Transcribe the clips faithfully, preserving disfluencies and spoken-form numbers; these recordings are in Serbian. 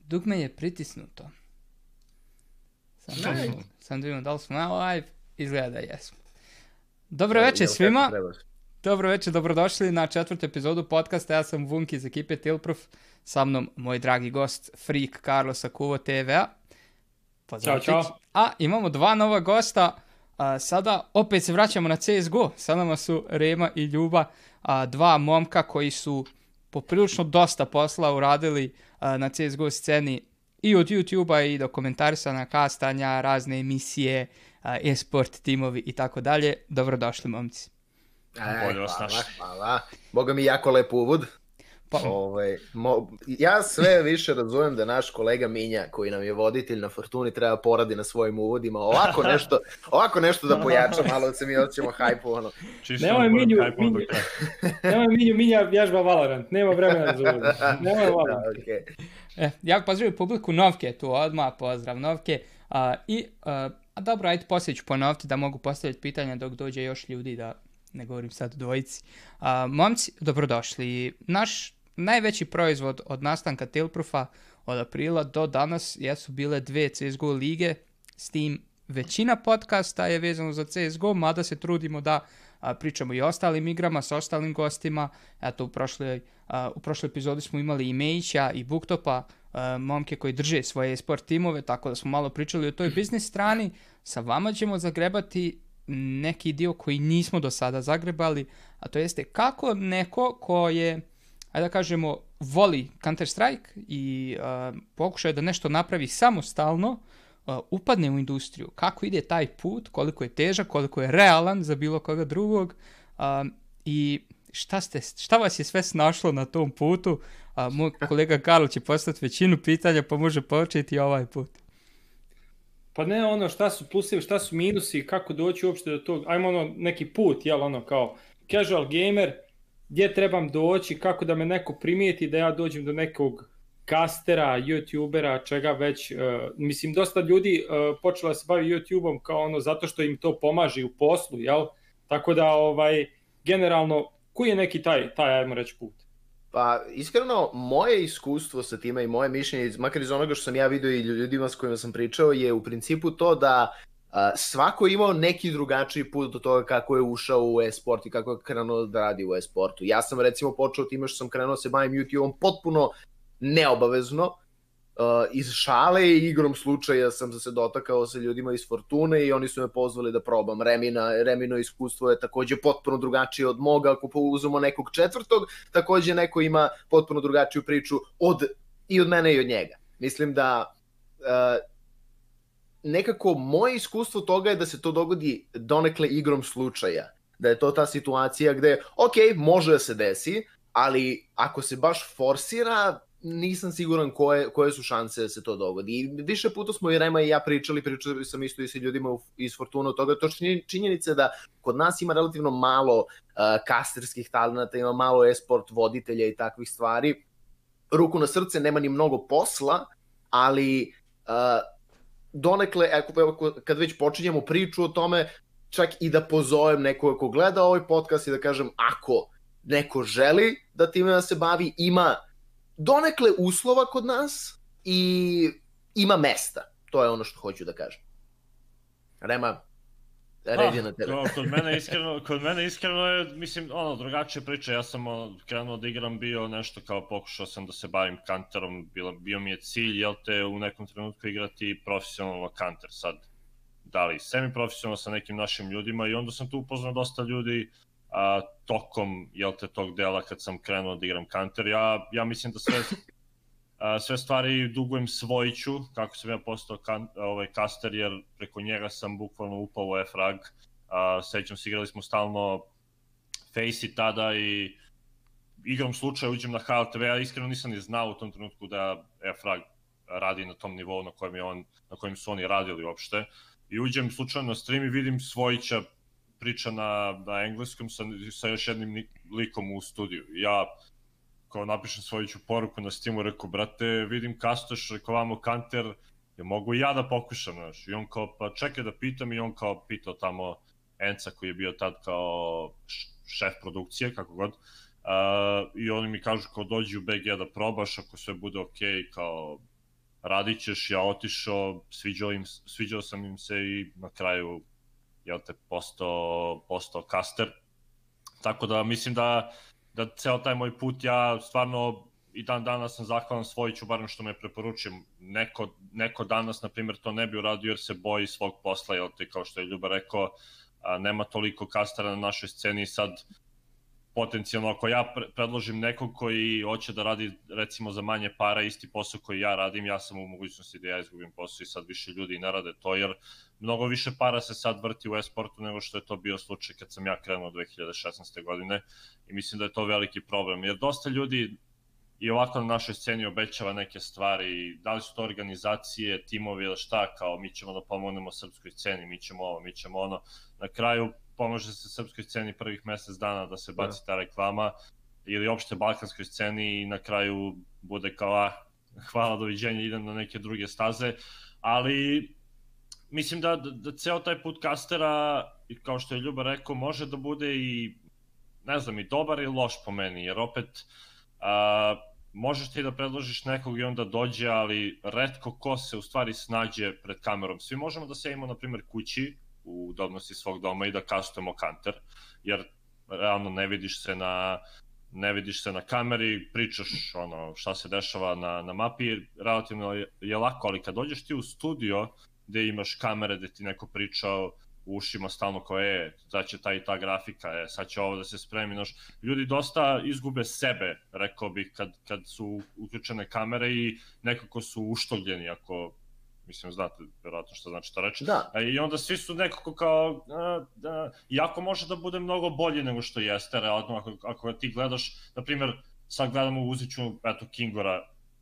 dugme je pritisnuto. Sam, Nice. sam da vidimo da li smo na live, izgleda da jesmo. Dobro večer svima. Dobro večer, dobrodošli na četvrtu epizodu podcasta. Ja sam Vunk iz ekipe Tilproof. Sa mnom moj dragi gost, Freak Karlo sa Kuvo te ve a. Ćao, čao. A imamo dva nova gosta. A, sada opet se vraćamo na C S G O. Sa nama su Rema i Ljuba, a, dva momka koji su poprilično dosta posla uradili a, na C S G O sceni i od YouTube-a i do komentarisanja, kastanja, razne emisije, a, e-sport timovi i tako dalje. Dobrodošli, momci. Aj, hvala, hvala. Boga mi jako lep uvod. Pa. Ove, mo, ja sve više razumem da naš kolega Minja, koji nam je voditelj na Fortuni, treba poradi na svojim uvodima. Ovako nešto, ovako nešto da pojača malo, da se mi osjećamo hajpovano. Nemoj Minju, Minju, nemoj Minju, Minja vježba Valorant, nema vremena za uvod. Nemoj Valorant. Da, okay. e, ja pozdravim publiku Novke tu odmah, pozdrav Novke. A, I, a, a dobro, ajde poslije ću ponoviti da mogu postaviti pitanja dok dođe još ljudi, da ne govorim sad dvojici. A, momci, dobrodošli. Naš najveći proizvod od nastanka Tilproofa od aprila do danas jesu bile dve C S G O lige, s tim većina podcasta je vezano za C S G O, mada se trudimo da a, pričamo i o ostalim igrama s ostalim gostima. Eto, u prošloj, a, u prošloj epizodi smo imali i Mejića i Booktopa, a, momke koji drže svoje sport timove, tako da smo malo pričali o toj biznis strani. Sa vama ćemo zagrebati neki dio koji nismo do sada zagrebali, a to jeste kako neko ko je, ajde da kažemo, voli Counter-Strike i uh, pokušaju da nešto napravi samostalno, uh, upadne u industriju. Kako ide taj put, koliko je težak, koliko je realan za bilo koga drugog uh, i šta, ste, šta vas je sve snašlo na tom putu. Uh, moj kolega Karl će postaviti većinu pitanja, pa može početi ovaj put. Pa ne ono šta su plusevi, šta su minusi, kako doći uopšte do tog, ajmo ono neki put, jel ono kao casual gamer, gdje trebam doći, kako da me neko primijeti, da ja dođem do nekog kastera, youtubera, čega već. Uh, mislim, dosta ljudi uh, počela se bavi YouTubeom kao ono zato što im to pomaže u poslu, jel? Tako da, ovaj, generalno, koji je neki taj, taj, ajmo reći, put? Pa, iskreno, moje iskustvo sa time i moje mišljenje, makar iz onoga što sam ja vidio i ljudima s kojima sam pričao, je u principu to da a, svako je imao neki drugačiji put do toga kako je ušao u e-sport i kako je krenuo da radi u e-sportu. Ja sam recimo počeo time što sam krenuo se bavim YouTubeom potpuno neobavezno, Uh, iz šale i igrom slučaja sam se dotakao sa ljudima iz Fortune i oni su me pozvali da probam. Remina, Remino iskustvo je takođe potpuno drugačije od moga, ako uzmemo nekog četvrtog, takođe neko ima potpuno drugačiju priču od, i od mene i od njega. Mislim da uh, nekako moje iskustvo toga je da se to dogodi donekle igrom slučaja. Da je to ta situacija gde, ok, može da se desi, ali ako se baš forsira, nisam siguran koje, koje su šanse da se to dogodi. I više puta smo i Rema i ja pričali, pričali sam isto i sa ljudima iz Fortuna od toga. To činjenica da kod nas ima relativno malo uh, kasterskih talenata, ima malo e-sport voditelja i takvih stvari. Ruku na srce, nema ni mnogo posla, ali uh, donekle, ako, kad već počinjemo priču o tome, čak i da pozovem nekoga ko gleda ovaj podcast i da kažem, ako neko želi da time da se bavi, ima donekle uslova kod nas i ima mesta. To je ono što hoću da kažem. Rema, red je na tebe. Ah, kod mene iskreno, kod mene iskreno je, mislim, ono, drugačija priča. Ja sam ono, krenuo da igram, bio nešto kao pokušao sam da se bavim Counterom, bio, bio mi je cilj, jel te, u nekom trenutku igrati profesionalno Counter. Sad, da li semi-profesionalno sa nekim našim ljudima i onda sam tu upoznao dosta ljudi a, tokom, jel te, tog dela kad sam krenuo da igram Counter. Ja, ja mislim da sve, a, sve stvari dugujem Svojiću, kako sam ja postao kan, ovaj, caster, jer preko njega sam bukvalno upao u F-Rag. A, sećam se, igrali smo stalno Face-i tada i igrom slučaja uđem na H L T V, ja iskreno nisam ni znao u tom trenutku da F-Rag radi na tom nivou na kojem, je on, na kojem su oni radili uopšte. I uđem slučajno na stream i vidim Svojića priča na, na engleskom sa, sa još jednim likom u studiju. Ja kao napišem Svojiću poruku na Steamu, rekao, brate, vidim kastoš, rekao, vamo Counter, ja mogu i ja da pokušam, znaš. I on kao, pa čekaj da pitam, i on kao pitao tamo Enca koji je bio tad kao šef produkcije, kako god. Uh, I oni mi kažu kao dođi u B G da probaš, ako sve bude okej, okay, kao radit ćeš, ja otišao, sviđao, im, sviđao sam im se i na kraju, jel te, postao, postao caster. Tako da mislim da, da ceo taj moj put ja stvarno i dan danas sam zahvalan Svojiću, barem što me preporučim. Neko, neko danas, na primjer, to ne bi uradio jer se boji svog posla, jel te, kao što je Ljuba rekao, a, nema toliko kastera na našoj sceni. Sad, potencijalno, ako ja pre predložim nekog koji hoće da radi, recimo, za manje para isti posao koji ja radim, ja sam u mogućnosti da ja izgubim posao i sad više ljudi ne rade to, jer mnogo više para se sad vrti u e-sportu nego što je to bio slučaj kad sam ja krenuo dve hiljade šesnaeste. godine i mislim da je to veliki problem, jer dosta ljudi i ovako na našoj sceni obećava neke stvari, da li su to organizacije, timovi ili šta, kao mi ćemo da pomognemo srpskoj sceni, mi ćemo ovo, mi ćemo ono. Na kraju pomože se srpskoj sceni prvih mesec dana da se baci ta reklama ili opšte balkanskoj sceni i na kraju bude kao a, hvala, doviđenja, idem na neke druge staze, ali mislim da, da, da ceo taj put kastera, kao što je Ljuba rekao, može da bude i, ne znam, i dobar i loš po meni, jer opet a, možeš ti da predložiš nekog i onda dođe, ali retko ko se u stvari snađe pred kamerom. Svi možemo da sedimo, na primjer, kući u udobnosti svog doma i da kastujemo kanter, jer realno ne vidiš se na ne vidiš se na kameri, pričaš ono šta se dešava na, na mapi, relativno je, je lako, ali kad dođeš ti u studio gde imaš kamere, gde ti neko priča u ušima stalno kao je, sad će ta i ta grafika, je, sad će ovo da se spremi, noš, ljudi dosta izgube sebe, rekao bih, kad, kad su uključene kamere i nekako su uštogljeni, ako mislim, znate, vjerojatno što znači to reći. Da. I onda svi su nekako kao, a, da, iako može da bude mnogo bolje nego što jeste, realno, ako, ako ti gledaš, na primjer, sad gledamo Uziću, eto, Kingora,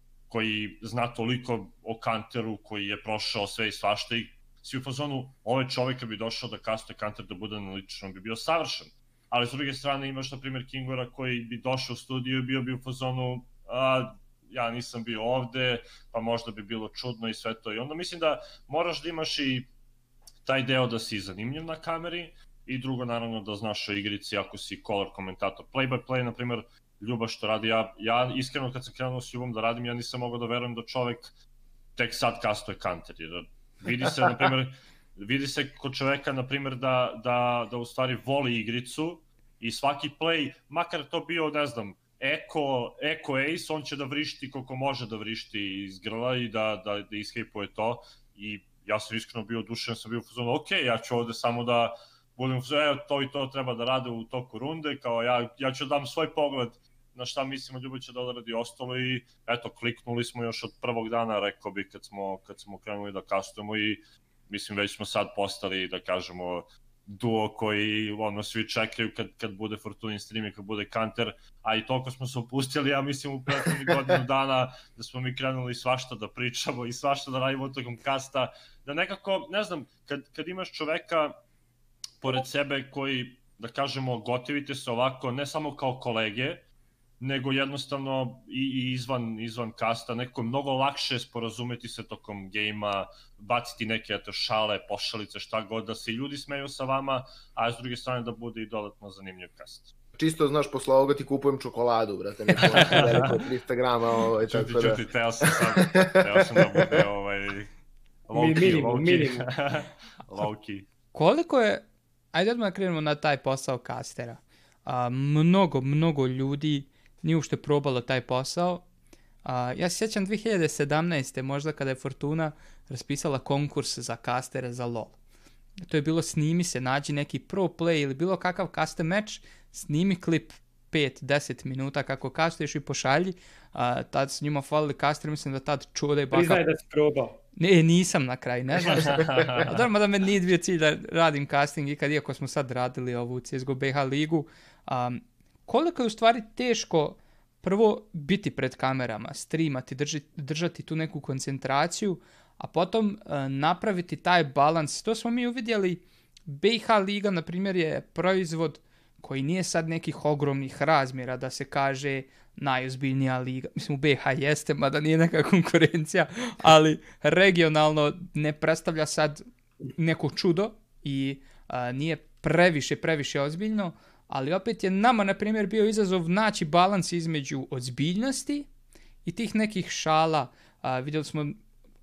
koji zna toliko o kanteru, koji je prošao sve i svašta i svi u fazonu, ovaj čovjek bi došao da kastuje kanter da bude analitičan, bi bio savršen. Ali s druge strane imaš, na primjer, Kingora koji bi došao u studiju i bio bi u fazonu, a, ja nisam bio ovde, pa možda bi bilo čudno i sve to. I onda mislim da moraš da imaš i taj deo da si zanimljiv na kameri i drugo, naravno, da znaš o igrici ako si color komentator. Play by play, na primjer, Ljuba što radi, ja, ja iskreno kad sam krenuo s Ljubom da radim, ja nisam mogao da verujem da čovek tek sad kastuje kanter. Jer vidi se, na primjer, vidi se kod čoveka, na primjer, da, da, da u stvari voli igricu i svaki play, makar to bio, ne znam, Eko, Eko Ace, on će da vrišti koliko može da vrišti iz grla i da, da, da ishejpuje to. I ja sam iskreno bio odušen, sam bio u fazonu, ok, ja ću ovde samo da budem u fazonu, evo, to i to treba da rade u toku runde, kao ja, ja ću dam svoj pogled na šta mislimo Ljubo će da odradi ostalo i eto, kliknuli smo još od prvog dana, rekao bih, kad smo, kad smo krenuli da kastujemo i mislim već smo sad postali, da kažemo, duo koji ono svi čekaju kad, kad bude Fortunin stream i kad bude kanter, a i toliko smo se opustili, ja mislim u prethodnih godinu dana da smo mi krenuli svašta da pričamo i svašta da radimo tokom kasta, da nekako, ne znam, kad, kad imaš čoveka pored sebe koji, da kažemo, gotivite se ovako, ne samo kao kolege, nego jednostavno i, i izvan, izvan kasta, nekako mnogo lakše sporazumeti se tokom gejma, baciti neke eto, šale, pošalice, šta god, da se ljudi smeju sa vama, a s druge strane da bude i dodatno zanimljiv kast. Čisto, znaš, posle ovoga ti kupujem čokoladu, brate, neko veliko trista grama, ovaj, čuti, tako da... Čuti, teo sam sad, teo sam da bude ovaj... Low-key, minimum, minimum. Low-key. Koliko je, ajde odmah krenemo na taj posao kastera, a, mnogo, mnogo ljudi nije ušte probalo taj posao. A, ja se sjećam dve hiljade sedamnaeste. možda kada je Fortuna raspisala konkurs za kastere za LoL. To je bilo snimi se, nađi neki pro play ili bilo kakav custom match, snimi klip pet do deset minuta kako kastuješ i pošalji. A, tad su njima falili kasteri, mislim da tad čuo da je baka... Priznaj da si probao. Ne, nisam na kraju, ne znam što. Odmah da me nije bio cilj da radim casting ikad, iako smo sad radili ovu C S G O B H ligu. Um, koliko je u stvari teško prvo biti pred kamerama, streamati, drži, držati tu neku koncentraciju, a potom uh, napraviti taj balans. To smo mi uvidjeli, B i H liga, na primjer, je proizvod koji nije sad nekih ogromnih razmjera, da se kaže najozbiljnija liga. Mislim, u B i H jeste, mada nije neka konkurencija, ali regionalno ne predstavlja sad neko čudo i a, nije previše, previše ozbiljno, ali opet je nama, na primjer, bio izazov naći balans između ozbiljnosti i tih nekih šala. A, vidjeli smo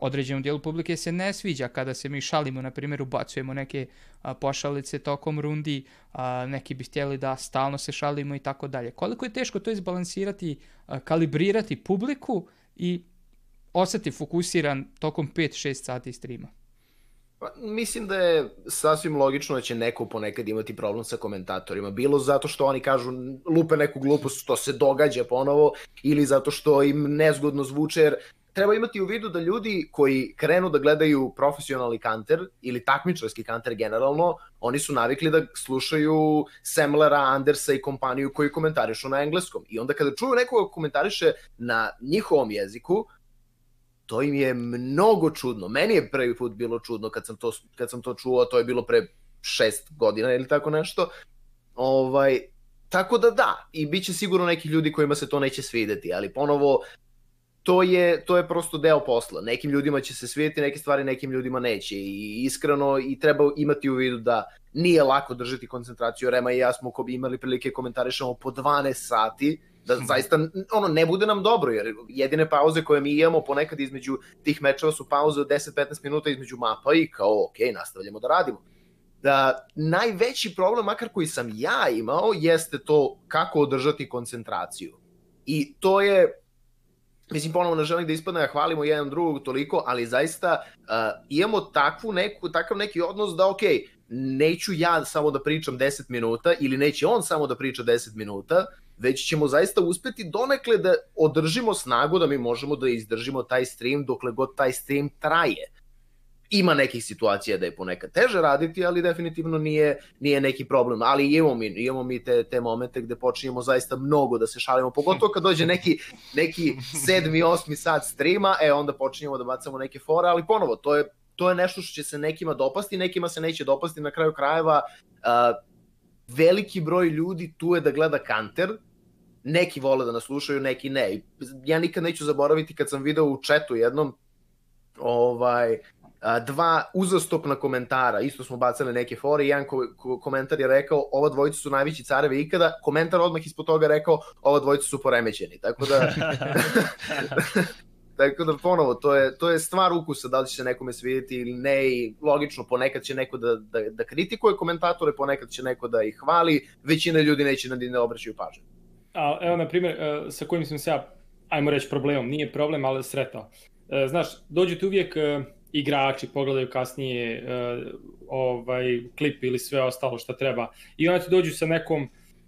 određenom dijelu publike se ne sviđa kada se mi šalimo, na primjer ubacujemo neke a, pošalice tokom rundi, a, neki bi htjeli da stalno se šalimo i tako dalje. Koliko je teško to izbalansirati, a, kalibrirati publiku i ostati fokusiran tokom pet šest sati streama? Pa, mislim da je sasvim logično da će neko ponekad imati problem sa komentatorima, bilo zato što oni kažu lupe neku glupost što se događa ponovo, ili zato što im nezgodno zvuče, jer treba imati u vidu da ljudi koji krenu da gledaju profesionalni kanter ili takmičarski kanter generalno, oni su navikli da slušaju Semlera, Andersa i kompaniju koji komentarišu na engleskom. I onda kada čuju nekoga komentariše na njihovom jeziku, to im je mnogo čudno. Meni je prvi put bilo čudno kad sam to, kad sam to čuo, to je bilo pre šest godina ili tako nešto. Ovaj, tako da da, i bit će sigurno nekih ljudi kojima se to neće svideti, ali ponovo, to je, to je prosto deo posla. Nekim ljudima će se svidjeti neke stvari, nekim ljudima neće. I iskreno, i treba imati u vidu da nije lako držati koncentraciju. Rema i ja smo imali prilike komentarišemo po dvanaest sati, da zaista ono, ne bude nam dobro, jer jedine pauze koje mi imamo ponekad između tih mečeva su pauze od deset do petnaest minuta između mapa i kao, ok, nastavljamo da radimo. Da, najveći problem, makar koji sam ja imao, jeste to kako održati koncentraciju. I to je, mislim, ponovno ne želim da ispadne da hvalimo jedan drugog toliko, ali zaista uh, imamo takvu neku, takav neki odnos da, ok, neću ja samo da pričam deset minuta ili neće on samo da priča deset minuta, već ćemo zaista uspeti donekle da održimo snagu da mi možemo da izdržimo taj stream dokle god taj stream traje. Ima nekih situacija da je ponekad teže raditi, ali definitivno nije, nije neki problem. Ali imamo mi, imamo mi te, te momente gde počinjemo zaista mnogo da se šalimo, pogotovo kad dođe neki, neki sedmi, osmi sat streama, e onda počinjemo da bacamo neke fore, ali ponovo, to je, to je nešto što će se nekima dopasti, nekima se neće dopasti, na kraju krajeva uh, veliki broj ljudi tu je da gleda kanter, neki vole da nas slušaju, neki ne. Ja nikad neću zaboraviti kad sam video u chatu jednom ovaj, dva uzastopna komentara, isto smo bacali neke fore, jedan ko ko komentar je rekao ova dvojica su najveći carevi ikada, komentar odmah ispod toga rekao ova dvojica su poremećeni, tako da tako da ponovo, to je, to je stvar ukusa da li će se nekome svidjeti ili ne, i logično ponekad će neko da, da, da kritikuje komentatore, ponekad će neko da ih hvali, većina ljudi neće da ne obraćaju pažnju. A, evo, na primjer, sa kojim sam se ja, ajmo reći problemom, nije problem, ali sretao. Znaš, dođu ti uvijek igrači, pogledaju kasnije ovaj, klip ili sve ostalo što treba, i onda ti dođu sa nekom,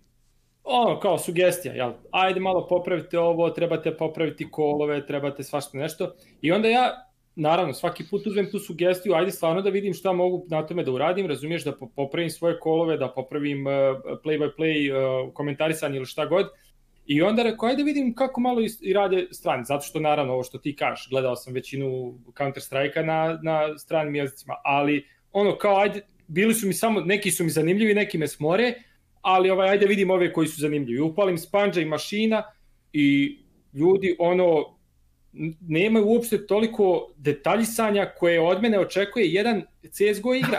ono, kao sugestija, jel, ajde malo popravite ovo, trebate popraviti kolove, trebate svašta nešto, i onda ja, naravno, svaki put uzmem tu sugestiju, ajde stvarno da vidim šta mogu na tome da uradim, razumiješ, da popravim svoje kolove, da popravim play by play, komentarisanje ili šta god, i onda rekao, ajde vidim kako malo i rade strani, zato što naravno ovo što ti kažeš, gledao sam većinu Counter-Strike-a na, na stranim jezicima, ali ono kao, ajde, bili su mi samo, neki su mi zanimljivi, neki me smore, ali ovaj, ajde vidim ove koji su zanimljivi. Upalim Sponge i Mašina i ljudi ono nemaju uopšte toliko detaljisanja koje od mene očekuje jedan C S G O igra.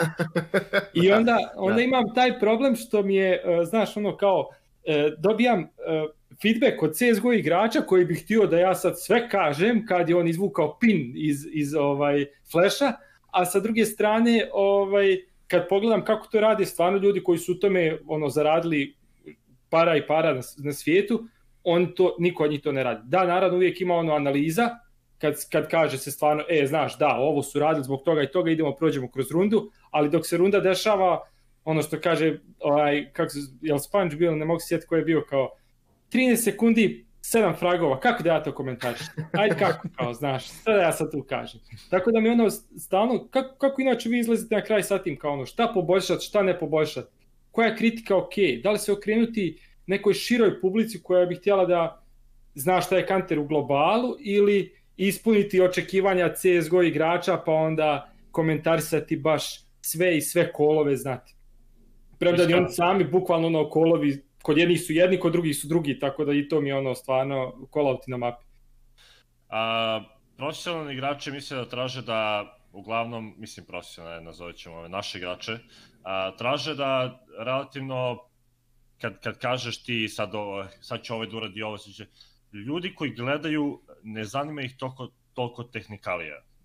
I onda, onda imam taj problem što mi je, znaš, ono kao, dobijam feedback od C S G O igrača koji bi htio da ja sad sve kažem kad je on izvukao pin iz, iz ovaj, flasha, a sa druge strane, ovaj, kad pogledam kako to rade stvarno ljudi koji su u tome ono, zaradili para i para na, na svijetu, on to, niko od njih to ne radi. Da, naravno uvijek ima ono analiza, kad, kad kaže se stvarno, e, znaš, da, ovo su radili zbog toga i toga, idemo, prođemo kroz rundu, ali dok se runda dešava, ono što kaže, ovaj, kako se, jel Sponge bio, ne mogu se sjetiti ko je bio, kao trinaest sekundi, sedam fragova, kako da ja to komentarišem? Ajde kako, kao, znaš, šta da ja sad tu kažem? Tako da mi ono stalno, kako, kako inače vi izlazite na kraj sa tim, kao ono, šta poboljšati, šta ne poboljšati? Koja je kritika ok? Da li se okrenuti nekoj široj publici koja bi htjela da zna šta je Counter u globalu, ili ispuniti očekivanja C S G O igrača pa onda komentarisati baš sve i sve kolove znati? Premda ni oni sami bukvalno ono kolovi, kod jednih su jedni, kod drugih su drugi, tako da i to mi je ono stvarno call-outi na mapi. A, profesionalni igrači misle da traže da, uglavnom, mislim profesionalne, nazovat ćemo ove naše igrače, a, traže da relativno, kad, kad kažeš ti sad, ovo, sad će ovaj da uradi ovo, sad će, ljudi koji gledaju, ne zanima ih toliko, toliko tehnikalija.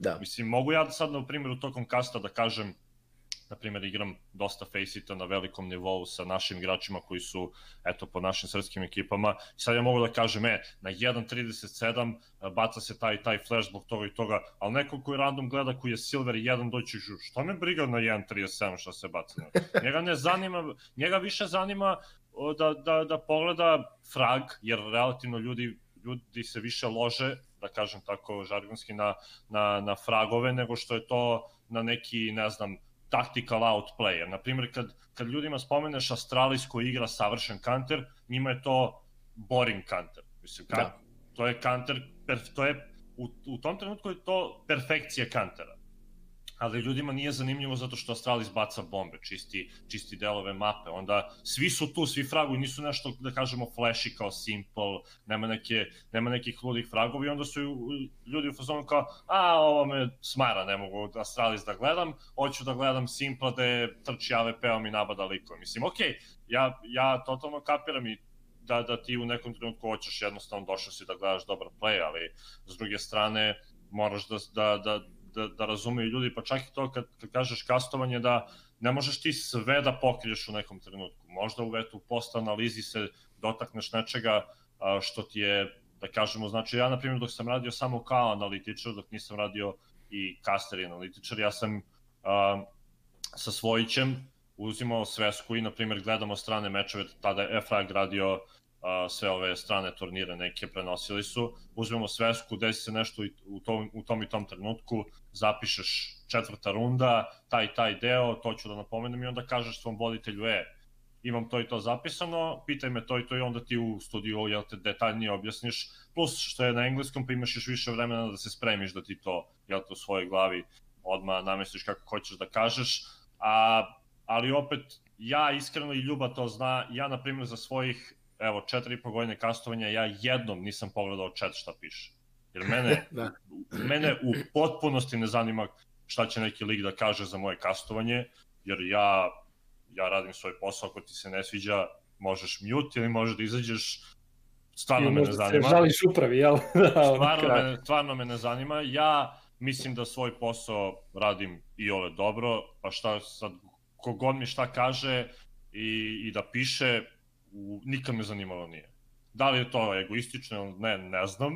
Da. Mislim, mogu ja sad, na primjer, u tokom kasta da kažem, na primjer, igram dosta Faceit-a na velikom nivou sa našim igračima koji su, eto, po našim srpskim ekipama. I sad ja mogu da kažem, e, na jedan trideset sedam baca se taj taj flash zbog toga i toga, ali neko koji random gleda, koji je Silver jedan, doći žu, što me briga na jedan trideset sedam što se baca? Njega ne zanima, njega više zanima da, da, da pogleda frag, jer relativno ljudi, ljudi se više lože, da kažem tako žargonski, na, na, na fragove, nego što je to na neki, ne znam, tactical outplayer. Naprimjer, kad, kad ljudima spomeneš Astralis koji igra savršen counter, njima je to boring counter. Mislim, kan, da. To je counter, to je, u, u tom trenutku je to perfekcija countera. Ali ljudima nije zanimljivo zato što Astralis baca bombe, čisti, čisti delove mape. Onda svi su tu, svi fragovi, nisu nešto, da kažemo, flashy kao Simple, nema, neke, nema nekih ludih fragovi. Onda su ljudi u fazonu kao, a, ovo me smara, ne mogu Astralis da gledam, hoću da gledam Simple da je trči A V P-om i nabada likom. Mislim, okej, okay, ja, ja totalno kapiram i da, da ti u nekom trenutku hoćeš, jednostavno došao si da gledaš dobar play, ali s druge strane moraš da, da, da Da, da razumeju ljudi, pa čak i to kad, kad kažeš kastovanje, da ne možeš ti sve da pokriješ u nekom trenutku. Možda u vetu post analizi se dotakneš nečega a, što ti je, da kažemo, znači ja na primjer dok sam radio samo kao analitičar, dok nisam radio i caster i analitičar, ja sam a, sa Svojićem uzimao svesku i na primjer gledamo strane mečeve, tada je F-Rag radio Uh, sve ove strane turnire neke prenosili su, uzmemo svesku, desi se nešto u tom, u tom i tom trenutku, zapišeš četvrta runda, taj taj deo, to ću da napomenem i onda kažeš svom voditelju, e, imam to i to zapisano, pitaj me to i to i onda ti u studiju, jel te detaljnije objasniš, plus što je na engleskom pa imaš još više vremena da se spremiš da ti to, jel te u svojoj glavi odmah namestiš kako hoćeš da kažeš, a, ali opet, ja iskreno i Ljuba to zna, ja na primjer za svojih evo, četiri i po godine kastovanja, ja jednom nisam pogledao chat šta piše. Jer mene, da. mene u potpunosti ne zanima šta će neki lik da kaže za moje kastovanje, jer ja, ja radim svoj posao, ako ti se ne sviđa, možeš mute ili možeš da izađeš, stvarno me ne zanima. Možda se žališ upravi, jel? stvarno, me, stvarno me ne zanima. Ja mislim da svoj posao radim i ole dobro, pa šta sad, kogod mi šta kaže i, i da piše, U, nikad me zanimalo nije. Da li je to egoistično, ne, ne znam,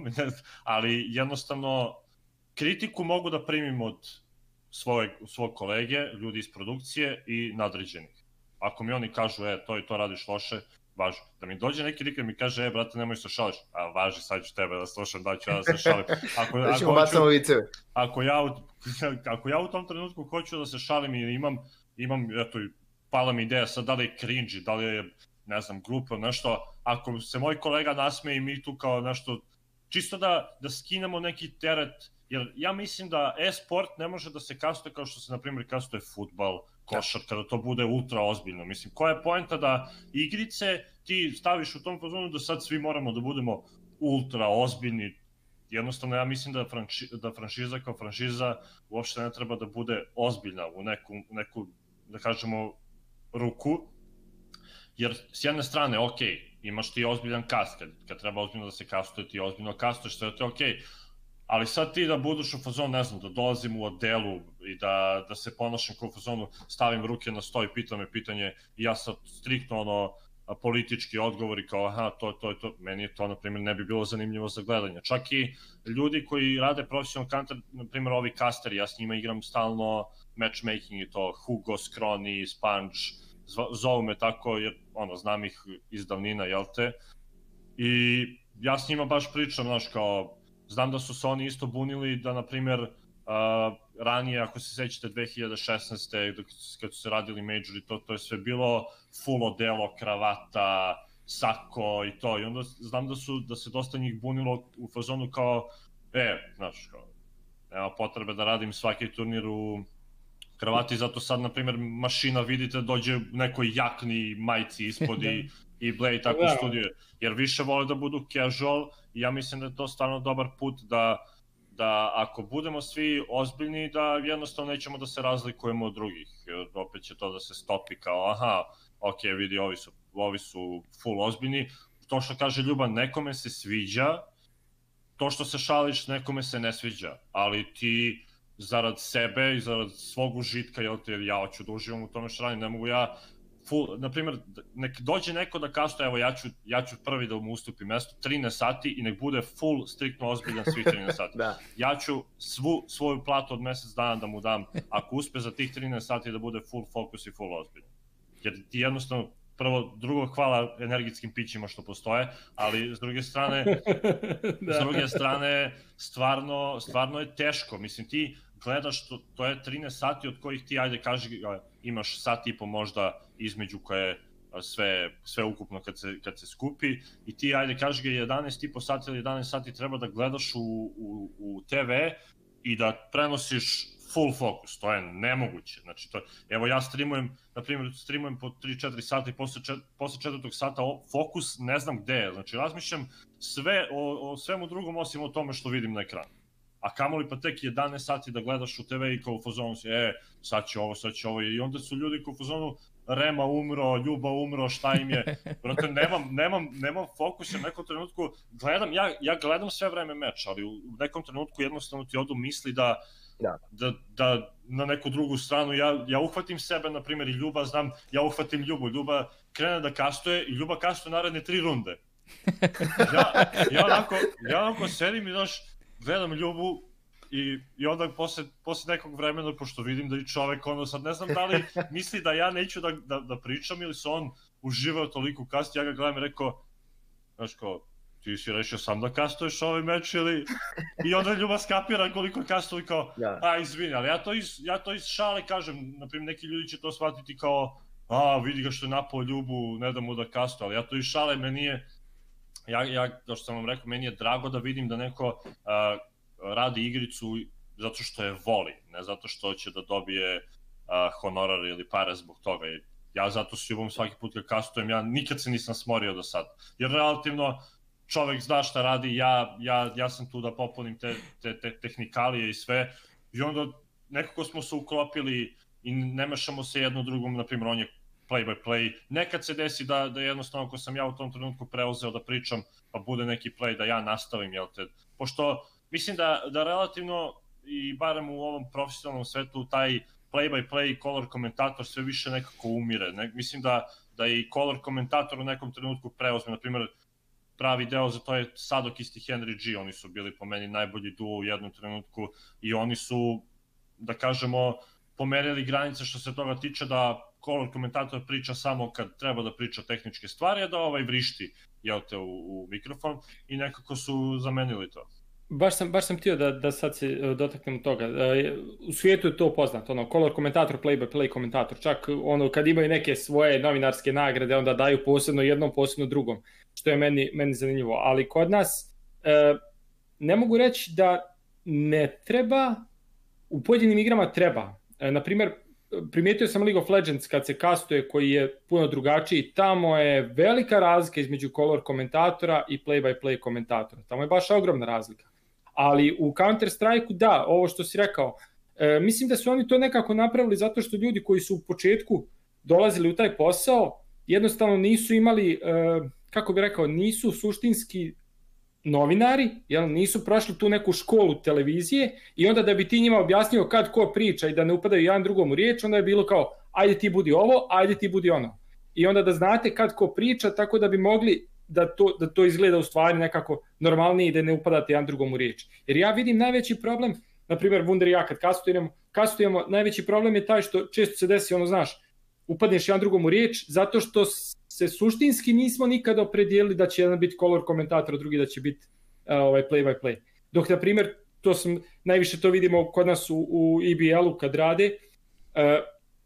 ali jednostavno kritiku mogu da primim od svojeg, svog kolege, ljudi iz produkcije i nadređenih. Ako mi oni kažu, e, to i to radiš loše, važi. Da mi dođe neki lik i mi kaže, e, brate, nemoj se šališ, a važi, sad ću tebe da slušam, da ću ja da se šalim. Ako, da ćemo bacamo viceve. Ako ja, ako ja u tom trenutku hoću da se šalim i imam, imam, eto, pala mi ideja sad da li je cringe, da li je, ne znam, glupo, nešto, ako se moj kolega nasmeje i mi tu kao nešto, čisto da, da skinemo neki teret, jer ja mislim da e-sport ne može da se kastuje kao što se, na primjer, kastuje fudbal, košarka, da to bude ultra ozbiljno. Mislim, koja je poenta da igrice ti staviš u tom fazonu da sad svi moramo da budemo ultra ozbiljni. Jednostavno, ja mislim da, franši, da franšiza kao franšiza uopšte ne treba da bude ozbiljna u neku, neku da kažemo, ruku. Jer s jedne strane, ok, imaš ti ozbiljan kast, kad, kad treba ozbiljno da se kastuje, ti ozbiljno kastuješ, sve to je ok, ali sad ti da buduš u fazonu, ne znam, da dolazim u odelu i da, da se ponašam kao u fazonu, stavim ruke na sto i pitam me pitanje i ja sad striktno ono, politički odgovori kao aha, to, to, to, meni je to, na primjer, ne bi bilo zanimljivo za gledanje. Čak i ljudi koji rade profesionalno counter, na primjer, ovi casteri, ja s njima igram stalno matchmaking i to, Hugo, Skroni, Sponge, zovu me tako jer ono, znam ih iz davnina, jel te? I ja s njima baš pričam, znaš, kao, znam da su se oni isto bunili da, na primjer, uh, ranije, ako se sećate, dve hiljade šesnaeste. dok, kad su se radili majori, to, to je sve bilo full odelo, kravata, sako i to. I onda znam da su, da se dosta njih bunilo u fazonu kao, e, znaš, kao, nema potrebe da radim svaki turnir u kravati, zato sad, na primjer, mašina, vidite, dođe u nekoj jakni majici ispod i, i Blade tako u studiju, jer više vole da budu casual i ja mislim da je to stvarno dobar put da, da ako budemo svi ozbiljni, da jednostavno nećemo da se razlikujemo od drugih, jer opet će to da se stopi kao, aha, ok, vidi, ovi su, ovi su full ozbiljni, to što kaže Ljuban, nekome se sviđa, to što se šališ, nekome se ne sviđa, ali ti zarad sebe i zarad svog užitka, jel te, jer ja hoću da uživam u tome što radim, ne mogu ja full, na primjer, nek dođe neko da kastuje, evo ja ću, ja ću prvi da mu ustupim mesto, trinaest sati i nek bude full, striktno ozbiljan svih trinaest sati. Da. Ja ću svu svoju platu od mesec dana da mu dam, ako uspe za tih trinaest sati da bude full fokus i full ozbiljan. Jer ti jednostavno, prvo, drugo, hvala energijskim pićima što postoje, ali s druge strane, da. s druge strane, stvarno, stvarno je teško. Mislim, ti gledaš, to, to je trinaest sati od kojih ti, ajde, kaži, imaš sat i po možda između koje sve, sve ukupno kad se, kad se skupi i ti, ajde, kaži ga jedanaest i po sati ili jedanaest sati treba da gledaš u, u, u te ve i da prenosiš full fokus, to je nemoguće. Znači, to, evo ja streamujem, na primjer, streamujem po tri četiri sata i posle, čet, posle četvrtog sata fokus ne znam gde je. Znači, razmišljam sve o, o svemu drugom osim o tome što vidim na ekranu. A kamoli pa tek jedanaest sati da gledaš u te ve i kao u fazonu si, e, sad će ovo, sad će ovo. I onda su ljudi kao u fazonu, Rema umro, Ljuba umro, šta im je. Brate, nemam, nemam, nemam fokus, u nekom trenutku gledam, ja, ja gledam sve vreme meč, ali u nekom trenutku jednostavno ti odu misli da Da. Da, da na neku drugu stranu, ja, ja uhvatim sebe, na primjer, i Ljuba, znam, ja uhvatim Ljubu, Ljuba krene da kastuje i Ljuba kastuje naredne tri runde. Ja, ja, onako, ja onako sedim i, znaš, gledam Ljubu i, i onda posle, posle nekog vremena, pošto vidim da i čovek, ono, sad ne znam da li misli da ja neću da, da, da pričam ili se on uživao toliko u kasti, ja ga gledam i rekao, znaš, kao, ti si rešio sam da kastuješ ovaj meč ili... I onda Ljuba skapira koliko je kastuje i kao, ja. a izvini, ali ja to iz, ja to iz šale kažem, naprimjer neki ljudi će to shvatiti kao, a vidi ga što je napao Ljubu, ne da mu da kastuje, ali ja to iz šale, meni je, ja, ja, kao što sam vam rekao, meni je drago da vidim da neko a, radi igricu zato što je voli, ne zato što će da dobije a, honorar ili pare zbog toga. Ja zato s Ljubom svaki put kad kastujem, ja nikad se nisam smorio do sad, jer relativno čovek zna šta radi, ja, ja, ja sam tu da popunim te, te, te tehnikalije i sve i onda nekako smo se uklopili i ne mešamo se jedno drugom, na primjer on je play by play, nekad se desi da, da jednostavno ako sam ja u tom trenutku preuzeo da pričam pa bude neki play da ja nastavim, jel te, pošto mislim da, da relativno i barem u ovom profesionalnom svetu taj play by play i color komentator sve više nekako umire, ne, mislim da, da i color komentator u nekom trenutku preuzme, na primjer pravi deo za to je Sadokist i Henry G, oni su bili po meni najbolji duo u jednom trenutku i oni su, da kažemo, pomerili granice što se toga tiče da color komentator priča samo kad treba da priča tehničke stvari, a da ovaj vrišti, jel te, u, u mikrofon i nekako su zamenili to. Baš sam, baš sam htio da, da sad se dotaknem toga. U svijetu je to poznato, ono, color komentator, play by play komentator, čak ono, kad imaju neke svoje novinarske nagrade, onda daju posebno jednom, posebno drugom, što je meni, meni zanimljivo. Ali kod nas e, ne mogu reći da ne treba, u pojedinim igrama treba. E, naprimjer, primijetio sam League of Legends kad se kastuje, koji je puno drugačiji, tamo je velika razlika između color komentatora i play by play komentatora. Tamo je baš ogromna razlika. Ali u Counter-Strike-u da, ovo što si rekao, e, mislim da su oni to nekako napravili zato što ljudi koji su u početku dolazili u taj posao, jednostavno nisu imali, e, kako bih rekao, nisu suštinski novinari, jel, nisu prošli tu neku školu televizije i onda da bi ti njima objasnio kad ko priča i da ne upadaju jedan drugom u riječ, onda je bilo kao, ajde ti budi ovo, ajde ti budi ono. I onda da znate kad ko priča, tako da bi mogli da to, da to izgleda u stvari nekako normalnije i da ne upadate jedan drugom u riječ. Jer ja vidim najveći problem, na primjer Wunder i ja kad kastujemo, kastujemo, najveći problem je taj što često se desi, ono znaš, upadneš jedan drugom u riječ, zato što se suštinski nismo nikada opredijelili da će jedan biti color komentator, drugi da će biti uh, ovaj play by play. Dok, na primjer, to sam, najviše to vidimo kod nas u, u E B L-u kad rade, uh,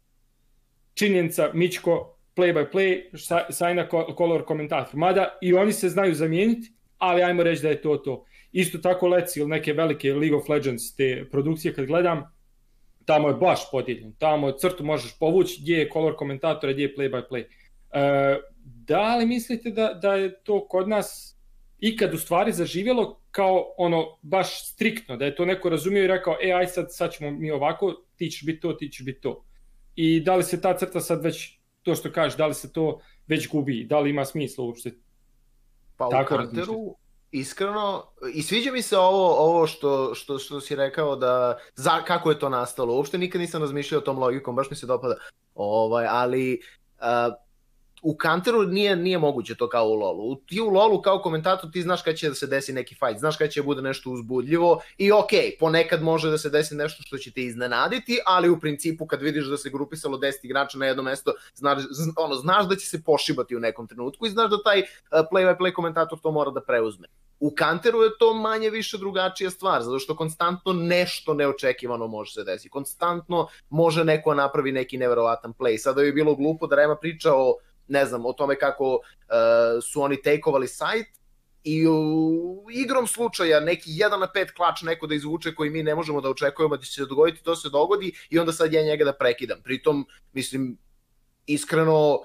činjenica Mičko, play by play, Sajna color komentator. Mada i oni se znaju zamijeniti, ali ajmo reći da je to to. Isto tako Leci ili neke velike League of Legends te produkcije kad gledam, tamo je baš podijeljen. Tamo crtu možeš povući gdje je color komentator, gdje je play by play. E, da li mislite da, da je to kod nas ikad u stvari zaživjelo kao ono baš striktno, da je to neko razumio i rekao, e aj sad, sad ćemo mi ovako, ti ćeš biti to, ti ćeš biti to. I da li se ta crta sad već, to što kažeš, da li se to već gubi, da li ima smisla uopšte? Pa u Counteru, iskreno, i sviđa mi se ovo, ovo što, što, što si rekao da, za, kako je to nastalo. Uopšte nikad nisam razmišljao o tom logikom, baš mi se dopada. Ovaj, ali uh, u Counteru nije, nije moguće to kao u LoLu. Ti u LoLu kao komentator ti znaš kada će da se desi neki fight, znaš kada će bude nešto uzbudljivo i okej, okay, ponekad može da se desi nešto što će te iznenaditi, ali u principu kad vidiš da se grupisalo deset igrača na jedno mesto, znaš, ono, znaš da će se pošibati u nekom trenutku i znaš da taj play-by-play komentator to mora da preuzme. U Counteru je to manje više drugačija stvar, zato što konstantno nešto neočekivano može se desiti. Konstantno može neko napravi neki neverovatan play. Sada bi bilo glupo da Rema priča o, ne znam, o tome kako uh, su oni takeovali sajt i u igrom slučaja neki jedan na pet klač neko da izvuče koji mi ne možemo da očekujemo da će se dogoditi, to se dogodi i onda sad ja njega da prekidam. Pritom, mislim, iskreno,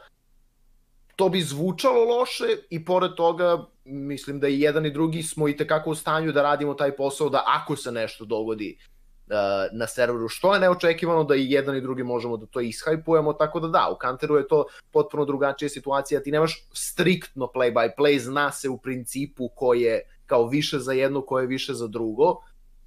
to bi zvučalo loše i pored toga mislim da i jedan i drugi smo i tekako u stanju da radimo taj posao da ako se nešto dogodi uh, na serveru što je neočekivano da i jedan i drugi možemo da to ishajpujemo, tako da da, u Counteru je to potpuno drugačija situacija, ti nemaš striktno play by play, zna se u principu ko je kao više za jedno, ko je više za drugo,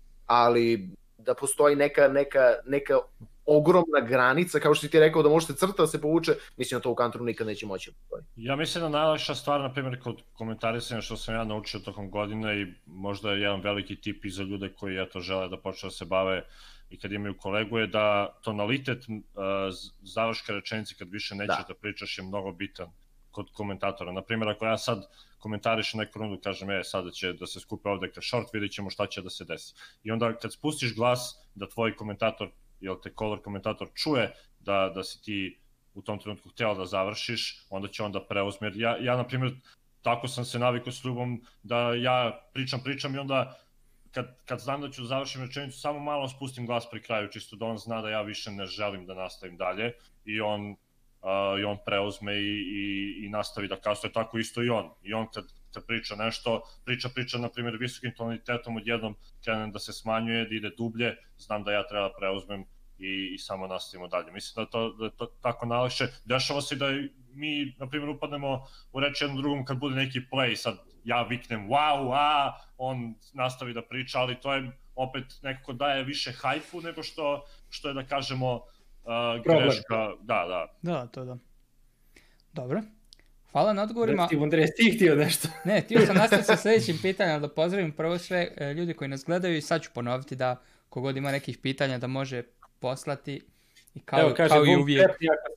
ali da postoji neka, neka, neka ogromna granica, kao što ti rekao da možete crta da se povuče, mislim da to u Counteru nikad neće moći. Ja mislim da najlakša stvar, na primjer, kod komentarisanja što sam ja naučio tokom godine i možda je jedan veliki tip i za ljude koji eto žele da počne da se bave i kad imaju kolegu je da tonalitet uh, završke rečenice kad više nećeš da. da pričaš je mnogo bitan kod komentatora. Na primjer, ako ja sad komentarišem neku rundu, kažem, e, sada će da se skupe ovde ka short, vidit ćemo šta će da se desi. I onda kad spustiš glas da tvoj komentator jel te color komentator čuje da, da si ti u tom trenutku htjela da završiš, onda će onda preuzme. Ja, ja, na primjer, tako sam se navikao s Ljubom da ja pričam, pričam i onda kad, kad znam da ću da završim rečenicu, samo malo spustim glas pri kraju, čisto da on zna da ja više ne želim da nastavim dalje i on, uh, i on preuzme i, i, i nastavi da kastuje, tako isto i on. I on kad, kad priča nešto, priča, priča, na primjer, visokim tonalitetom, odjednom krenem da se smanjuje, da ide dublje, znam da ja treba preuzmem i, i samo nastavimo dalje. Mislim da to, da je to tako najlakše. Dešava se da mi, na primjer, upadnemo u reč jednom drugom kad bude neki play, sad ja viknem wow, a, on nastavi da priča, ali to je opet nekako daje više hajpu nego što, što je, da kažemo, uh, greška. Da, da. Da, to da. Dobro. Hvala na odgovorima. Da, Steve, Andrej, ti htio nešto? Ne, htio sam nastaviti sa sljedećim pitanjem, da pozdravim prvo sve e, ljudi koji nas gledaju i sad ću ponoviti da kogod ima nekih pitanja da može poslati i kao, Evo, kaže, kao i uvijek.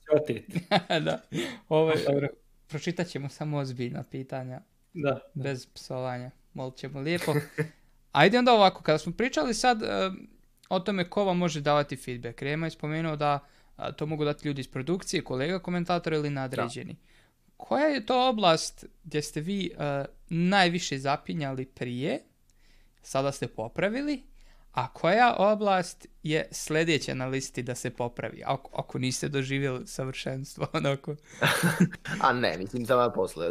Da, ovaj, pročitat ćemo samo ozbiljna pitanja, da, bez psovanja, molit ćemo lijepo. Ajde onda ovako, kada smo pričali sad e, o tome ko vam može davati feedback, Rema je spomenuo da a, to mogu dati ljudi iz produkcije, kolega komentatora ili nadređeni. Da. Koja je to oblast gdje ste vi uh, najviše zapinjali prije, sada ste popravili, a koja oblast je sljedeća na listi da se popravi, ako, ako niste doživjeli savršenstvo? Onako. A ne, mislim samo posle.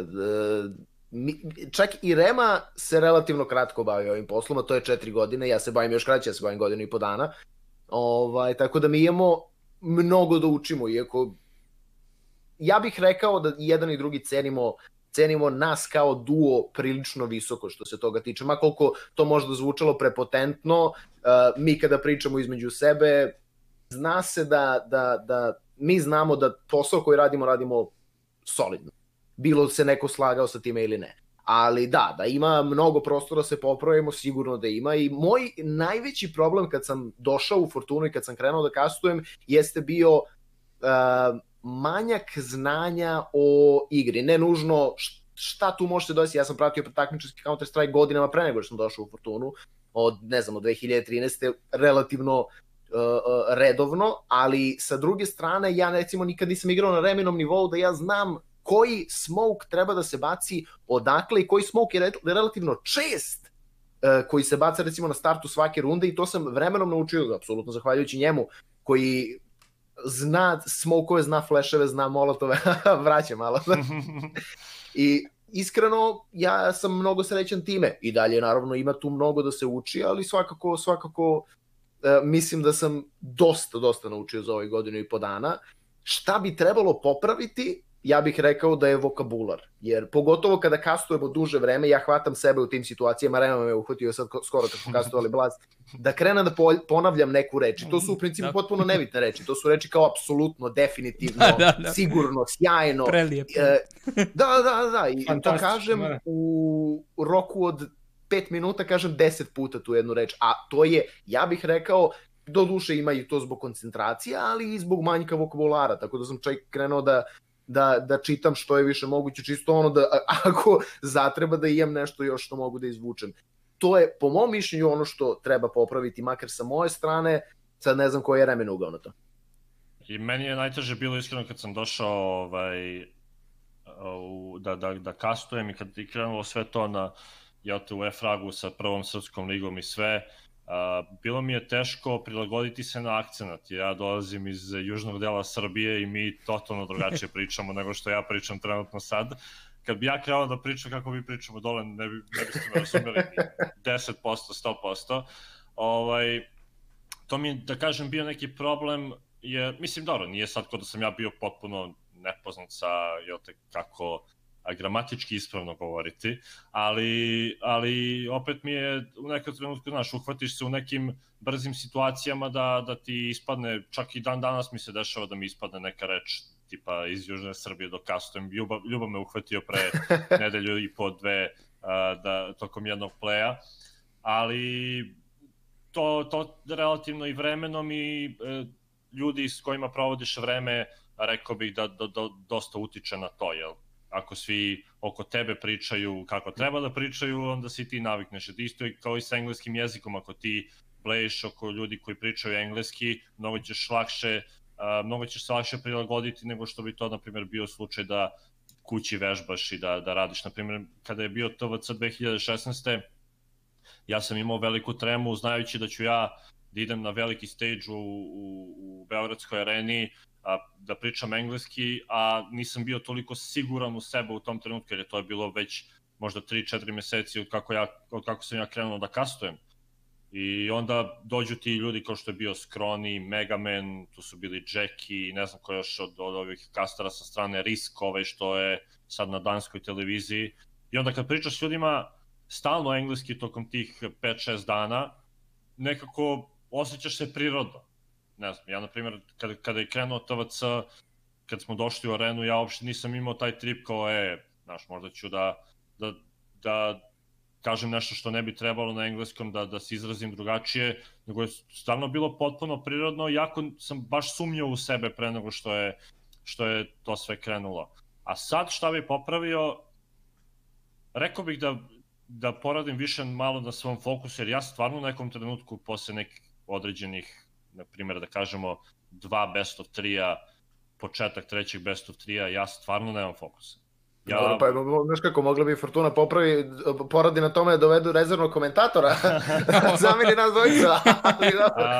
Čak i Rema se relativno kratko bavi ovim poslom, a to je četiri godine, ja se bavim još kraće, ja se bavim godinu i po dana. Ovaj, tako da mi imamo mnogo da učimo, iako ja bih rekao da jedan i drugi cenimo, cenimo nas kao duo prilično visoko što se toga tiče. Ma koliko to možda zvučalo prepotentno, uh, mi kada pričamo između sebe, zna se da, da, da mi znamo da posao koji radimo, radimo solidno. Bilo se neko slagao sa time ili ne. Ali da, da ima mnogo prostora se popravimo, sigurno da ima. I moj najveći problem kad sam došao u Fortunu i kad sam krenuo da kastujem, jeste bio uh, manjak znanja o igri. Ne nužno šta tu može se desiti. Ja sam pratio takmičarski Counter-Strike godinama pre nego što sam došao u Fortunu. Od, ne znam, od dve hiljade trinaeste. relativno uh, uh, redovno, ali sa druge strane ja recimo nikad nisam igrao na Reminom nivou da ja znam koji smoke treba da se baci odakle i koji smoke je relativno čest uh, koji se baca recimo na startu svake runde i to sam vremenom naučio, apsolutno zahvaljujući njemu, koji zna smokove, zna fleševe, zna molotove, vraća malo. I iskreno, ja sam mnogo srećan time. I dalje, naravno, ima tu mnogo da se uči, ali svakako, svakako e, mislim da sam dosta, dosta naučio za ovih godinu i po dana. Šta bi trebalo popraviti? ja bih rekao da je vokabular. Jer pogotovo kada kastujemo duže vreme, ja hvatam sebe u tim situacijama, Rema me uhvatio sad skoro kad smo kastovali Blast, da krenem da ponavljam neku reč. I to su u principu da. potpuno nebitne reči. To su reči kao apsolutno, definitivno, da, da, da. sigurno, sjajno. Prelijepo. E, da, da, da. I to kažem u roku od pet minuta, kažem deset puta tu jednu reč. A to je, ja bih rekao, do duše ima i to zbog koncentracije, ali i zbog manjka vokabulara. Tako da sam čak krenuo da Da, da čitam što je više moguće, čisto ono da ako zatreba da imam nešto još što mogu da izvučem. To je, po mom mišljenju, ono što treba popraviti, makar sa moje strane, sad ne znam koji je Remen ugao na to. I meni je najteže bilo iskreno kad sam došao ovaj, u, da, da, da kastujem i kad je krenulo sve to na jel te, u E-Fragu sa prvom srpskom ligom i sve, Uh, bilo mi je teško prilagoditi se na akcenat. Ja dolazim iz južnog dela Srbije i mi totalno drugačije pričamo nego što ja pričam trenutno sad. Kad bi ja krenuo da pričam kako mi pričamo dole, ne, bi, ne biste me razumeli ni deset posto, sto posto. Ovaj, to mi je, da kažem, bio neki problem, jer, mislim, dobro, nije sad kod da sam ja bio potpuno nepoznat sa, jel te, kako a gramatički ispravno govoriti, ali, ali opet mi je u nekom trenutku, znaš, uhvatiš se u nekim brzim situacijama da, da ti ispadne, čak i dan danas mi se dešava da mi ispadne neka reč tipa iz Južne Srbije do kastujem. Ljubav, Ljubav me uhvatio pre nedelju i po dve uh, da, tokom jednog pleja, ali to, to relativno i vremenom i uh, ljudi s kojima provodiš vreme, rekao bih da, da, da dosta utiče na to, jel? Ako svi oko tebe pričaju kako treba da pričaju, onda si ti navikneš. Isto je kao i sa engleskim jezikom, ako ti blejiš oko ljudi koji pričaju engleski, mnogo ćeš lakše, uh, mnogo ćeš se lakše prilagoditi nego što bi to, na primjer, bio slučaj da kući vežbaš i da, da radiš. Na primjer, kada je bio T V C dve hiljade šesnaeste. ja sam imao veliku tremu, znajući da ću ja da idem na veliki stage u, u, u Beogradskoj areni, a, da pričam engleski, a nisam bio toliko siguran u sebe u tom trenutku, jer je to je bilo već možda tri četiri meseci od kako, ja, od kako sam ja krenuo da kastujem. I onda dođu ti ljudi kao što je bio Skroni, Megaman, tu su bili Jackie, ne znam ko još od, od ovih kastara sa strane Risk, ovaj što je sad na danskoj televiziji. I onda kad pričaš s ljudima stalno engleski tokom tih pet šest dana, nekako osjećaš se prirodno. Ne znam, ja na primjer, kada, kada je krenuo T V C, kad smo došli u arenu, ja uopšte nisam imao taj trip kao, e, znaš, možda ću da, da, da kažem nešto što ne bi trebalo na engleskom, da, da se izrazim drugačije, nego je stvarno bilo potpuno prirodno, iako sam baš sumnjao u sebe pre nego što je, što je to sve krenulo. A sad šta bih popravio, rekao bih da, da poradim više malo na svom fokusu, jer ja stvarno u nekom trenutku posle nekih određenih, na primjer da kažemo dva best of trija, početak trećeg best of trija, ja stvarno nemam fokusa. Ja... Dobro, pa znaš kako, mogla bi Fortuna popravi, poradi na tome da dovedu rezervnog komentatora, zameni nas dvojicu. ali,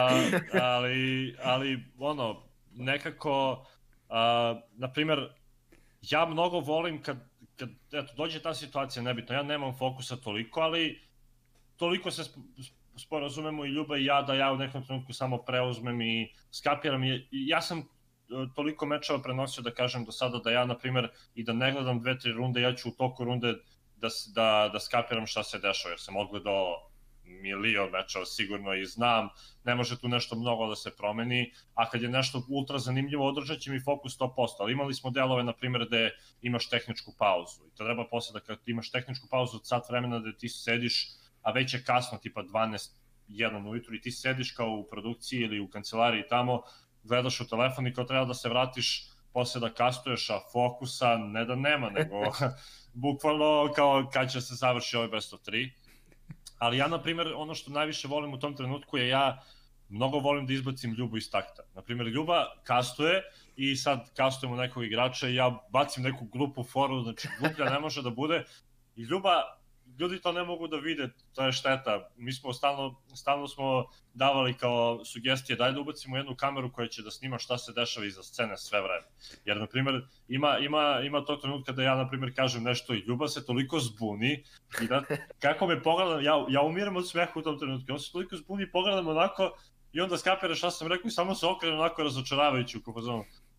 ali, ali, ono, nekako, a, na primjer, ja mnogo volim kad, kad eto, dođe ta situacija, nebitno, ja nemam fokusa toliko, ali toliko se sporazumemo i Ljuba i ja da ja u nekom trenutku samo preuzmem i skapiram. Ja sam toliko mečeva prenosio da kažem do sada da ja, na primjer, i da ne gledam dve, tri runde, ja ću u toku runde da, da, da skapiram šta se dešava, jer sam odgledao milion mečeva sigurno i znam, ne može tu nešto mnogo da se promeni, a kad je nešto ultra zanimljivo, održat će mi fokus sto posto, ali imali smo delove, na primjer, gde imaš tehničku pauzu i to treba posle da kad imaš tehničku pauzu od sat vremena da ti sediš, a već je kasno, tipa dvanaest jedan ujutru i ti sediš kao u produkciji ili u kancelariji tamo, gledaš u telefon i kao treba da se vratiš posle da kastuješ, a fokusa ne da nema, nego bukvalno kao kad će se završi ovaj best of tri. Ali ja, na primjer, ono što najviše volim u tom trenutku je ja mnogo volim da izbacim Ljubu iz takta. Na primjer, Ljuba kastuje i sad kastujemo nekog igrača i ja bacim neku glupu foru, znači gluplja ne može da bude i Ljuba, ljudi to ne mogu da vide, to je šteta. Mi smo stalno, stalno smo davali kao sugestije, daj da ubacimo jednu kameru koja će da snima šta se dešava iza scene sve vreme. Jer, na primjer, ima, ima, ima to trenutka da ja, na primjer, kažem nešto i Ljuba se toliko zbuni i da, kako me pogledam, ja, ja umiram od smeha u tom trenutku, on se toliko zbuni i pogledam onako i onda skapira šta sam rekao i samo se okrenu onako razočaravajući u kupozonu.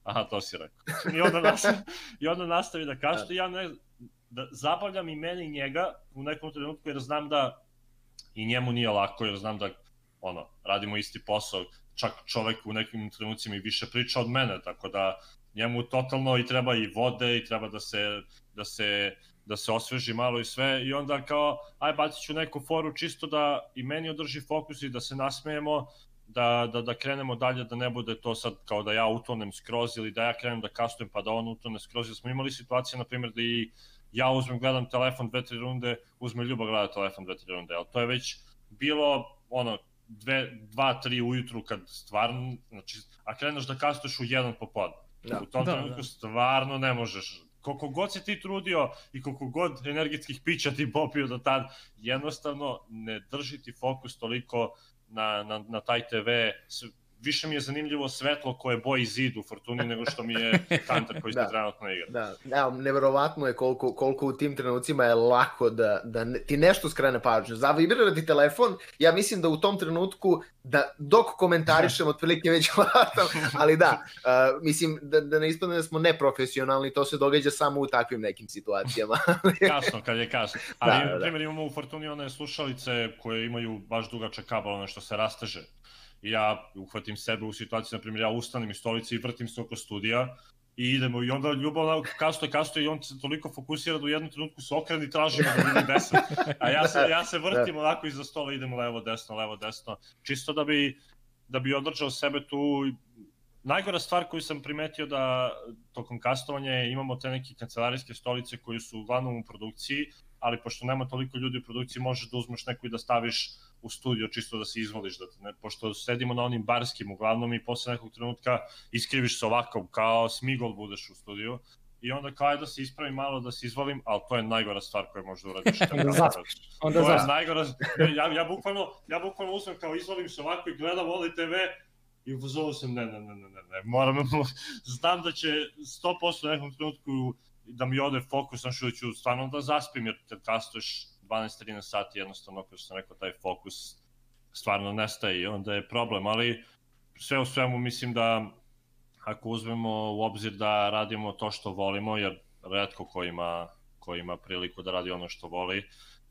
Aha, to si rekao. I onda nastavi, i onda nastavi da kaže, ja ne, da zabavljam i mene i njega u nekom trenutku, jer znam da i njemu nije lako, jer znam da ono, radimo isti posao, čak čovek u nekim trenucima i više priča od mene, tako da njemu totalno i treba i vode i treba da se, da se, da se osveži malo i sve i onda kao, aj bacit ću neku foru čisto da i meni održi fokus i da se nasmejemo, da, da, da krenemo dalje, da ne bude to sad kao da ja utonem skroz ili da ja krenem da kastujem pa da on utone skroz, jer smo imali situacije, na primjer, da i ja uzmem, gledam telefon dve, tri runde, uzme Ljuba gleda telefon dve, tri runde, ali to je već bilo, ono, dve, dva, tri ujutru kad stvarno, znači, a kreneš da kastuješ u jedan popodne. Da. U tom da, trenutku da. Stvarno ne možeš. Koliko god si ti trudio i koliko god energetskih pića ti popio do tad, jednostavno ne drži ti fokus toliko na, na, na taj te ve. Više mi je zanimljivo svetlo koje boji zid u Fortuni nego što mi je Counter koji ste da, trenutno igra. Da, da, neverovatno je koliko, koliko u tim trenucima je lako da, da ne, ti nešto skrene pažnju. Zavibrira ti telefon, ja mislim da u tom trenutku, da dok komentarišem otprilike već hvatam, ali da, uh, mislim da, da ne ispadne da smo neprofesionalni, to se događa samo u takvim nekim situacijama. Kasno, kad je kasno. Ali, da, da, na primjer, imamo u Fortuni one slušalice koje imaju baš dugačak kabel, ono što se rasteže. I ja uhvatim sebe u situaciji, na primjer, ja ustanem iz stolice i vrtim se oko studija i idemo i onda Ljubav kasto je kasto i on se toliko fokusira da u jednom trenutku se okrene i tražimo da vidi desno. A ja se, ja se vrtim onako iza stola, idemo levo, desno, levo, desno, čisto da bi, da bi održao sebe tu. Najgora stvar koju sam primetio da tokom kastovanja imamo te neke kancelarijske stolice koje su uglavnom u produkciji, ali pošto nema toliko ljudi u produkciji, možeš da uzmeš neku i da staviš u studio čisto da se izvoliš, da ne, pošto sedimo na onim barskim uglavnom i posle nekog trenutka iskriviš se ovako, kao smigol budeš u studiju i onda kao je da se ispravim malo, da se izvolim, ali to je najgora stvar koju možda uradiš. Onda zaspiš. Onda to zaspiš. Je najgora, ja, ja, bukvalno, ja bukvalno uzmem kao izvolim se ovako i gledam Oli te ve i uzovu sam, ne, ne, ne, ne, ne, ne, moram, znam da će sto posto u nekom trenutku da mi ode fokus, znači da ću stvarno da zaspim, jer kad kastuješ dvanaest trinaest sati, jednostavno, kao što sam rekao, taj fokus stvarno nestaje i onda je problem, ali sve u svemu mislim da ako uzmemo u obzir da radimo to što volimo, jer retko ko ima, ko ima priliku da radi ono što voli,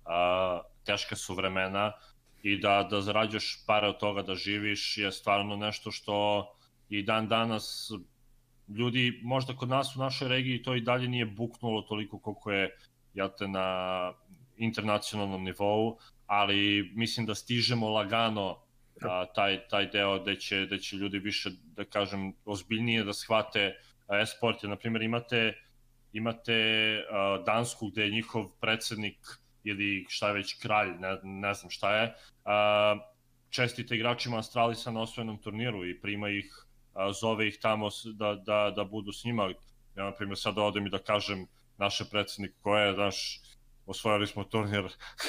a, teška su vremena i da, da zarađuješ pare od toga da živiš je stvarno nešto što i dan danas ljudi, možda kod nas u našoj regiji to i dalje nije buknulo toliko koliko je, jel te, na internacionalnom nivou, ali mislim da stižemo lagano a, taj, taj deo gde će, gde će ljudi više, da kažem, ozbiljnije da shvate e-sport. Na primjer, imate, imate a, Dansku gde je njihov predsednik ili šta je već kralj, ne, ne znam šta je, a, čestite igračima Astralisa na osvojenom turniru i prima ih, a, zove ih tamo da, da, da budu s njima. Ja, na primjer, sad odem i da kažem naše predsednik ko je, znaš, osvojili smo turnir.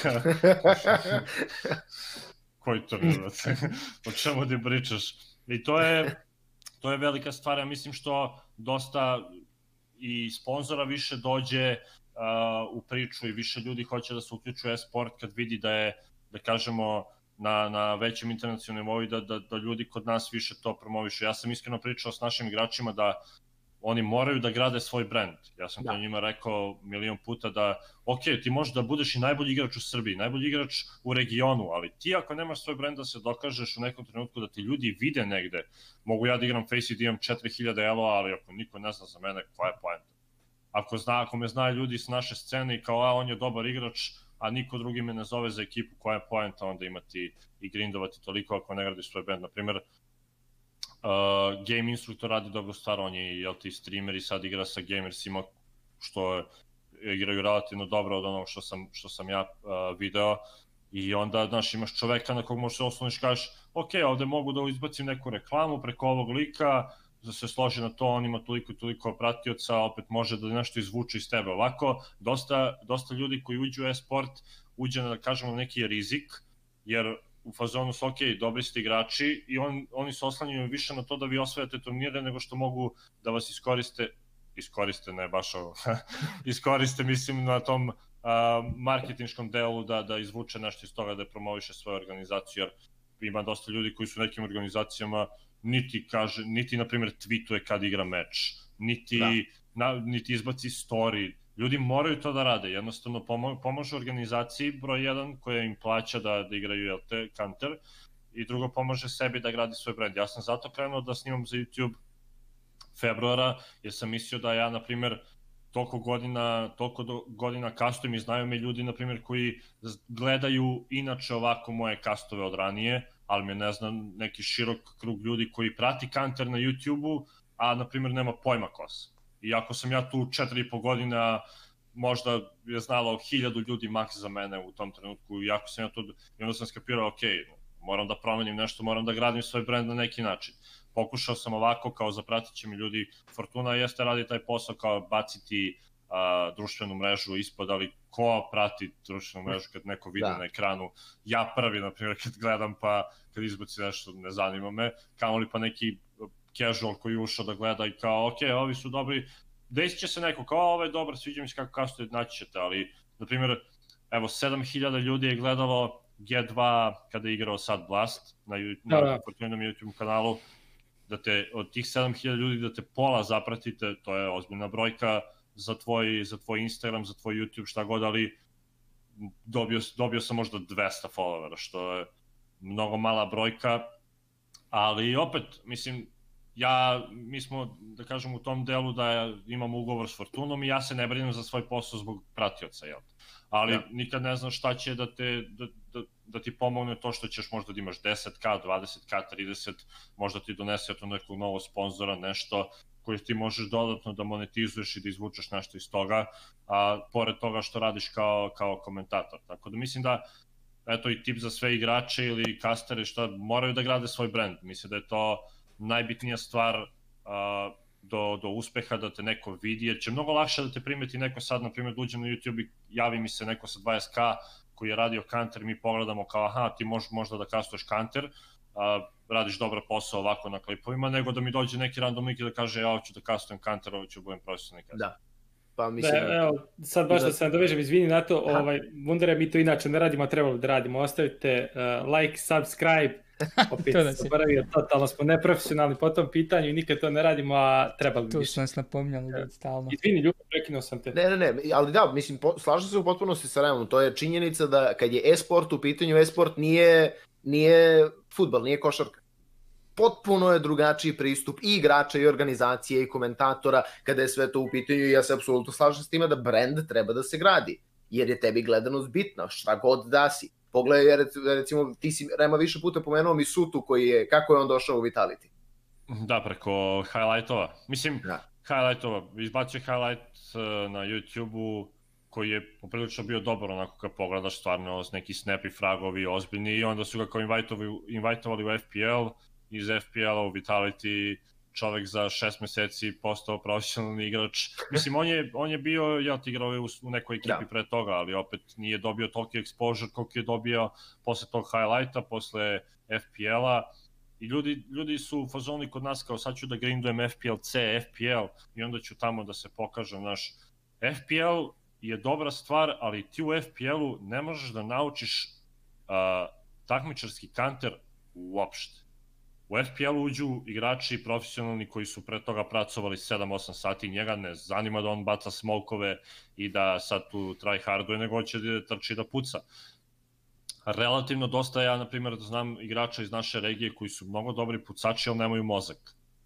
Koji turnir? O čemu ti pričaš? I to je, to je velika stvar. Ja mislim što dosta i sponzora više dođe uh, u priču i više ljudi hoće da se uključu u e-sport kad vidi da je, da kažemo, na, na većem internacionalnom nivou i da, da, da ljudi kod nas više to promovišu. Ja sam iskreno pričao s našim igračima da oni moraju da grade svoj brend. Ja sam da. to njima rekao milion puta da, ok, ti možeš da budeš i najbolji igrač u Srbiji, najbolji igrač u regionu, ali ti ako nemaš svoj brend da se dokažeš u nekom trenutku da ti ljudi vide negde, mogu ja da igram Face i da imam četiri hiljade elo, ali ako niko ne zna za mene, koja je poenta? Ako, zna, ako me znaju ljudi s naše scene i kao, a on je dobar igrač, a niko drugi me ne zove za ekipu, koja je poenta onda imati i grindovati toliko ako ne gradiš svoj brend. Naprimer, Uh, game instruktor radi dobro stvar, on je, jel ti, streamer i sad igra sa gamersima, što je, igraju relativno dobro od onog što sam, što sam ja uh, video i onda, znaš, imaš čoveka na kog možeš se osloniš, kažeš, ok, ovde mogu da izbacim neku reklamu preko ovog lika, da se složi na to, on ima toliko i toliko pratioca, opet može da nešto izvuče iz tebe. Ovako, dosta, dosta ljudi koji uđu u e-sport uđe na, da kažemo, neki rizik, jer u fazonu su, ok, dobri ste igrači i on, oni se oslanjaju više na to da vi osvajate turnire nego što mogu da vas iskoriste, iskoriste, ne baš ovo, iskoriste, mislim, na tom uh, marketinškom delu da, da izvuče nešto iz toga, da promoviše svoju organizaciju, jer ima dosta ljudi koji su u nekim organizacijama niti kaže, niti na primjer tweetuje kad igra meč, niti, na, niti izbaci story. Ljudi moraju to da rade, jednostavno pomo pomožu organizaciji broj jedan koja im plaća da, da igraju jel te, Counter, i drugo pomože sebi da gradi svoj brand. Ja sam zato krenuo da snimam za YouTube februara, jer sam mislio da ja, na primjer, toliko godina, toliko do, godina kastujem i znaju me ljudi, na primjer, koji gledaju inače ovako moje kastove od ranije, ali me ne znam neki širok krug ljudi koji prati Counter na YouTube-u, a, na primjer, nema pojma ko sam. Iako sam ja tu četiri i po godina, možda je znalo hiljadu ljudi maks za mene u tom trenutku, iako sam ja tu, i onda sam skapirao, ok, moram da promenim nešto, moram da gradim svoj brand na neki način. Pokušao sam ovako, kao zapratit će mi ljudi, Fortuna jeste radi taj posao kao baciti a, društvenu mrežu ispod, ali ko prati društvenu mrežu kad neko vidi da. Na ekranu? Ja prvi, na primjer, kad gledam pa kad izbaci nešto, ne zanima me, kao li pa neki casual koji ušao da gleda i kao, ok, ovi su dobri, desit će se neko, kao, ovo je dobar, sviđa mi se kako kastuje, naći ćete, ali, na primjer, evo, sedam hiljada ljudi je gledalo G dva kada je igrao Sad Blast na, na da, da. Fortunom YouTube kanalu, da te, od tih sedam hiljada ljudi da te pola zapratite, to je ozbiljna brojka za tvoj, za tvoj Instagram, za tvoj YouTube, šta god, ali dobio, dobio sam možda dvesta followera, što je mnogo mala brojka, ali opet, mislim, ja, mi smo, da kažem, u tom delu da imam ugovor s Fortunom i ja se ne brinem za svoj posao zbog pratioca, jel? Ali ja. Nikad ne znaš šta će da, te, da, da, da ti pomogne to što ćeš možda da imaš deset ka, dvadeset ka, trideset, možda ti donese to nekog novog sponzora, nešto koje ti možeš dodatno da monetizuješ i da izvučeš nešto iz toga, a pored toga što radiš kao, kao komentator. Tako da mislim da, eto i tip za sve igrače ili kastere, šta moraju da grade svoj brand. Mislim da je to najbitnija stvar uh, do, do uspeha, da te neko vidi, jer će mnogo lakše da te primeti neko sad, na primjer, uđem na YouTube i javi mi se neko sa dvadeset ka koji je radio Counter, mi pogledamo kao, aha, ti možeš možda da kastuješ Counter, uh, radiš dobar posao ovako na klipovima, nego da mi dođe neki randomnik i da kaže, ja hoću da kastujem Counter, ovo ću budem profesionalni kaster. Da. Pa mislim... Da, evo, sad baš da se nadovežem, izvini na to, ovaj, Wundere, mi to inače ne radimo, a trebalo da radimo. Ostavite uh, like, subscribe, opet se zaboravio, totalno smo neprofesionalni po tom pitanju i nikad to ne radimo, a trebali bi. Tu smo nas napominjali da stalno. Izvini, Ljubav, prekinuo sam te. Ne, ne, ne, ali da, mislim, po, slažem se u potpunosti sa Remom, to je činjenica da kad je e-sport u pitanju, e-sport nije, nije fudbal, nije košarka. Potpuno je drugačiji pristup i igrača i organizacije i komentatora kada je sve to u pitanju i ja se apsolutno slažem s time da brand treba da se gradi, jer je tebi gledanost bitna, šta god da si. Pogledaj, recimo, ti si Rema više puta pomenuo Misutu koji je, kako je on došao u Vitality? Da, preko highlightova. Mislim, da. highlightova, izbacio highlight na YouTube-u koji je poprilično bio dobar, onako kad pogledaš stvarno neki snapi fragovi ozbiljni i onda su ga kao invitovali u F P L, iz F P L-a u Vitality, čovek za šest meseci postao profesionalni igrač. Mislim, on je, on je bio, jel ti igrao u, u nekoj ekipi da. Pre toga, ali opet nije dobio toliki exposure koliko je dobio posle tog highlighta, posle F P L-a. I ljudi, ljudi su u fazoni kod nas kao sad ću da grindujem F P L C, F P L i onda ću tamo da se pokažem, znaš. F P L je dobra stvar, ali ti u F P L-u ne možeš da naučiš uh, takmičarski Counter uopšte. U F P L uđu igrači profesionalni koji su pre toga pracovali sedam osam sati, njega ne zanima da on baca smokove i da sad tu tryharduje, nego će da trči da puca. Relativno dosta ja, na primjer, znam igrača iz naše regije koji su mnogo dobri pucači, ali nemaju mozak.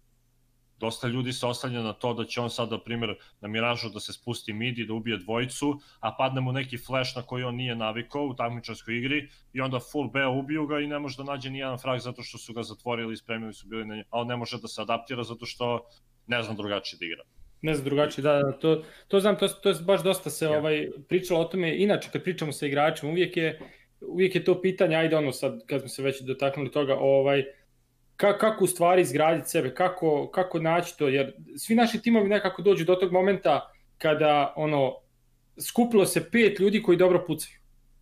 Dosta ljudi se oslanja na to da će on sad, na primjer, na miražu da se spusti mid i da ubije dvojicu, a padne mu neki flash na koji on nije navikao u takmičarskoj igri i onda full B ubiju ga i ne može da nađe ni jedan frag zato što su ga zatvorili i spremili su bili na nje, a on ne može da se adaptira zato što ne zna drugačije da igra. Ne znam drugačije, da, to, to znam, to, to je baš dosta se ja. ovaj, pričalo o tome, inače kad pričamo sa igračima, uvijek je, uvijek je to pitanje, ajde ono sad, kad smo se već dotaknuli toga, ovaj, kako u stvari izgraditi sebe, kako, kako naći to, jer svi naši timovi nekako dođu do tog momenta kada ono, skupilo se pet ljudi koji dobro pucaju.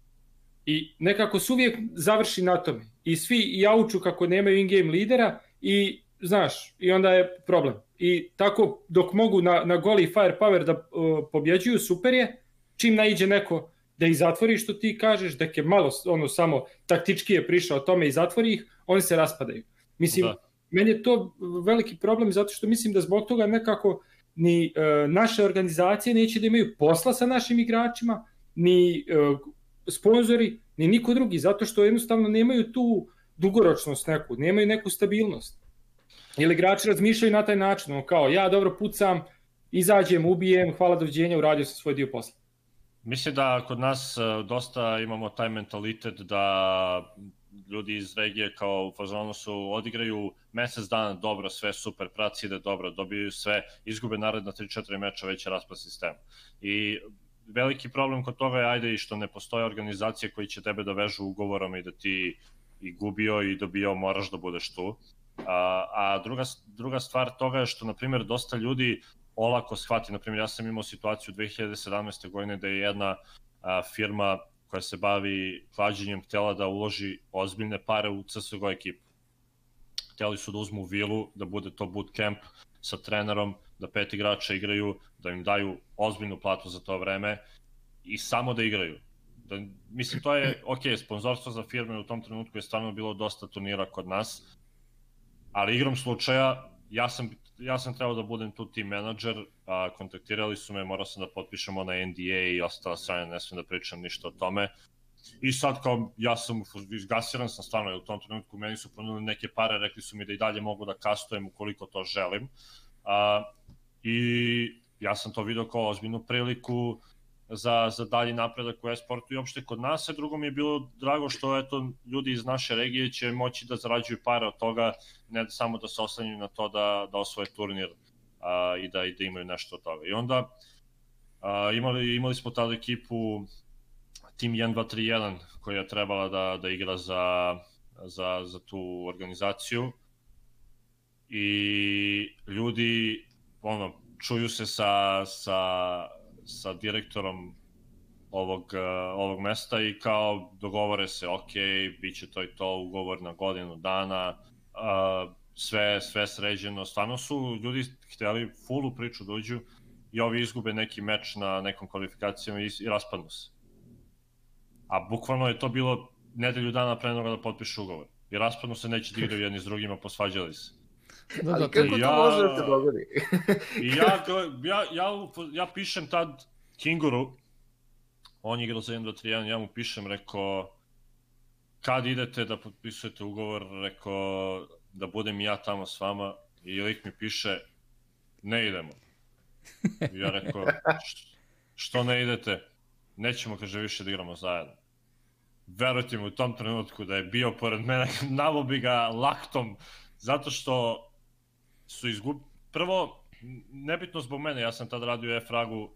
I nekako se uvijek završi na tome. I svi jauču kako nemaju in-game lidera i znaš, i onda je problem. I tako dok mogu na, na goli firepower da uh, pobjeđuju, super je, čim naiđe neko da ih zatvoriš što ti kažeš, da je malo ono samo taktički je prišao tome i zatvori ih, oni se raspadaju. Mislim, da. Meni je to veliki problem zato što mislim da zbog toga nekako ni e, naše organizacije neće da imaju posla sa našim igračima, ni e, sponzori, ni niko drugi, zato što jednostavno nemaju tu dugoročnost neku, nemaju neku stabilnost. Ili igrači razmišljaju na taj način, ono kao ja dobro pucam, izađem, ubijem, hvala doviđenja, uradio sam svoj dio posla. Mislim da kod nas dosta imamo taj mentalitet da ljudi iz regije kao u fazonu su odigraju mesec dana dobro, sve super, prac ide dobro, dobiju sve, izgube naredna tri četiri meča, već je raspad sistem. I veliki problem kod toga je ajde i što ne postoje organizacije koji će tebe da vežu ugovorom i da ti i gubio i dobio moraš da budeš tu. A, a druga, druga stvar toga je što, na primjer, dosta ljudi olako shvati. Na primjer, ja sam imao situaciju dve hiljade sedamnaeste. godine da je jedna a, firma koja se bavi klađenjem htela da uloži ozbiljne pare u C S G O ekipu. Hteli su da uzmu vilu, da bude to bootcamp sa trenerom, da pet igrača igraju, da im daju ozbiljnu platu za to vreme i samo da igraju. Da, mislim, to je, ok, sponzorstvo za firme u tom trenutku je stvarno bilo dosta turnira kod nas, ali igrom slučaja, ja sam, ja sam trebao da budem tu team menadžer, a kontaktirali su me, morao sam da potpišem onaj N D A i ostala strana, ne smijem da pričam ništa o tome. I sad kao, ja sam izgasiran sam stvarno, jer u tom trenutku meni su ponudili neke pare, rekli su mi da i dalje mogu da kastujem ukoliko to želim. A, I ja sam to vidio kao ozbiljnu priliku za, za dalji napredak u e-sportu i uopšte kod nas. A drugo mi je bilo drago što eto, ljudi iz naše regije će moći da zarađuju pare od toga, ne samo da se oslanjuju na to da, da osvoje turnir a, i, da, i da imaju nešto od toga. I onda a, imali, imali smo tada ekipu Team jedan dva tri jedan koja je trebala da, da igra za, za, za tu organizaciju i ljudi ono, čuju se sa, sa, sa direktorom ovog, ovog mesta i kao dogovore se, ok, bit će to i to, ugovor na godinu dana, uh, sve, sve sređeno. Stvarno su ljudi htjeli fullu priču da uđu i ovi izgube neki meč na nekom kvalifikacijama i, i raspadnu se. A bukvalno je to bilo nedelju dana pre nego da potpišu ugovor. I raspadnu se, neće da igraju jedni s drugima, posvađali se. Da, ali kako to ja, može da se dogodi? I ja, ja, ja, ja pišem tad Kinguru, on je igrao za jedan dva tri jedan, ja mu pišem, rekao, kad idete da potpisujete ugovor, rekao, da budem ja tamo s vama, i lik mi piše, ne idemo. I ja rekao, što ne idete? Nećemo, kaže, više da igramo zajedno. Verujte mi u tom trenutku da je bio pored mene, nalo bi ga laktom, zato što su izgubili, prvo, nebitno zbog mene, ja sam tad radio u E-Fragu,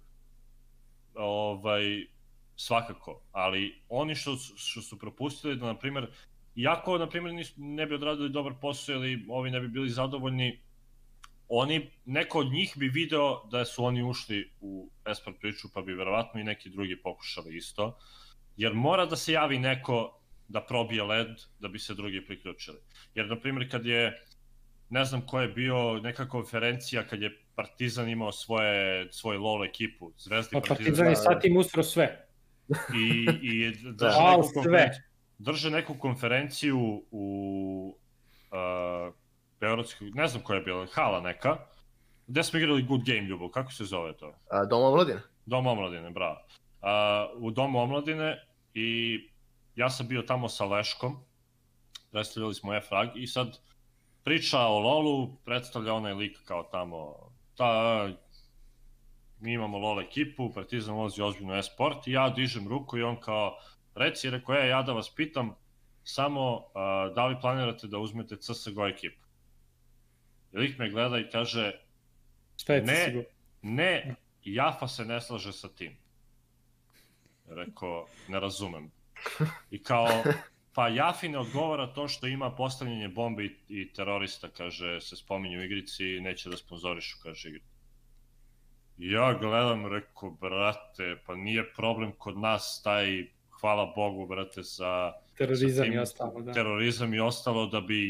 ovaj, svakako, ali oni što, što su propustili da, na primjer, iako, na primjer, ne bi odradili dobar posao ili ovi ne bi bili zadovoljni, oni, neko od njih bi video da su oni ušli u esport priču, pa bi verovatno i neki drugi pokušali isto, jer mora da se javi neko da probije led, da bi se drugi priključili. Jer, na primjer, kad je, ne znam ko je bio, neka konferencija, kad je Partizan imao svoje, svoje LoL ekipu, Zvezdi a Partizan. Partizan je sad im ustro sve. I, i drže, da. neku konferenciju, drže neku konferenciju u uh, Beogradskoj, ne znam koja je bila, hala neka, gde smo igrali Good Game, Ljubav, kako se zove to? A, Dom omladine. Dom omladine, bravo. Uh, u Domu omladine i ja sam bio tamo sa Leškom, predstavljali smo E-Frag i sad priča o LoL-u, predstavlja onaj lik kao tamo, ta, mi imamo LoL ekipu, Partizan ulazi ozbiljno e-sport i ja dižem ruku i on kao, reci, rekao, ja, ja da vas pitam, samo uh, da li planirate da uzmete C S G O ekipu? I lik me gleda i kaže, šta je ne, C S G O? ne, Jafa se ne slaže sa tim. Rekao, ne razumem. I kao, pa Jafi ne odgovara to što ima postavljanje bombe i, i terorista, kaže, se spominju u igrici i neće da sponzorišu, kaže, igri. Ja gledam, rekao, brate, pa nije problem kod nas taj, hvala Bogu, brate, sa... Terorizam sa tim, i ostalo, da. Terorizam i ostalo, da bi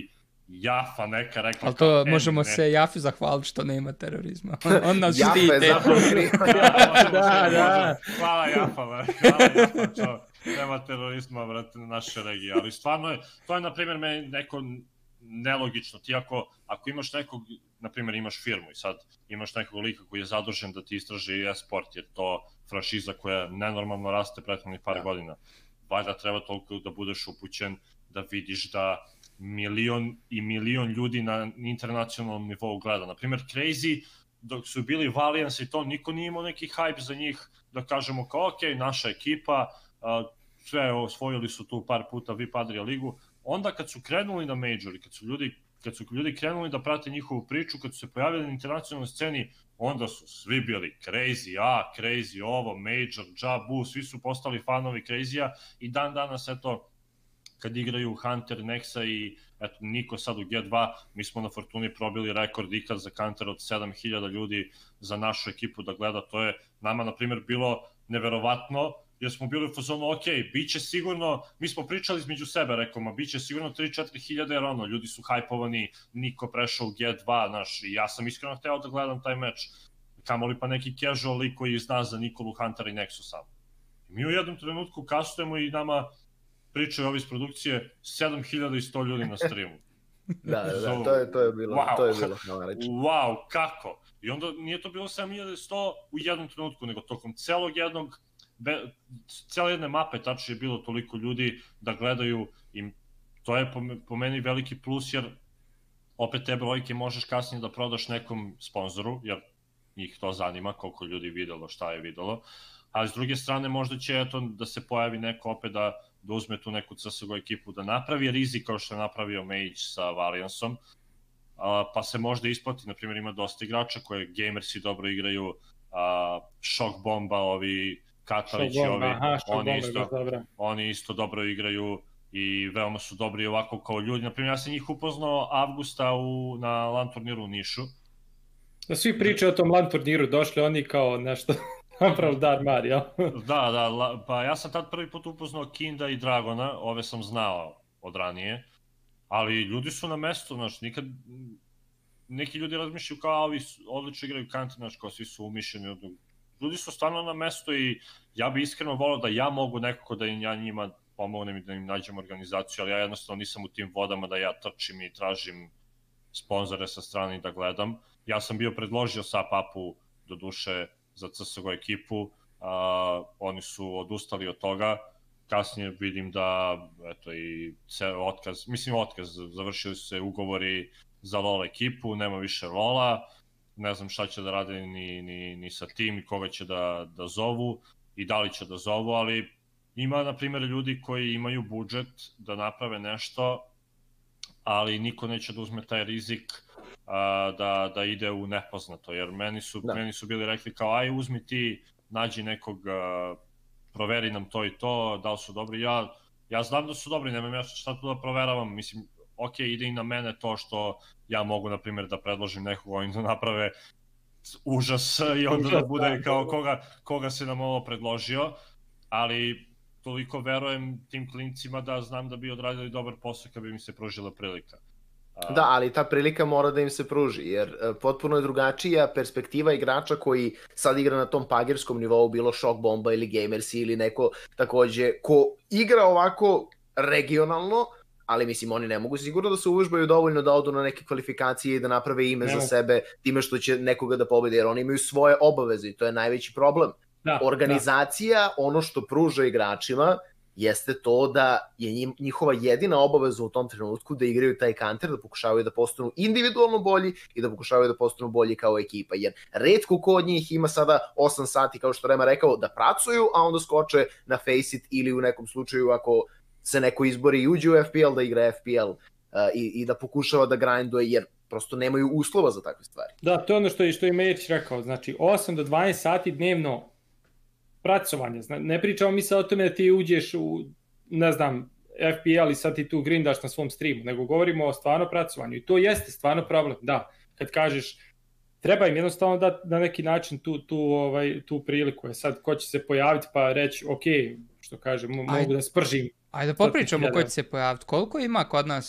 Jafa neka rekla... Ali to možemo se Jafi zahvaliti što nema terorizma. On, on nas Jafa štite. je zapravo kriv. Da, da. Hvala Jafa, hvala Jafa, čo nema terorizma, brate, na našoj regiji. Ali stvarno je, to je, na primjer, meni neko nelogično. Ti ako, ako imaš nekog, na primjer, imaš firmu i sad imaš nekog lika koji je zadužen da ti istraži e-sport, jer to franšiza koja nenormalno raste prethodnih par godina. Valjda treba toliko da budeš upućen da vidiš da milion i milion ljudi na internacionalnom nivou gleda. Naprimjer, Crazy, dok su bili Valiance i to, niko nije imao neki hype za njih, da kažemo kao, ok, naša ekipa, sve osvojili su tu par puta V I P Adria ligu. Onda kad su krenuli na Major i kad su ljudi, kad su ljudi krenuli da prate njihovu priču, kad su se pojavili na internacionalnoj sceni, onda su svi bili Crazy, a, Crazy, ovo, Major, Jabu, svi su postali fanovi Crazy-a i dan danas, eto, kad igraju Hunter, Nexa i eto, Niko sad u G dva, mi smo na Fortuni probili rekord ikad za Counter od sedam hiljada ljudi za našu ekipu da gleda. To je nama, na primjer, bilo neverovatno, jer smo bili u fazonu, ok, bit će sigurno, mi smo pričali između sebe, rekao, ma bit će sigurno tri do četiri hiljade, jer ono, ljudi su hajpovani, Niko prešao u G dva, znaš, i ja sam iskreno hteo da gledam taj meč, kamoli pa neki casual lik koji zna za Nikolu, Huntera i Nexu sam. Mi u jednom trenutku kastujemo i nama pričaju ovi iz produkcije sedam hiljada sto ljudi na streamu. Da, da, da, to je, to je bilo, wow. to je bilo reći. Wow, kako? I onda nije to bilo sedam hiljada sto u jednom trenutku, nego tokom celog jednog, be, cele jedne mape tačno je bilo toliko ljudi da gledaju i to je po, po meni veliki plus, jer opet te brojke možeš kasnije da prodaš nekom sponzoru, jer njih to zanima koliko ljudi videlo, šta je videlo, ali s druge strane možda će eto da se pojavi neko opet da da uzme tu neku C S G O ekipu, da napravi rizik kao što je napravio Mage sa Valianceom, pa se možda isplati, na primjer ima dosta igrača koje gamersi dobro igraju, Shock Bomba, ovi Katalić i ovi, aha, oni, isto, oni isto dobro igraju i veoma su dobri ovako kao ljudi. Na primjer, ja sam njih upoznao avgusta u, na LAN turniru u Nišu. Da svi pričaju o tom LAN turniru, došli oni kao nešto... Napravo Dar Mar, jel? Da, da, la, pa ja sam tad prvi put upoznao Kinda i Dragona, ove sam znao od ranije, ali ljudi su na mestu, znaš, nikad, neki ljudi razmišljaju kao, ovi odlično igraju Counter, znaš, kao svi su umišljeni, ljudi su stvarno na mestu i ja bi iskreno volao da ja mogu nekako da ja njima pomognem i da im nađem organizaciju, ali ja jednostavno nisam u tim vodama da ja trčim i tražim sponzore sa strane i da gledam. Ja sam bio predložio sa Papu, do duše, za C S G O ekipu, uh, oni su odustali od toga, kasnije vidim da, eto i otkaz, mislim otkaz, završili su se ugovori za LoL ekipu, nema više LoL-a, ne znam šta će da rade ni, ni, ni sa tim, ni koga će da, da zovu i da li će da zovu, ali ima, na primjer, ljudi koji imaju budžet da naprave nešto, ali niko neće da uzme taj rizik da, da ide u nepoznato, jer meni su, meni su bili rekli kao, aj uzmi ti, nađi nekog, proveri nam to i to, da li su dobri, ja, ja znam da su dobri, nemam ja šta tu da proveravam, mislim, ok, ide i na mene to što ja mogu, na primjer, da predložim nekog, oni da naprave užas i onda da bude kao koga, koga se nam ovo predložio, ali toliko verujem tim klincima da znam da bi odradili dobar posao kad bi mi se pružila prilika. Da, ali ta prilika mora da im se pruži, jer potpuno je drugačija perspektiva igrača koji sad igra na tom pagirskom nivou, bilo Shock Bomba ili Gamersi ili neko takođe ko igra ovako regionalno, ali mislim oni ne mogu sigurno da se uvežbaju dovoljno da odu na neke kvalifikacije i da naprave ime za sebe time što će nekoga da pobede, jer oni imaju svoje obaveze i to je najveći problem. Da, organizacija, da. Ono što pruža igračima jeste to da je njihova jedina obaveza u tom trenutku da igraju taj Counter, da pokušavaju da postanu individualno bolji i da pokušavaju da postanu bolji kao ekipa, jer retko ko od njih ima sada osam sati, kao što Rema rekao, da pracuju, a onda skoče na Faceit ili u nekom slučaju ako se neko izbori i uđe u F P L, da igra F P L uh, i, i da pokušava da grinduje, jer prosto nemaju uslova za takve stvari. Da, to je ono što je, što je Mejić rekao, znači osam do dvanaest sati dnevno pracovanje. Ne pričamo mi sad o tome da ti uđeš u, ne znam, F P L i sad ti tu grindaš na svom streamu, nego govorimo o stvarno pracovanju i to jeste stvarno problem, da. Kad kažeš, treba im jednostavno dati na neki način tu, tu, ovaj, tu priliku. Je sad, ko će se pojaviti pa reći, ok, što kažem, mogu da spržim. Ajde, popričamo ko će se pojaviti. Koliko ima kod nas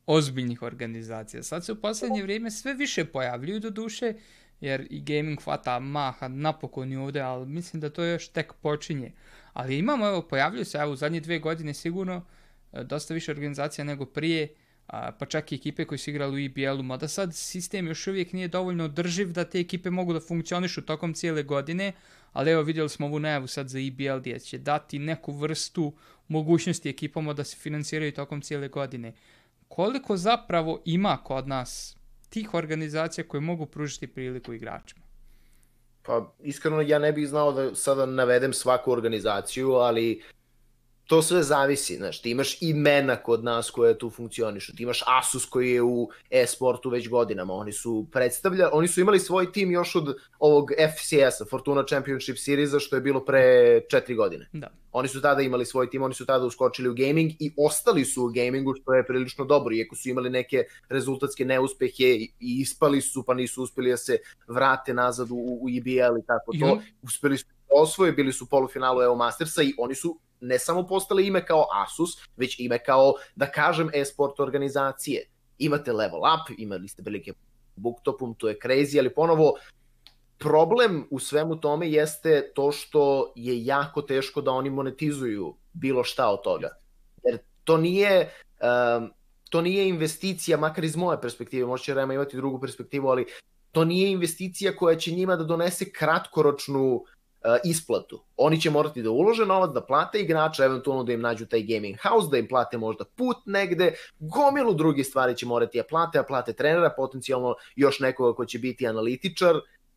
ozbiljnih organizacija. Sad se u posljednje vrijeme sve više pojavljuju do duše, jer i gaming hvata maha napokon i ovdje, ali mislim da to još tek počinje. Ali imamo, evo, pojavljuju se, evo, u zadnje dvije godine sigurno dosta više organizacija nego prije, pa čak i ekipe koji su igrali u E B L-u, mada sad sistem još uvijek nije dovoljno održiv da te ekipe mogu da funkcionišu tokom cijele godine, ali evo vidjeli smo ovu najavu sad za E B L gdje će dati neku vrstu mogućnosti ekipama da se financiraju tokom cijele godine. Koliko zapravo ima kod nas tih organizacija koje mogu pružiti priliku igračima? Pa iskreno ja ne bih znao da sada navedem svaku organizaciju, ali to sve zavisi, znaš, ti imaš imena kod nas koje tu funkcionišu, ti imaš Asus koji je u e-sportu već godinama, oni su predstavlja, oni su imali svoj tim još od ovog F C S-a, Fortuna Championship Series-a, što je bilo pre četiri godine. Da. Oni su tada imali svoj tim, oni su tada uskočili u gaming i ostali su u gamingu, što je prilično dobro, iako su imali neke rezultatske neuspehe i ispali su, pa nisu uspeli da se vrate nazad u, u E B L i tako to, mm-hmm. uspeli su da osvoje, bili su u polufinalu Evo Mastersa i oni su ne samo postali ime kao Asus, već ime kao, da kažem, e-sport organizacije. Imate Level Up, imali ste prilike Booktopom, to je crazy, ali ponovo, problem u svemu tome jeste to što je jako teško da oni monetizuju bilo šta od toga. Jer to nije, um, to nije investicija, makar iz moje perspektive, možda će Rema imati drugu perspektivu, ali to nije investicija koja će njima da donese kratkoročnu Uh, isplatu. Oni će morati da ulože novac, da plate igrača, eventualno da im nađu taj gaming house, da im plate možda put negde, gomilu drugih stvari će morati da plate, a plate trenera, potencijalno još nekoga ko će biti analitičar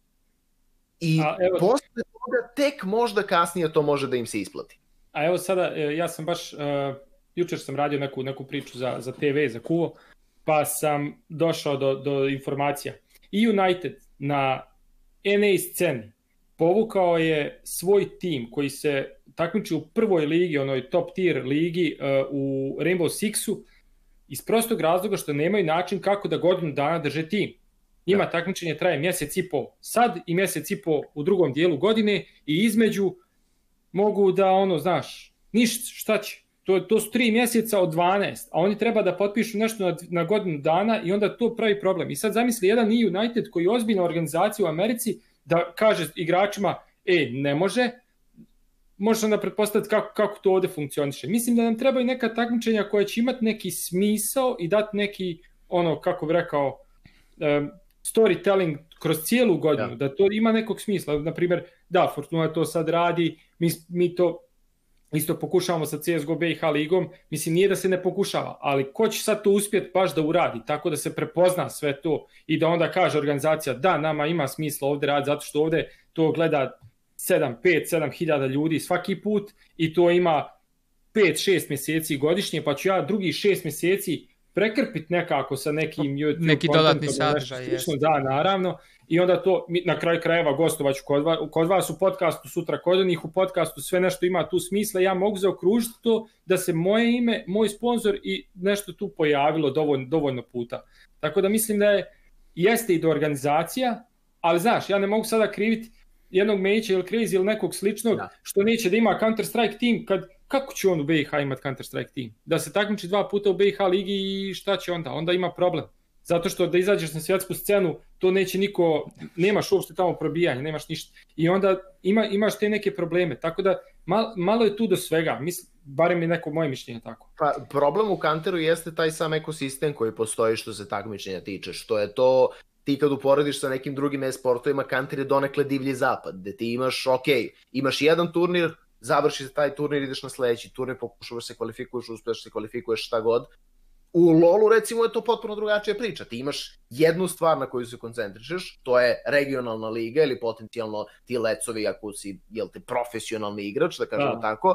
i a, evo, posle toga tek možda kasnije to može da im se isplati. A evo sada, ja sam baš, uh, jučer sam radio neku, neku priču za, za T V, za Kuvo, pa sam došao do, do informacija. I United na N A sceni povukao je svoj tim koji se takmiči u prvoj ligi, onoj top tier ligi uh, u Rainbow Sixu, iz prostog razloga što nemaju način kako da godinu dana drže tim. Njima takmičenje traje mjesec i po sad i mjesec i po u drugom dijelu godine i između mogu da, ono, znaš, ništa, šta će? To, to su tri mjeseca od dvanaest, a oni treba da potpišu nešto na, na godinu dana i onda to pravi problem. I sad zamisli jedan E United koji je ozbiljna organizacija u Americi da kaže igračima, e, ne može, možeš onda pretpostaviti kako, kako to ovdje funkcioniše. Mislim da nam trebaju neka takmičenja koja će imati neki smisao i dati neki, ono, kako bih rekao, um, storytelling kroz cijelu godinu, ja. Da to ima nekog smisla. Naprimjer, da, Fortuna to sad radi, mi, mi to isto pokušavamo sa C S G O B i H ligom, mislim nije da se ne pokušava, ali ko će sad to uspjeti baš da uradi, tako da se prepozna sve to i da onda kaže organizacija da, nama ima smisla ovdje raditi, zato što ovdje to gleda sedam, pet, sedam hiljada ljudi svaki put i to ima pet šest mjeseci godišnje, pa ću ja drugi šest mjeseci prekrpiti nekako sa nekim YouTube neki dodatni sadržaj. Da, naravno. I onda to, na kraju krajeva gostovat ću kod, va, kod vas u podcastu, sutra kod njih u podcastu, sve nešto ima tu smisla, ja mogu zaokružiti to da se moje ime, moj sponsor i nešto tu pojavilo dovoljno, dovoljno puta. Tako da mislim da je, jeste i do organizacija, ali znaš, ja ne mogu sada kriviti jednog Mejića ili Crazy ili nekog sličnog, da. Što neće da ima Counter-Strike tim, kad, kako će on u B i H imati Counter-Strike tim? Da se takmiči dva puta u B i H ligi i šta će onda? Onda ima problem. Zato što da izađeš na svjetsku scenu, to neće niko, nemaš uopšte tamo probijanje, nemaš ništa. I onda ima, imaš te neke probleme, tako da mal, malo je tu do svega, mislim, barem je neko moje mišljenje tako. Pa problem u Counteru jeste taj sam ekosistem koji postoji što se takmičenja tiče, što je to, ti kad uporediš sa nekim drugim e-sportovima, Counter je donekle divlji zapad, gde ti imaš, ok, imaš jedan turnir, završi se taj turnir, ideš na sledeći turnir, pokušavaš se kvalifikuješ, uspješ se kvalifikuješ šta god. U LoLu recimo je to potpuno drugačija priča, ti imaš jednu stvar na koju se koncentrišeš, to je regionalna liga ili potencijalno ti lecovi ako si, jel te, profesionalni igrač, da kažemo da. Tako.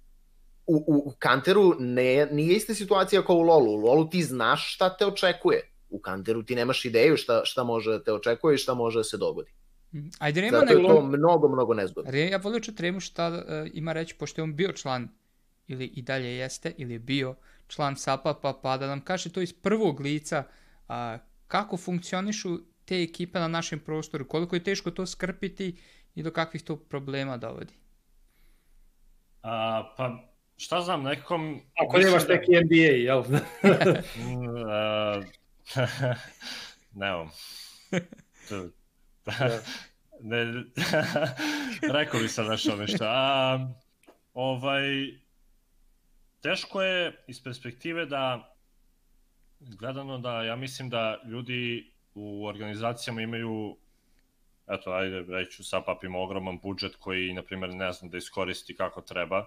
U, u, u Counteru ne, nije ista situacija kao u LoLu, u LoLu ti znaš šta te očekuje, u Counteru ti nemaš ideju šta, šta može da te očekuje i šta može da se dogodi. Ajde, Rema, zato je to mnogo, mnogo nezgodno. Ja volio ću Tremu šta uh, ima reći, pošto je on bio član, ili i dalje jeste, ili je bio član S A P A, pa, pa da nam kaže to iz prvog lica, a, kako funkcionišu te ekipe na našem prostoru, koliko je teško to skrpiti i do kakvih to problema dovodi. A, pa šta znam, nekom... Ako nemaš neki N B A, jel? nemam. ne, rekao bi sad nešto ništa. A, ovaj, teško je iz perspektive da, gledano da, ja mislim da ljudi u organizacijama imaju, eto, ajde, reću, SAPAP ima ogroman budžet koji, na primjer, ne znam da iskoristi kako treba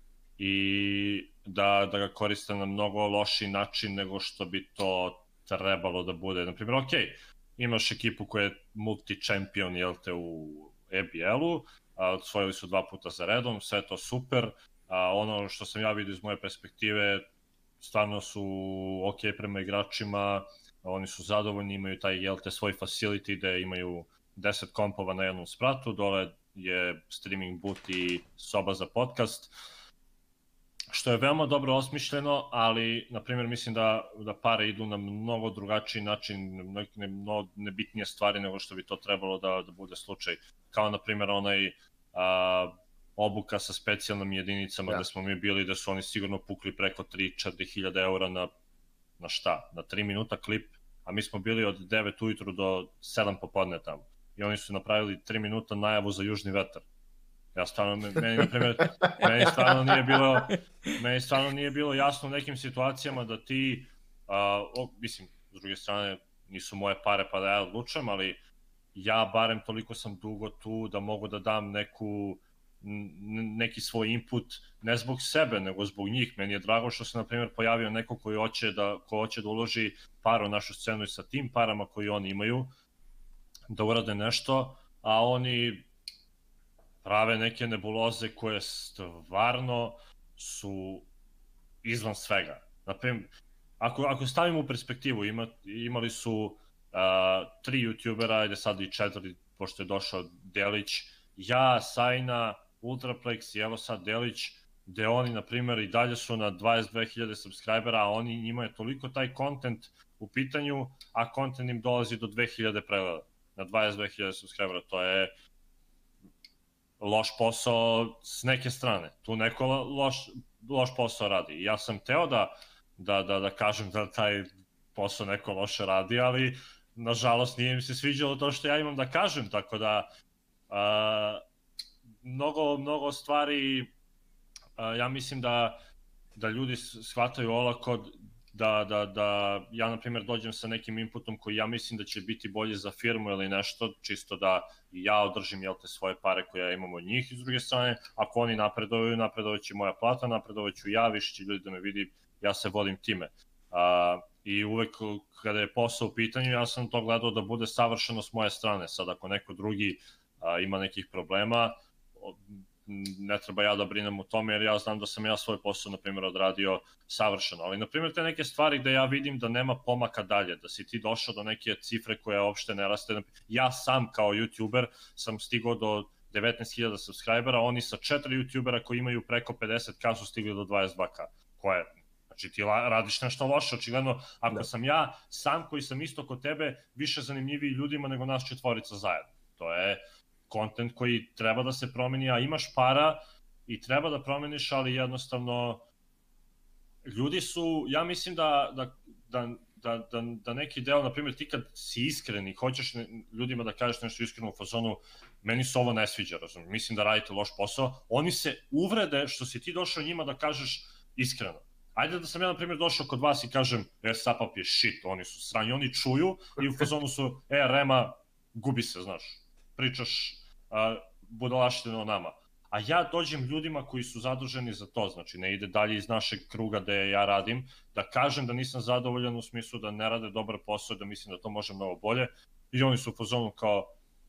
i da, da ga koriste na mnogo lošiji način nego što bi to trebalo da bude. Na primjer, ok, imaš ekipu koja je multi-champion, jel te, u E B L-u, osvojili su dva puta za redom, sve to super, a ono što sam ja vidio iz moje perspektive, stvarno su ok prema igračima, oni su zadovoljni, imaju taj, jel te, svoj facility gde imaju deset kompova na jednom spratu, dole je streaming boot i soba za podcast, što je veoma dobro osmišljeno, ali, na primjer, mislim da, da pare idu na mnogo drugačiji način, neke mnogo nebitnije stvari nego što bi to trebalo da, da bude slučaj. Kao, na primjer, onaj a, obuka sa specijalnim jedinicama, ja. Gde smo mi bili, gde su oni sigurno pukli preko tri do četiri hiljade eura na, na šta? Na tri minuta klip, a mi smo bili od devet ujutru do sedam popodne tamo. I oni su napravili tri minuta najavu za južni vetar. Ja stvarno, meni, na primjer, meni stvarno nije bilo, meni stvarno nije bilo jasno u nekim situacijama da ti, a, o, mislim, s druge strane, nisu moje pare pa da ja odlučam, ali ja barem toliko sam dugo tu da mogu da dam neku, neki svoj input, ne zbog sebe, nego zbog njih. Meni je drago što se, na primjer, pojavio neko koji hoće da, ko hoće da uloži par u našu scenu i sa tim parama koji oni imaju, da urade nešto, a oni prave neke nebuloze koje stvarno su izvan svega. Naprimjer, ako, ako stavimo u perspektivu, ima, imali su uh, tri youtubera, ajde sad i četiri, pošto je došao Delić, ja, Sajna, Ultraplex i evo sad Delić, gde oni, na primjer, i dalje su na dvadeset dve hiljade subscribera, a oni njima je toliko taj content u pitanju, a content im dolazi do dve hiljade pregleda na dvadeset dve hiljade subscribera, to je loš posao s neke strane. Tu neko loš, loš posao radi. I ja sam teo da, da, da, da kažem da taj posao neko loše radi, ali nažalost nije im se sviđalo to što ja imam da kažem, tako da a, mnogo, mnogo stvari a, ja mislim da, da ljudi shvataju olako da, da, da ja, na primjer, dođem sa nekim inputom koji ja mislim da će biti bolje za firmu ili nešto, čisto da i ja održim, jel te, svoje pare koje ja imam od njih. I s druge strane, ako oni napreduju, napredovaće moja plata, napredovaću ja, više će ljudi da me vidi, ja se vodim time. A, I uvek kada je posao u pitanju, ja sam to gledao da bude savršeno s moje strane. Sad, ako neko drugi a, ima nekih problema, ne treba ja da brinem o tome, jer ja znam da sam ja svoj posao, na primjer, odradio savršeno. Ali, na primjer, te neke stvari gde ja vidim da nema pomaka dalje, da si ti došao do neke cifre koja uopšte ne raste. Ja sam kao YouTuber sam stigao do devetnaest hiljada subscribera, oni sa četiri YouTubera koji imaju preko pedeset ka su stigli do dvadeset dva ka. Koje, znači ti radiš nešto loše, očigledno, ako da. sam ja sam koji sam isto kod tebe, više zanimljiviji ljudima nego nas četvorica zajedno. To je kontent koji treba da se promeni, a imaš para i treba da promeniš, ali jednostavno ljudi su, ja mislim da, da, da, da, da, da neki deo, na primjer, ti kad si iskren i hoćeš ne, ljudima da kažeš nešto iskreno u fazonu, meni se ovo ne sviđa, razumiješ, mislim da radite loš posao, oni se uvrede što si ti došao njima da kažeš iskreno. Ajde da sam ja, na primjer, došao kod vas i kažem, e, SAPAP je shit, oni su sranji, oni čuju i u fazonu su, e, Rema, gubi se, znaš, pričaš uh, budalaštine o nama. A ja dođem ljudima koji su zaduženi za to, znači ne ide dalje iz našeg kruga gde ja radim, da kažem da nisam zadovoljan u smislu da ne rade dobar posao, da mislim da to može mnogo bolje, i oni su u fazonu kao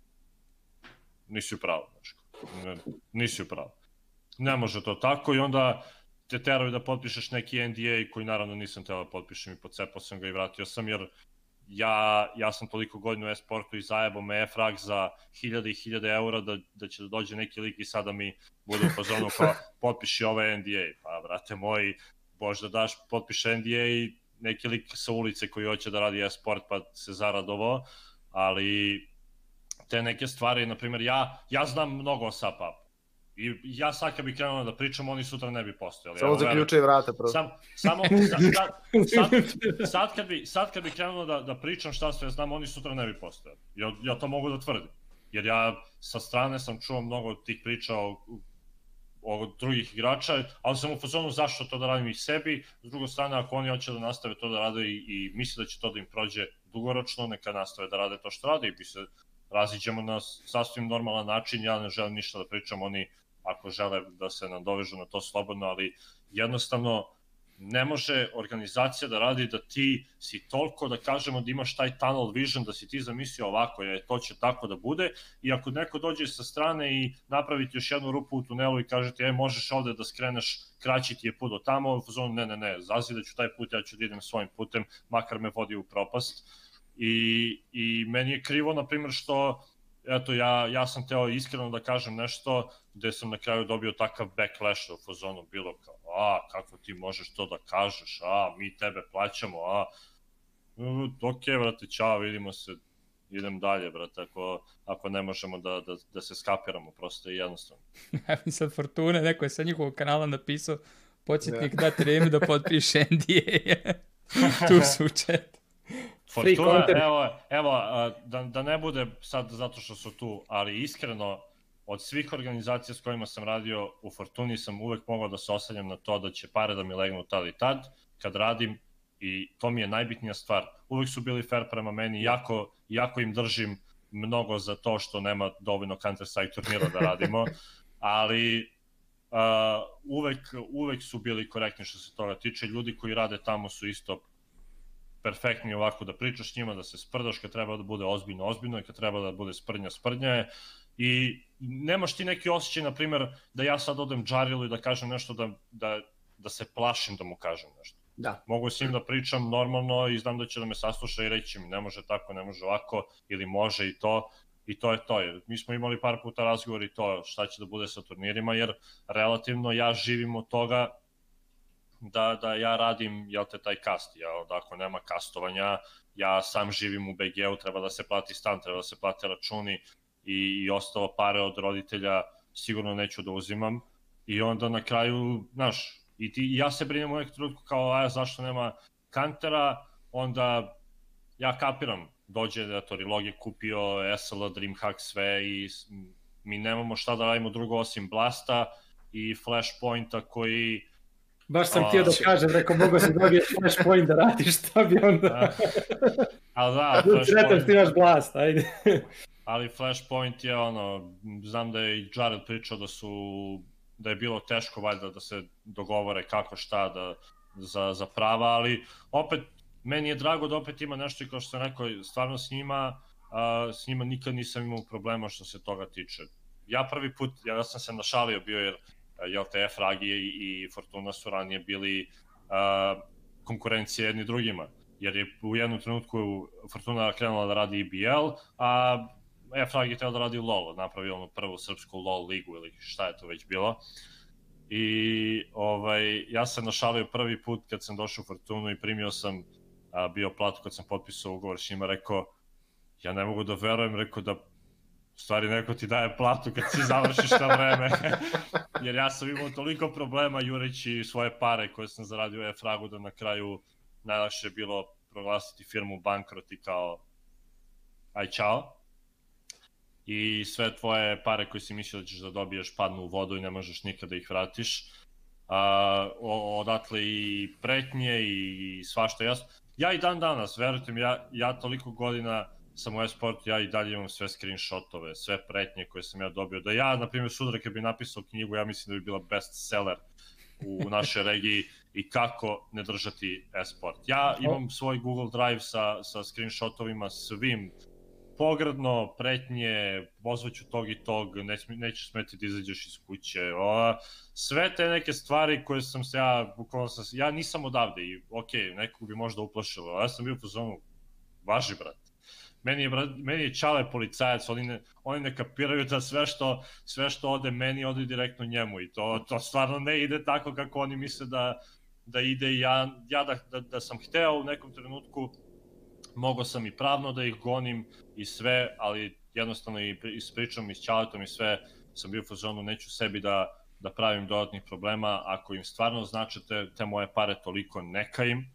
nisi u pravu, znači, nisi u pravu. Ne može to tako i onda te teraju da potpišeš neki N D A koji naravno nisam teo da potpišem i pocepao sam ga i vratio sam, jer Ja, ja sam toliko godina u e-sportu i zajebao me e-frag za hiljade i hiljade eura da, da će da dođe neki lik i sada mi bude u fazonu kao potpiši ovaj N D A. Pa, brate moj, bož da daš, potpiše N D A i neki lik sa ulice koji hoće da radi e-sport pa se zaradovo, ali te neke stvari, na primjer, ja, ja znam mnogo o SAPAP I ja sad kad bi krenuo da pričam, oni sutra ne bi postojali. Samo zaključaj vrata prvo. Sam, samo, sad, sad, sad, kad bi, sad kad bi krenuo da, da pričam šta sve znam, oni sutra ne bi postojali. Ja, ja to mogu da tvrdim. Jer ja sa strane sam čuo mnogo tih priča o, o drugih igrača, ali sam u fazonu zašto to da radim i sebi. S druge strane, ako oni hoće da nastave to da rade i, i misle da će to da im prođe dugoročno, neka nastave da rade to što rade i bi se raziđemo na sasvim normalan način. Ja ne želim ništa da pričam, oni ako žele da se nadovežu na to slobodno, ali jednostavno ne može organizacija da radi da ti si toliko, da kažemo, da imaš taj tunnel vision, da si ti zamislio ovako, je, to će tako da bude, i ako neko dođe sa strane i napraviti još jednu rupu u tunelu i kaže ti, e, možeš ovde da skreneš, kraći ti je put do tamo, u fazonu, ne, ne, ne, zazidat ću taj put, ja ću da idem svojim putem, makar me vodi u propast. I, i meni je krivo, na primjer, što eto, ja, ja sam teo iskreno da kažem nešto gde sam na kraju dobio takav backlash u fazonu, bilo kao, a, kako ti možeš to da kažeš, a, mi tebe plaćamo, a, ok, brate, čao, vidimo se, idem dalje, brate, ako, ako ne možemo da, da, da se skapiramo, prosto je jednostavno. Ja mi sad Fortune, neko je sa njihovog kanala napisao, početnik da treme da potpiše N D A. Tu su u chat. Fortuna, evo, evo da, da ne bude sad zato što su tu, ali iskreno, od svih organizacija s kojima sam radio u Fortuni sam uvek mogao da se osanjam na to da će pare da mi legnu tad i tad, kad radim, i to mi je najbitnija stvar. Uvek su bili fair prema meni, jako, jako im držim mnogo za to što nema dovoljno Counter-Strike turnira da radimo, ali uh, uvek, uvek su bili korektni što se toga tiče. Ljudi koji rade tamo su isto perfektni ovako da pričaš s njima, da se sprdaš kad treba da bude ozbiljno, ozbiljno i kad treba da bude sprdnja, sprdnja je. I nemaš ti neki osjećaj, na primjer, da ja sad odem Džarilu i da kažem nešto da, da, da se plašim da mu kažem nešto. Da. Mogu s njim da pričam normalno i znam da će da me sasluša i reći mi ne može tako, ne može ovako, ili može i to, i to je to. Jer mi smo imali par puta razgovor i to šta će da bude sa turnirima, jer relativno ja živim od toga da, da ja radim, jel te, taj kast, jel, da ako nema kastovanja, ja sam živim u B G-u, treba da se plati stan, treba da se plate računi i, i ostalo pare od roditelja sigurno neću da uzimam, i onda na kraju, znaš, i ti, ja se brinem u neku trenutku kao, a zašto nema Kantera, onda ja kapiram, dođe da to Rilog je kupio S L, Dreamhack, sve, i mi nemamo šta da radimo drugo osim Blasta i Flashpointa koji... Baš sam htio da kažem, rekao, mogo se dobiješ Flashpoint da radiš, šta bi onda... Ali da, Flashpoint... ti imaš Blast, ajde. Ali Flashpoint je ono, znam da je i Jared pričao da su, da je bilo teško valjda da se dogovore kako šta da, za, za prava, ali opet, meni je drago da opet ima nešto, i kao što sam rekao, stvarno s njima, a, s njima nikad nisam imao problema što se toga tiče. Ja prvi put, ja sam se našalio bio jer jel te Fragi i Fortuna su ranije bili uh, konkurencije jedni drugima, jer je u jednom trenutku Fortuna krenula da radi E B L, a Fragi je teo da radi LoL, napravio onu prvu srpsku LoL ligu ili šta je to već bilo. I ovaj, ja sam našalio prvi put kad sam došao u Fortunu i primio sam a, bio platu kad sam potpisao ugovor s njima, rekao, ja ne mogu da verujem, rekao da u stvari neko ti daje platu kad si završiš na vreme. Jer ja sam imao toliko problema jureći svoje pare koje sam zaradio u E-Fragu da na kraju najlakše je bilo proglasiti firmu bankrot i kao aj čao. I sve tvoje pare koje si mislio da ćeš da dobiješ padnu u vodu i ne možeš nikada ih vratiš. A, odatle i pretnje i svašta. Ja, ja i dan danas, verujte mi, ja, ja toliko godina sam u e-sportu, ja i dalje imam sve screenshotove, sve pretnje koje sam ja dobio. Da ja, na primjer, sutra kad bi napisao knjigu, ja mislim da bi bila bestseller u našoj regiji i kako ne držati e-sport. Ja imam svoj Google Drive sa, sa screenshotovima svim, pogrdno, pretnje, pozvaću tog i tog, neć, nećeš smeti da izađeš iz kuće, o, sve te neke stvari koje sam se ja, bukvalno sam se, ja nisam odavde i okej, okay, nekog bi možda uplašilo, ja sam bio u zonu, važi brat. Meni je, meni je Čale policajac, oni ne, oni ne kapiraju da sve što, sve što ode meni, ode direktno njemu i to, to stvarno ne ide tako kako oni misle da, da ide. Ja, ja da, da, da sam hteo u nekom trenutku, mogao sam i pravno da ih gonim i sve, ali jednostavno i s pričom i s Čaletom i sve, sam bio u fazonu, neću sebi da, da pravim dodatnih problema, ako im stvarno znače te, te moje pare toliko, neka im,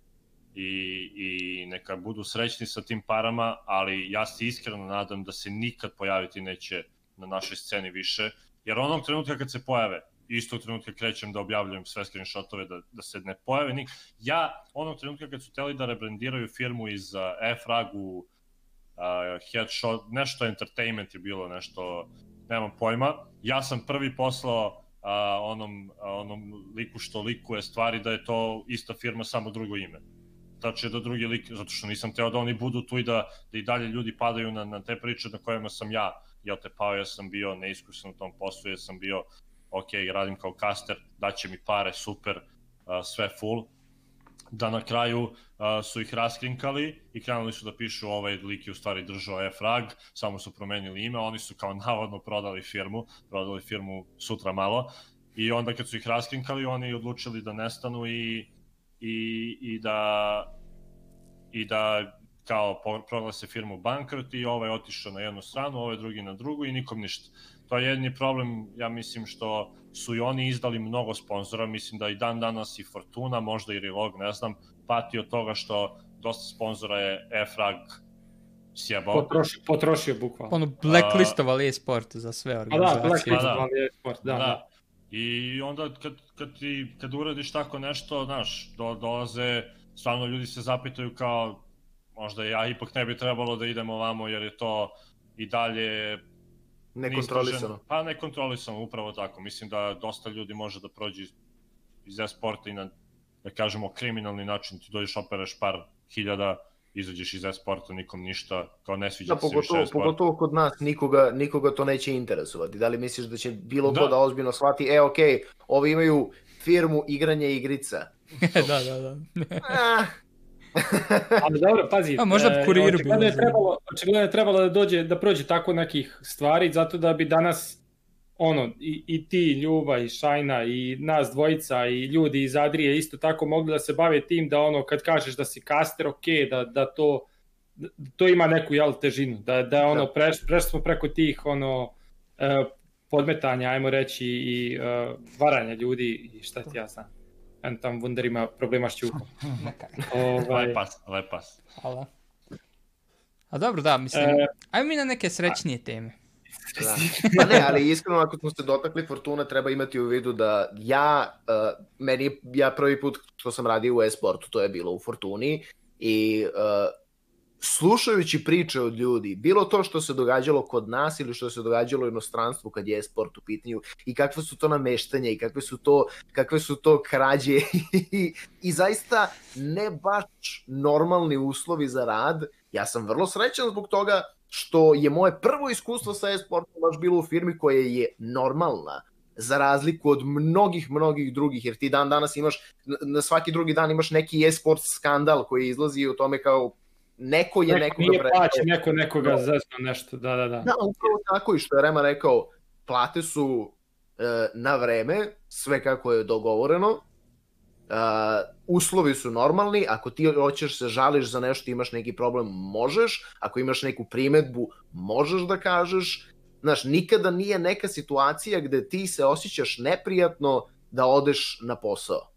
i, i neka budu srećni sa tim parama, ali ja se iskreno nadam da se nikad pojaviti neće na našoj sceni više, jer onog trenutka kad se pojave, istog trenutka krećem da objavljujem sve screenshotove da, da se ne pojave nik. Ja, onog trenutka kad su teli da rebrandiraju firmu iz uh, F-Rag u uh, Headshot, nešto Entertainment je bilo, nešto, nemam pojma, ja sam prvi poslao uh, onom, uh, onom liku što likuje stvari da je to ista firma, samo drugo ime. Znači da drugi lik, zato što nisam teo da oni budu tu i da, da i dalje ljudi padaju na, na te priče na kojima sam ja, jel te pao, ja sam bio neiskusan u tom poslu, ja sam bio ok, radim kao caster, daće mi pare, super, uh, sve full, da na kraju uh, su ih raskrinkali i krenuli su da pišu ovaj lik je u stvari držao F-Rag, samo su promenili ime, oni su kao navodno prodali firmu, prodali firmu sutra malo, i onda kad su ih raskrinkali, oni odlučili da nestanu i, i, i da i da kao proglase firmu bankrot i ovaj otišao na jednu stranu, ovaj drugi na drugu i nikom ništa. To je jedni problem, ja mislim, što su i oni izdali mnogo sponzora, mislim da i dan danas i Fortuna, možda i Relog, ne znam, pati od toga što dosta sponzora je F-Rag sjebao. Potrošio, potrošio bukvalno. Ono, blacklistovali e-sport za sve organizacije. A da, blacklistovali e-sport, da, da. da. I onda kad, kad, ti, kad uradiš tako nešto, znaš, do, dolaze, stvarno ljudi se zapitaju kao, možda ja ipak ne bi trebalo da idem ovamo jer je to i dalje nekontrolisano. Pa nekontrolisano, upravo tako. Mislim da dosta ljudi može da prođe iz, iz e-sporta i na, da kažemo, kriminalni način. Ti dođeš, operaš par hiljada, izađeš iz e-sporta, nikom ništa, kao ne sviđa da, se više e-sport. Pogotovo kod nas, nikoga, nikoga to neće interesovati. Da li misliš da će bilo da. ko da ozbiljno shvati, e, okej, okay, ovi imaju firmu igranje igrica. da, da, da. Ali dobro, pazi, a možda kurir e, očigledno, je trebalo, očigledno je trebalo da dođe, da prođe tako nekih stvari, zato da bi danas ono, i, i ti, Ljuba i Šajna i nas dvojica i ljudi iz Adrije isto tako mogli da se bave tim da ono, kad kažeš da si caster, ok, da, da to da to ima neku, jel, težinu, da, da ono, preš, prešli smo preko tih ono, e, podmetanja, ajmo reći, i e, varanja ljudi i šta ti ja znam. En tam Wunder ima problema s čukom. ovaj... Lepas, lepas. Hvala. A dobro, da, mislim, e... ajmo mi na neke srećnije teme. Da. Pa ne, ali iskreno, ako smo se dotakli Fortuna, treba imati u vidu da ja, uh, meni, ja prvi put što sam radio u e-sportu, to je bilo u Fortuni, i uh, slušajući priče od ljudi, bilo to što se događalo kod nas ili što se događalo u inostranstvu kad je e-sport u pitanju, i kakve su to nameštanje i kakve su to, kakve su to krađe i, i zaista ne baš normalni uslovi za rad. Ja sam vrlo srećan zbog toga što je moje prvo iskustvo sa e-sportom baš bilo u firmi koja je normalna, za razliku od mnogih, mnogih drugih, jer ti dan danas imaš, na svaki drugi dan imaš neki e-sport skandal koji izlazi u tome kao neko je neko nekoga nije plaći, neko nekoga no. zezno nešto, da, da, da. Da, upravo tako, i što je Rema rekao, plate su e, na vreme, sve kako je dogovoreno, e, uslovi su normalni, ako ti hoćeš se žališ za nešto, imaš neki problem, možeš, ako imaš neku primetbu, možeš da kažeš, znaš, nikada nije neka situacija gde ti se osjećaš neprijatno da odeš na posao.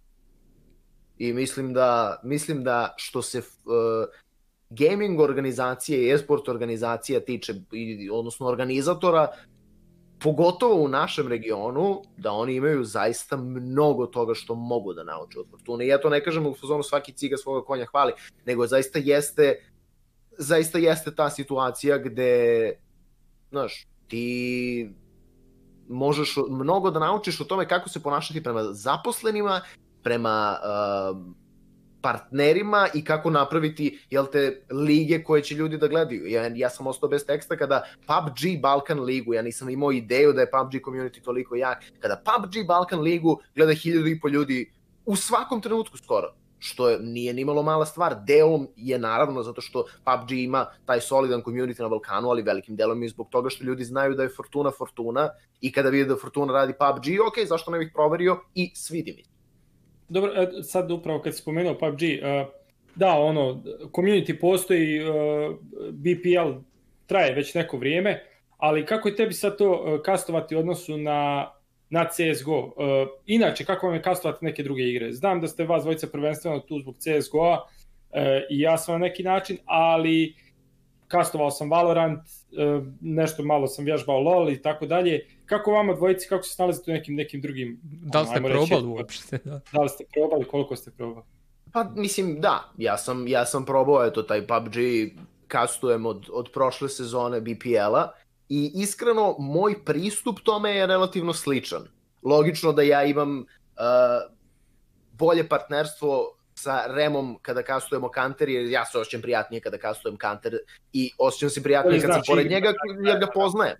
I mislim da, mislim da što se... E, gaming organizacije i e-sport organizacija tiče, odnosno organizatora, pogotovo u našem regionu, da oni imaju zaista mnogo toga što mogu da nauče od Fortune. Ja to ne kažem u fazonu svaki ciga svoga konja hvali, nego zaista jeste, zaista jeste ta situacija gde, znaš, ti možeš mnogo da naučiš o tome kako se ponašati prema zaposlenima, prema uh, partnerima i kako napraviti, jel te, lige koje će ljudi da gledaju. Ja, ja sam ostao bez teksta kada P U B G Balkan ligu, ja nisam imao ideju da je P U B G community toliko jak, kada P U B G Balkan ligu gleda hiljadu i po ljudi u svakom trenutku skoro, što je, nije nimalo mala stvar. Delom je naravno zato što P U B G ima taj solidan community na Balkanu, ali velikim delom je zbog toga što ljudi znaju da je Fortuna Fortuna i kada vide da Fortuna radi P U B G, ok, zašto ne bih proverio, i svidi mi. Dobro, sad upravo kad si spomenuo P U B G, da, ono, community postoji, B P L traje već neko vrijeme, ali kako je tebi sad to uh, kastovati u odnosu na, na C S G O? Uh, inače, kako vam je kastovati neke druge igre? Znam da ste vas dvojica prvenstveno tu zbog C S G O-a uh, i ja sam na neki način, ali kastovao sam Valorant, uh, nešto malo sam vježbao LoL i tako dalje. Kako vama dvojici, kako se snalazite u nekim, nekim drugim... Da li ste probali reći, uopšte? Da. da li ste probali, koliko ste probali? Pa mislim da, ja sam, ja sam probao eto taj P U B G, kastujem od, od prošle sezone B P L-a i iskreno moj pristup tome je relativno sličan. Logično da ja imam uh, bolje partnerstvo sa Remom kada kastujemo Counter, jer ja se osjećam prijatnije kada kastujem Counter i osjećam se prijatnije kad sam pored njega jer ga poznajem.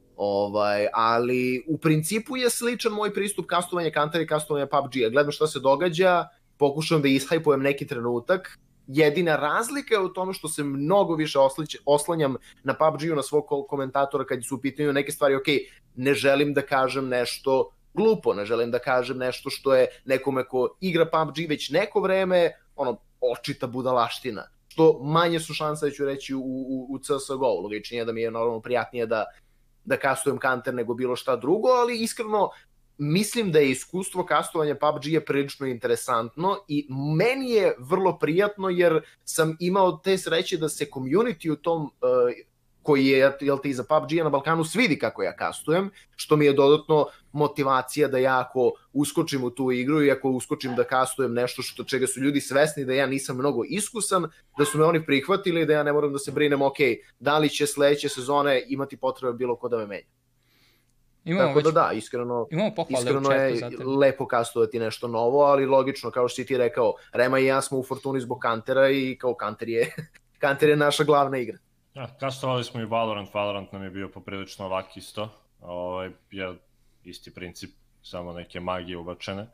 Ovaj, ali u principu je sličan moj pristup kastovanja Counter i kastovanja P U B G-a. Gledam šta se događa, pokušam da ishajpujem neki trenutak. Jedina razlika je u tome što se mnogo više oslanjam na P U B G-u, na svog komentatora kad su u pitanju neke stvari. Ok, ne želim da kažem nešto glupo, ne želim da kažem nešto što je nekome ko igra P U B G već neko vreme, ono, očita budalaština. Što manje su šanse, da ću reći, u, u, u C S G O. Logičnije je da mi je normalno prijatnije da, da kastujem Counter nego bilo šta drugo, ali iskreno mislim da je iskustvo kastovanja P U B G-a prilično interesantno i meni je vrlo prijatno jer sam imao te sreće da se community u tom, uh, koji je jel te, iza P U B G-a na Balkanu svidi kako ja kastujem, što mi je dodatno motivacija da ja ako uskočim u tu igru i ako uskočim da kastujem nešto što, čega su ljudi svesni da ja nisam mnogo iskusan, da su me oni prihvatili, da ja ne moram da se brinem, ok, da li će sledeće sezone imati potrebe bilo ko da me menja. Imamo Tako već, da da, iskreno, iskreno je lepo kastovati nešto novo, ali logično, kao što si ti rekao, Rema i ja smo u Fortuni zbog Counter-a i kao Counter je, Counter je naša glavna igra. Ja, kastovali smo i Valorant, Valorant nam je bio poprilično ovak isto, ovaj, je isti princip, samo neke magije ubačene,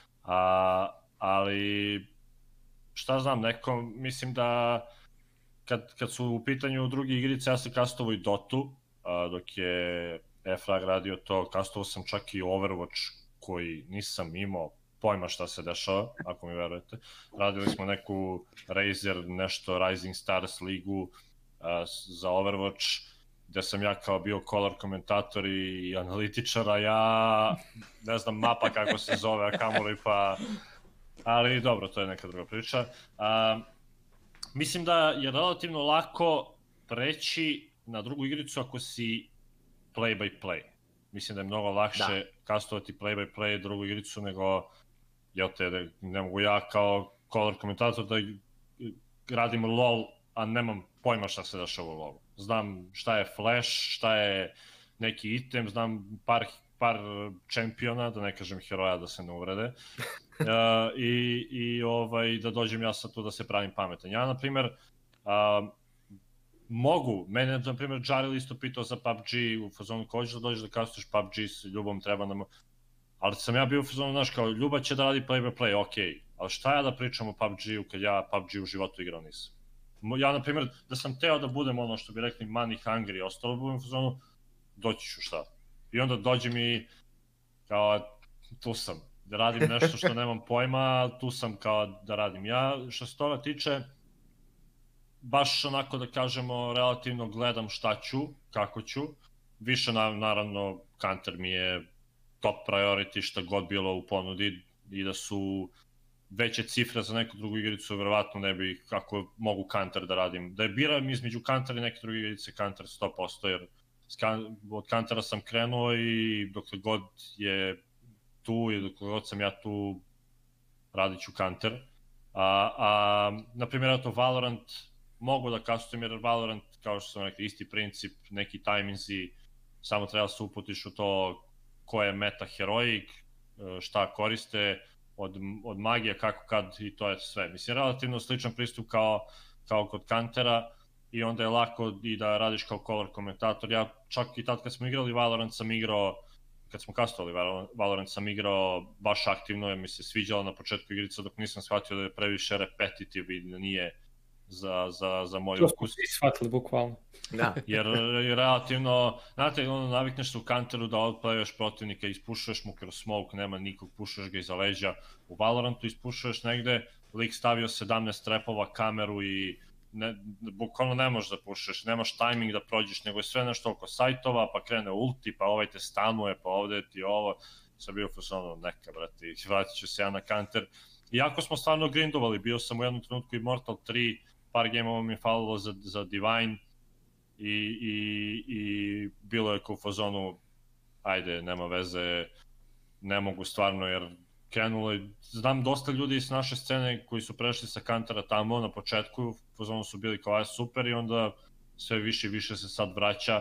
a, ali šta znam, neko, mislim da kad, kad su u pitanju drugi igrice, ja sam kastovao i Dotu, a, dok je E-Frag radio to, kastovao sam čak i Overwatch koji nisam imao pojma šta se dešava, ako mi verujete. Radili smo neku Razer, nešto Rising Stars ligu uh, za Overwatch, gde sam ja kao bio color komentator i analitičar, a ja ne znam mapa kako se zove, a kamoli pa... Ali dobro, to je neka druga priča. Uh, mislim da je relativno lako preći na drugu igricu ako si play by play. Mislim da je mnogo lakše da. kastovati play by play drugu igricu nego, jel te, da ne mogu ja kao color komentator da radim LOL, a nemam pojma šta se dešava u LOLu. Znam šta je flash, šta je neki item, znam par, par čempiona, da ne kažem heroja da se ne uvrede, uh, i, i ovaj, da dođem ja sad tu da se pravim pametan. Ja, na primer, uh, mogu, mene, na primjer, Jaril isto pitao za P U B G u fazonu, ko ćeš da dođeš da kastuješ P U B G s Ljubom, treba nam... Ali sam ja bio u fazonu, znaš, kao Ljuba će da radi play by play, okej, okay. Ali šta ja da pričam o P U B G-u kad ja P U B G u životu igrao nisam? Ja, na primjer, da sam teo da budem ono što bi rekli money hungry, ostalo budem u fazonu, doći ću šta. I onda dođem i kao, tu sam, da radim nešto što nemam pojma, tu sam kao da radim. Ja, što se toga tiče, baš onako da kažemo, relativno gledam šta ću, kako ću. Više na, naravno, Counter mi je top priority šta god bilo u ponudi i da su veće cifre za neku drugu igricu, verovatno ne bi, kako mogu Counter da radim. Da je biram između Counter i neke druge igrice, Counter sto posto, jer od Countera sam krenuo i dokle god je tu i dokle god sam ja tu, radit ću Counter. A, a na primjer, to Valorant, mogu da kastujem jer Valorant, kao što sam rekao, isti princip, neki timinzi, samo treba se uputiš u to ko je meta heroik, šta koriste od, od magija, kako kad i to je sve. Mislim, relativno sličan pristup kao, kao kod Countera i onda je lako i da radiš kao color komentator. Ja čak i tad kad smo igrali Valorant sam igrao, kad smo kastovali Valorant sam igrao baš aktivno, jer mi se sviđalo na početku igrica dok nisam shvatio da je previše repetitiv i da nije za, za, za moj ukus. To smo svi shvatili, bukvalno. Da. Jer je relativno, znate, ono, navikneš se u Counteru da outplayuješ protivnika, ispušuješ mu kroz smoke, nema nikog, pušuješ ga iza leđa. U Valorantu ispušuješ negde, lik stavio sedamnaest trepova, kameru i ne, bukvalno ne možeš da pušeš, nemaš tajming da prođeš, nego je sve nešto oko sajtova, pa krene ulti, pa ovaj te stanuje, pa ovde ti ovo, sam bio fusonno neka, brate, vratit ću se ja na counter. Iako smo stvarno grindovali, bio sam u jednom trenutku Immortal tri, par gameova mi je falilo za, za Divine i, i, i bilo je kao u fazonu, ajde, nema veze, ne mogu stvarno, jer krenulo je, znam dosta ljudi iz naše scene koji su prešli sa kantara tamo na početku, fazonu su bili kao aj super i onda sve više i više se sad vraća.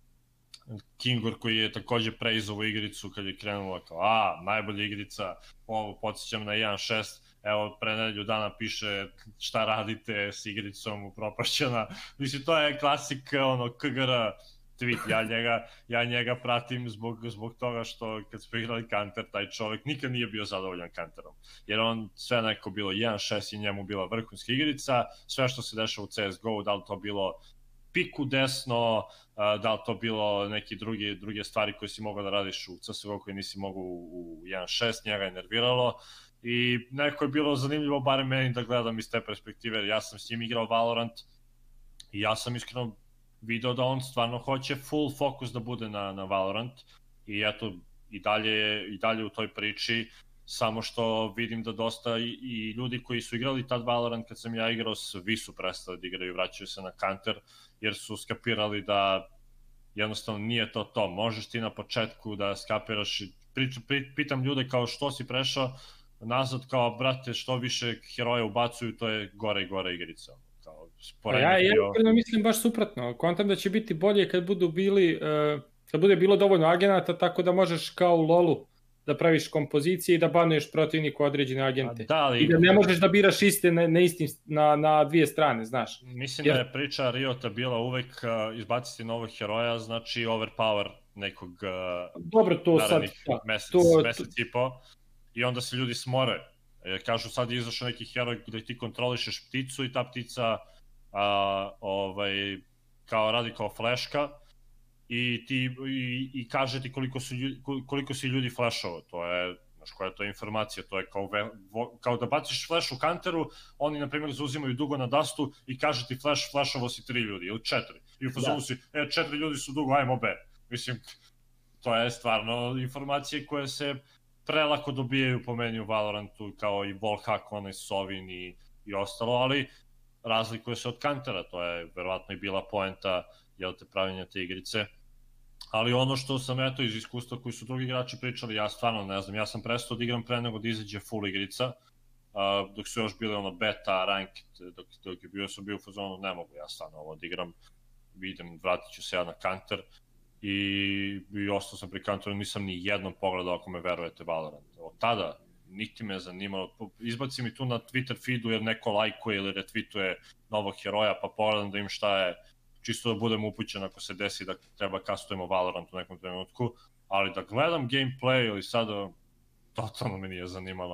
Kingor koji je takođe preiz ovu igricu kad je krenula kao a, najbolja igrica, ovo podsjećam na jedan šest, evo pre nedelju dana piše šta radite s igricom upropašćena, mislim to je klasik ono K G R tweet, ja njega, ja njega pratim zbog, zbog toga što kad smo igrali Counter, taj čovek nikad nije bio zadovoljan Counterom, jer on sve neko bilo jedan šest i njemu bila vrhunska igrica, sve što se dešava u C S G O, da li to bilo piku desno, da li to bilo neke druge, druge stvari koje si mogao da radiš u C S G O koje nisi mogao u jedan šest, njega je nerviralo i neko je bilo zanimljivo, barem meni da gledam iz te perspektive, jer ja sam s njim igrao Valorant i ja sam iskreno video da on stvarno hoće full fokus da bude na, na Valorant i eto i dalje, i dalje u toj priči, samo što vidim da dosta i, i ljudi koji su igrali tad Valorant kad sam ja igrao, svi su prestali da igraju i vraćaju se na Counter, jer su skapirali da jednostavno nije to to. Možeš ti na početku da skapiraš, priča, pitam ljude kao što si prešao nazad, kao brate što više heroja ubacuju, to je gore i gore igrica. Kao, ja ja bio... mislim baš suprotno, kontam da će biti bolje kad budu bili, uh, kad bude bilo dovoljno agenata, tako da možeš kao u lolu da praviš kompozicije i da banuješ protivniku određene agente. Da, ali... I da ne možeš da biraš iste na, na, istim, na, na dvije strane, znaš. Mislim jer... da je priča Riota bila uvek uh, izbaciti novog heroja, znači overpower nekog uh, dobro, to sad, da, mesec, to, mesec to... i po. I onda se ljudi smore. Jer kažu sad je izašao neki heroj gde ti kontrolišeš pticu i ta ptica uh, ovaj, kao radi kao fleška. I, ti, i, i kaže ti koliko, su, koliko si ljudi flashao, to je, znaš koja je to informacija, to je kao, ve, vo, kao da baciš flash u Counteru, oni na primjer zauzimaju dugo na dustu i kaže ti flash, flashovo si tri ljudi ili četiri, i u fazonu si, e, četiri ljudi su dugo, ajmo be, mislim, to je stvarno informacije koje se prelako dobijaju po meni u Valorantu, kao i wallhack, onaj Sovin i, i ostalo, ali razlikuje se od Countera, to je verovatno i bila poenta, jel te, pravilnja te igrice. Ali ono što sam eto iz iskustva koji su drugi igrači pričali, ja stvarno ne znam, ja sam prestao da igram pre nego da izađe full igrica, uh, dok su još bile ono beta, ranked, dok, dok je bio, sam bio u fazonu, ne mogu ja stvarno ovo da igram, idem, vratit ću se ja na Counter i, i ostao sam pri Counteru, nisam ni jednom pogledao ako me verujete Valorant. Od tada niti me zanimalo, izbaci mi tu na Twitter feedu jer neko lajkuje ili retweetuje novog heroja pa pogledam da im šta je, čisto da budem upućen ako se desi da treba kastujemo Valorant u nekom trenutku, ali da gledam gameplay ili sada, totalno me nije zanimalo,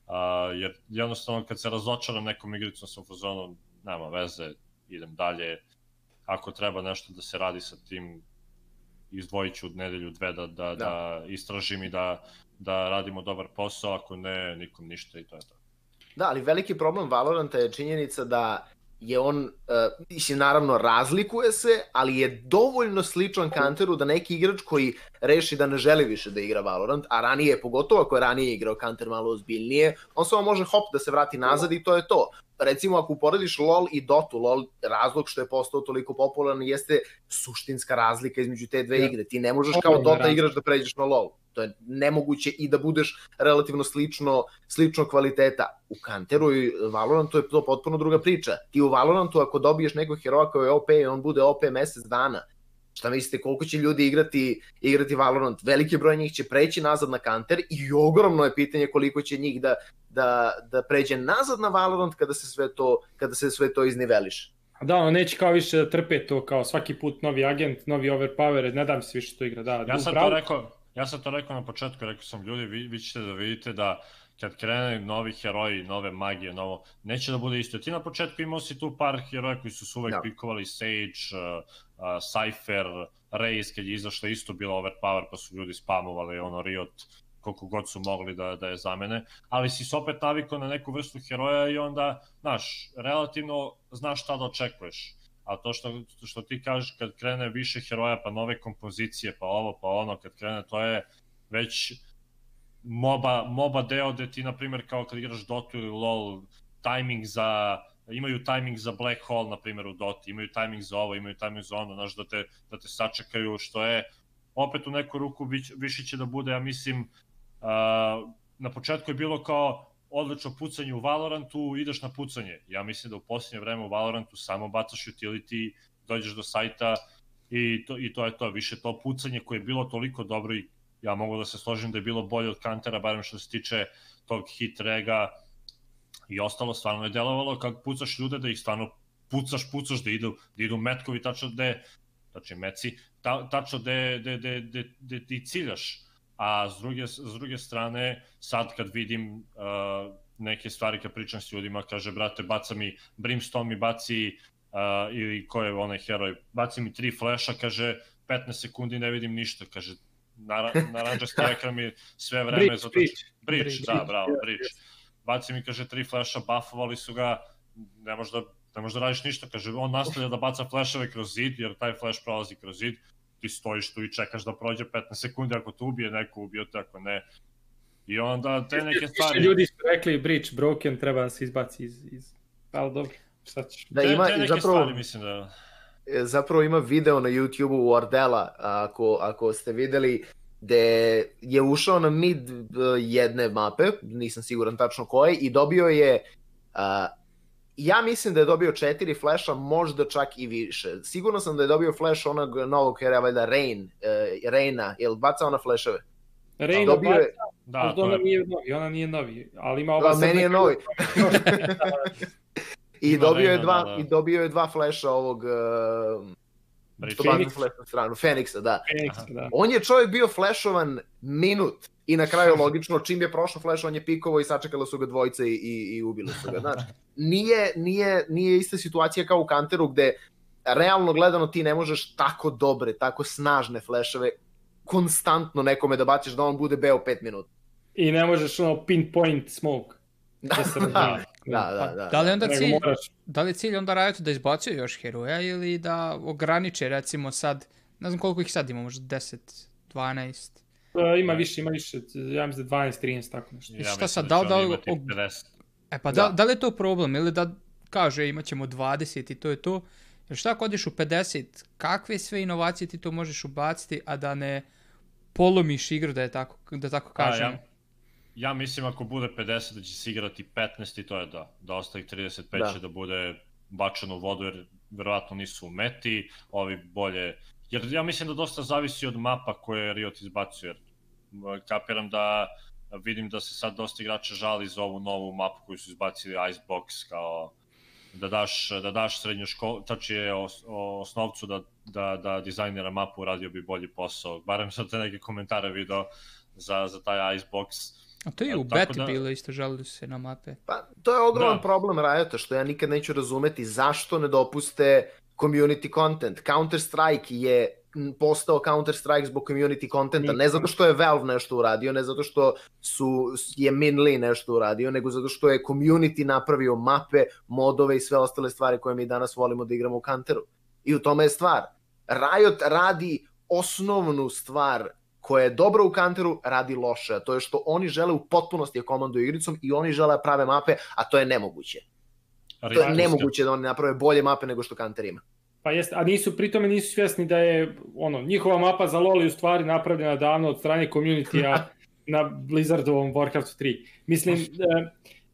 uh, jer jednostavno kad se razočaram nekom igricom sam u fazonu, nema veze, idem dalje, ako treba nešto da se radi sa tim, izdvojit ću nedelju dve da, da, da. da istražim i da, da radimo dobar posao, ako ne, nikom ništa i to je to. Da, ali veliki problem Valoranta je činjenica da je on, uh, mislim, naravno razlikuje se, ali je dovoljno sličan Counteru da neki igrač koji reši da ne želi više da igra Valorant, a ranije, pogotovo ako je ranije igrao Counter malo ozbiljnije, on samo može hop da se vrati nazad i to je to. Recimo, ako uporediš LoL i Dotu, LoL, razlog što je postao toliko popularan jeste suštinska razlika između te dve igre. Ti ne možeš kao Dota igrač da pređeš na LoL. To je nemoguće i da budeš relativno slično, slično kvaliteta. U Counteru i Valorantu je to potpuno druga priča. Ti u Valorantu ako dobiješ nekog heroja koji je O P i on bude O P mesec dana, šta mislite, koliko će ljudi igrati, igrati Valorant? Veliki broj njih će preći nazad na Counter i ogromno je pitanje koliko će njih da, da, da pređe nazad na Valorant kada se sve to, kada se sve to izniveliše. Da, ono neće kao više da trpe to, kao svaki put novi agent, novi overpower, ne dam se više to igra. Da, ja sam to rekao, ja sam to rekao na početku, rekao sam ljudi, vi, vi ćete da vidite da kad krene novi heroji, nove magije, novo, neće da bude isto. Ti na početku imao si tu par heroja koji su se uvek no. pikovali, Sage, uh, uh, Cypher, Raze, kad je izašla isto bila overpower, pa su ljudi spamovali, ono, Riot koliko god su mogli da, da je zamene, ali si se opet navikao na neku vrstu heroja i onda, znaš, relativno znaš šta da očekuješ. A to što, što ti kažeš, kad krene više heroja, pa nove kompozicije, pa ovo, pa ono, kad krene, to je već MOBA, MOBA deo gde ti, na primjer, kao kad igraš Dota ili LoL, tajming za, imaju tajming za Black Hole, na primjer, u Doti, imaju tajming za ovo, imaju tajming za ono, znaš, da te, da te sačekaju, što je, opet u neku ruku više će da bude, ja mislim, uh, na početku je bilo kao odlično pucanje u Valorantu, ideš na pucanje. Ja mislim da u posljednje vreme u Valorantu samo bacaš utility, dođeš do sajta i to, i to je to. Više to pucanje koje je bilo toliko dobro i ja mogu da se složim da je bilo bolje od Kantera, barem što se tiče tog hit rega i ostalo, stvarno je delovalo kad pucaš ljude da ih stvarno pucaš, pucaš, da idu, da idu metkovi tačno gde, znači meci, ta, tačno gde, gde, gde, gde, gde ti ciljaš. A s druge, s druge strane, sad kad vidim uh, neke stvari, kad pričam s ljudima, kaže, brate, baca mi, Brimstone mi baci, uh, ili ko je onaj heroj, baci mi tri flasha, kaže, petnaest sekundi ne vidim ništa, kaže, naranđasti ekran mi sve vreme, Bridge, zato bridge. što... Bridge, bridge, da, bravo, bridge. Baci mi, kaže, tri flasha, buffovali su ga, ne možeš da, ne možeš da radiš ništa, kaže, on nastavlja da baca flashove kroz zid, jer taj flash prolazi kroz zid, ti stojiš tu i čekaš da prođe petnaest sekundi, ako te ubije neko, ubio te, ako ne. I onda te neke stvari... Ljudi su rekli bridge broken, treba da se izbaci iz... iz... Ali dobro, šta ćeš? Da, ima, te, te neke zapravo, stvari, mislim da... Zapravo ima video na YouTube-u Wardella, ako, ako ste videli, gde je ušao na mid jedne mape, nisam siguran tačno koje, i dobio je... Uh, ja mislim da je dobio četiri flasha, možda čak i više. Sigurno sam da je dobio flash onog novog heroja, valjda Rain, uh, Raina, je li bacao na flashove? Rain dobio baca, je... da, ali ona je... nije novi, ona nije novi, ali ima ova... Da, meni je novi. I ima dobio, Raina, je dva, da, da. I dobio je dva flasha ovog... Uh, Phoenix. Flash na stranu, Phoenixa, da. Phoenix, da. On je čovjek bio flashovan minut i na kraju logično čim je prošlo flash on je pikovao i sačekalo su ga dvojice i, i, i ubili su ga. Znači, nije, nije, nije ista situacija kao u Counteru gde realno gledano ti ne možeš tako dobre, tako snažne flashove konstantno nekome da baciš da on bude beo pet minuta. I ne možeš ono pinpoint smoke. Da, se da, da, da, da. Da li onda cilj, moraš... da li cilj onda Riot da izbacuje još heroja ili da ograniče recimo sad, ne znam koliko ih sad ima, možda deset, dvanaest? Uh, ima više, ima više, ja mislim da dvanaest, trinaest, tako nešto. Ja šta sad, mislim da li, da da će li, oni imati pedeset. e pa Da. da, da li je to problem ili da kaže imat ćemo dvadeset i to je to, jer šta ako odeš u pedeset, kakve sve inovacije ti to možeš ubaciti, a da ne polomiš igru, da je tako, da tako kažem. A, ja, ja mislim ako bude pedeset da će se igrati petnaest i to je da, da ostaje trideset pet Da. će da bude bačeno u vodu jer verovatno nisu u meti, ovi bolje, jer ja mislim da dosta zavisi od mapa koje Riot izbacuje, jer m, kapiram da vidim da se sad dosta igrača žali za ovu novu mapu koju su izbacili Icebox, kao da daš, da daš srednju školu, tačije os, osnovcu da, da, da dizajnira mapu radio bi bolji posao, barem sam te neke komentare video za, za taj Icebox. A to je i u Tako beti da- bilo isto, žalili su se na mape. Pa, to je ogroman Da. problem Riota, što ja nikad neću razumeti zašto ne dopuste community content. Counter-Strike je m, postao Counter-Strike zbog community contenta, ne zato što je Valve nešto uradio, ne zato što su, je Min Lee nešto uradio, nego zato što je community napravio mape, modove i sve ostale stvari koje mi danas volimo da igramo u Counteru. I u tome je stvar. Riot radi osnovnu stvar koja je dobra u Counteru, radi loše. A to je što oni žele u potpunosti da komanduju igricom i oni žele da prave mape, a to je nemoguće. To je Riotska. nemoguće da oni naprave bolje mape nego što Counter ima. Pa jeste, a nisu, pritome nisu svjesni da je ono, njihova mapa za LoL je u stvari napravljena davno od strane community-a na Blizzardovom Warcraft tri. Mislim, e,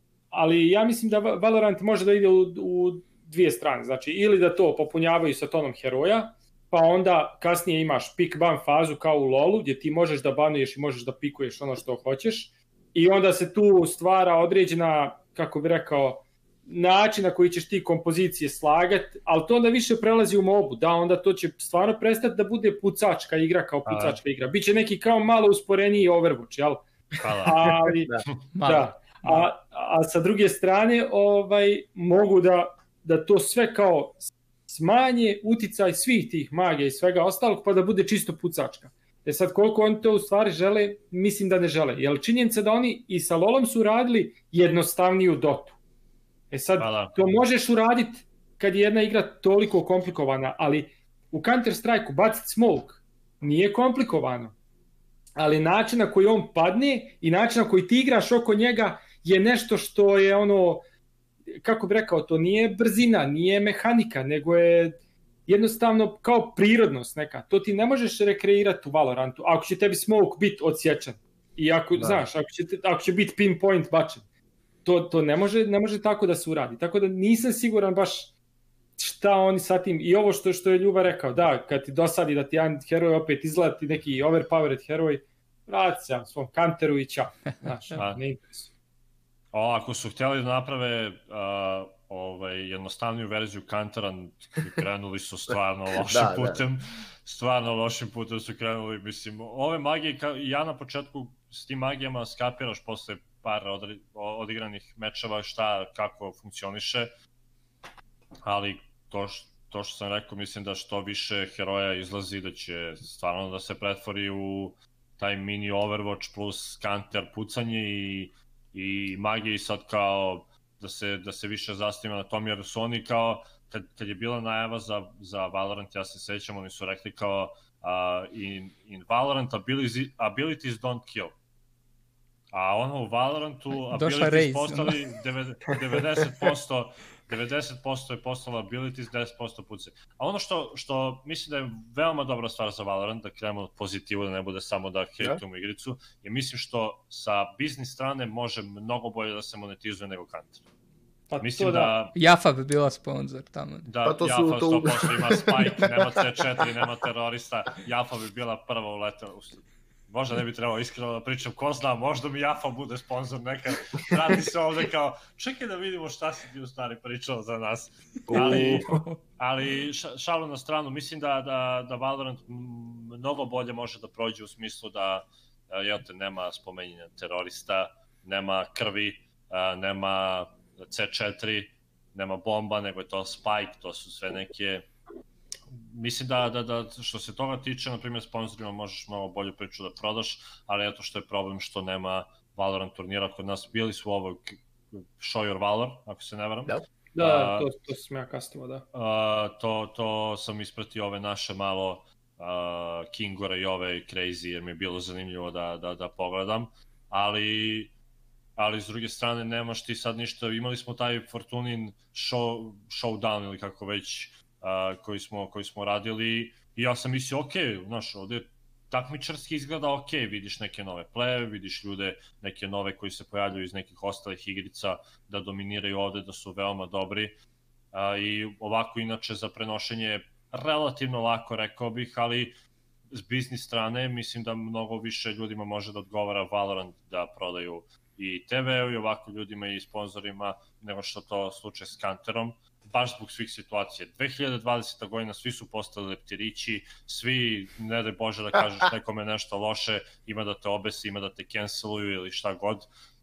ali ja mislim da Valorant može da ide u, u dvije strane. Znači, ili da to popunjavaju sa tonom heroja, pa onda kasnije imaš pick ban fazu kao u LoLu, gdje ti možeš da banuješ i možeš da pikuješ ono što hoćeš. I onda se tu stvara određena, kako bi rekao, način na koji ćeš ti kompozicije slagati, ali to onda više prelazi u mobu. Da, onda to će stvarno prestati da bude pucačka igra kao pucačka igra. Biće neki kao malo usporeniji Overwatch, jel? Hvala. Ali, Malo. da. A, a sa druge strane, ovaj, mogu da, da to sve kao smanje uticaj svih tih magija i svega ostalog, pa da bude čisto pucačka. E sad, koliko oni to u stvari žele, mislim da ne žele. Jer činjenica da oni i sa LoLom su radili jednostavniju dotu. E sad, Hvala. To možeš uraditi kad je jedna igra toliko komplikovana, ali u Counter-Strike-u baciti smoke nije komplikovano. Ali način na koji on padne i način na koji ti igraš oko njega je nešto što je ono, kako bih rekao, to nije brzina, nije mehanika, nego je jednostavno kao prirodnost neka. To ti ne možeš rekreirati u Valorantu, ako će tebi smoke biti odsječan. I ako, da. znaš, ako će, ako će biti pinpoint bačen. To, to ne, može, ne može tako da se uradi. Tako da nisam siguran baš šta oni sa tim, i ovo što, što je Ljuba rekao, da, kad ti dosadi da ti jedan heroj opet izgleda ti neki overpowered heroj, vrati se svom kanteru i čao. Znaš, ne interesuje. Ako su htjeli da naprave uh, ovaj, jednostavniju verziju kantera, krenuli su stvarno lošim da, putem. Da. Stvarno lošim putem su krenuli, mislim, ove magije, ja na početku s tim magijama skapiraš posle par odigranih mečeva šta, kako funkcioniše, ali to, š, to što sam rekao, mislim da što više heroja izlazi, da će stvarno da se pretvori u taj mini Overwatch plus counter pucanje i, i magije, i sad kao da se, da se više zastima na tom, jer su oni kao, kad, kad je bila najava za, za Valorant, ja se sećam, oni su rekli kao uh, in, in Valorant abilities, abilities don't kill. A ono u Valorantu abilities postali devedeset posto devedeset posto je postala abilities, deset posto puce. A ono što, što mislim da je veoma dobra stvar za Valorant, da krenemo od pozitivu, da ne bude samo da hejtujemo igricu, je mislim što sa biznis strane može mnogo bolje da se monetizuje nego Counter. Pa mislim da... da... Jafa bi bila sponsor tamo. Da, pa to Jafa su, to... sto posto ima Spike, nema C četiri, nema terorista, Jafa bi bila prva uletela u stupu. Možda ne bi trebao iskreno da pričam, ko zna, možda mi Jafa bude sponsor nekad, vrati se ovde kao, čekaj da vidimo šta si ti u stvari pričao za nas. Ali, ali šalu na stranu, mislim da, da, da Valorant mnogo bolje može da prođe u smislu da, jel te, nema spomenjenja terorista, nema krvi, nema C četiri, nema bomba, nego je to Spike, to su sve neke... Mislim da, da, da što se toga tiče, na primjer, sponsorima možeš malo bolju priču da prodaš, ali eto što je problem što nema Valorant turnira kod nas. Bili su ovog Show Your Valor, ako se ne varam. Da, da to, to sam ja kasnimo, da. Uh, to, to sam ispratio ove naše malo uh, Kingore i ove Crazy, jer mi je bilo zanimljivo da, da, da pogledam, ali... ali s druge strane nemaš ti sad ništa, imali smo taj Fortunin show, showdown ili kako već, Uh, koji, smo, koji smo radili, i ja sam mislio, ok, znaš, ovde takmičarski izgleda ok, vidiš neke nove pleve, vidiš ljude, neke nove koji se pojavljaju iz nekih ostalih igrica, da dominiraju ovde, da su veoma dobri, uh, i ovako inače za prenošenje relativno lako, rekao bih, ali s biznis strane mislim da mnogo više ljudima može da odgovara Valorant da prodaju i te ve-u i ovako ljudima i sponsorima, nego što to slučaj s Counterom, baš zbog svih situacija. dve hiljade dvadeseta godina svi su postali leptirići, svi, ne daj Bože da kažeš nekome nešto loše, ima da te obesi, ima da te canceluju ili šta god.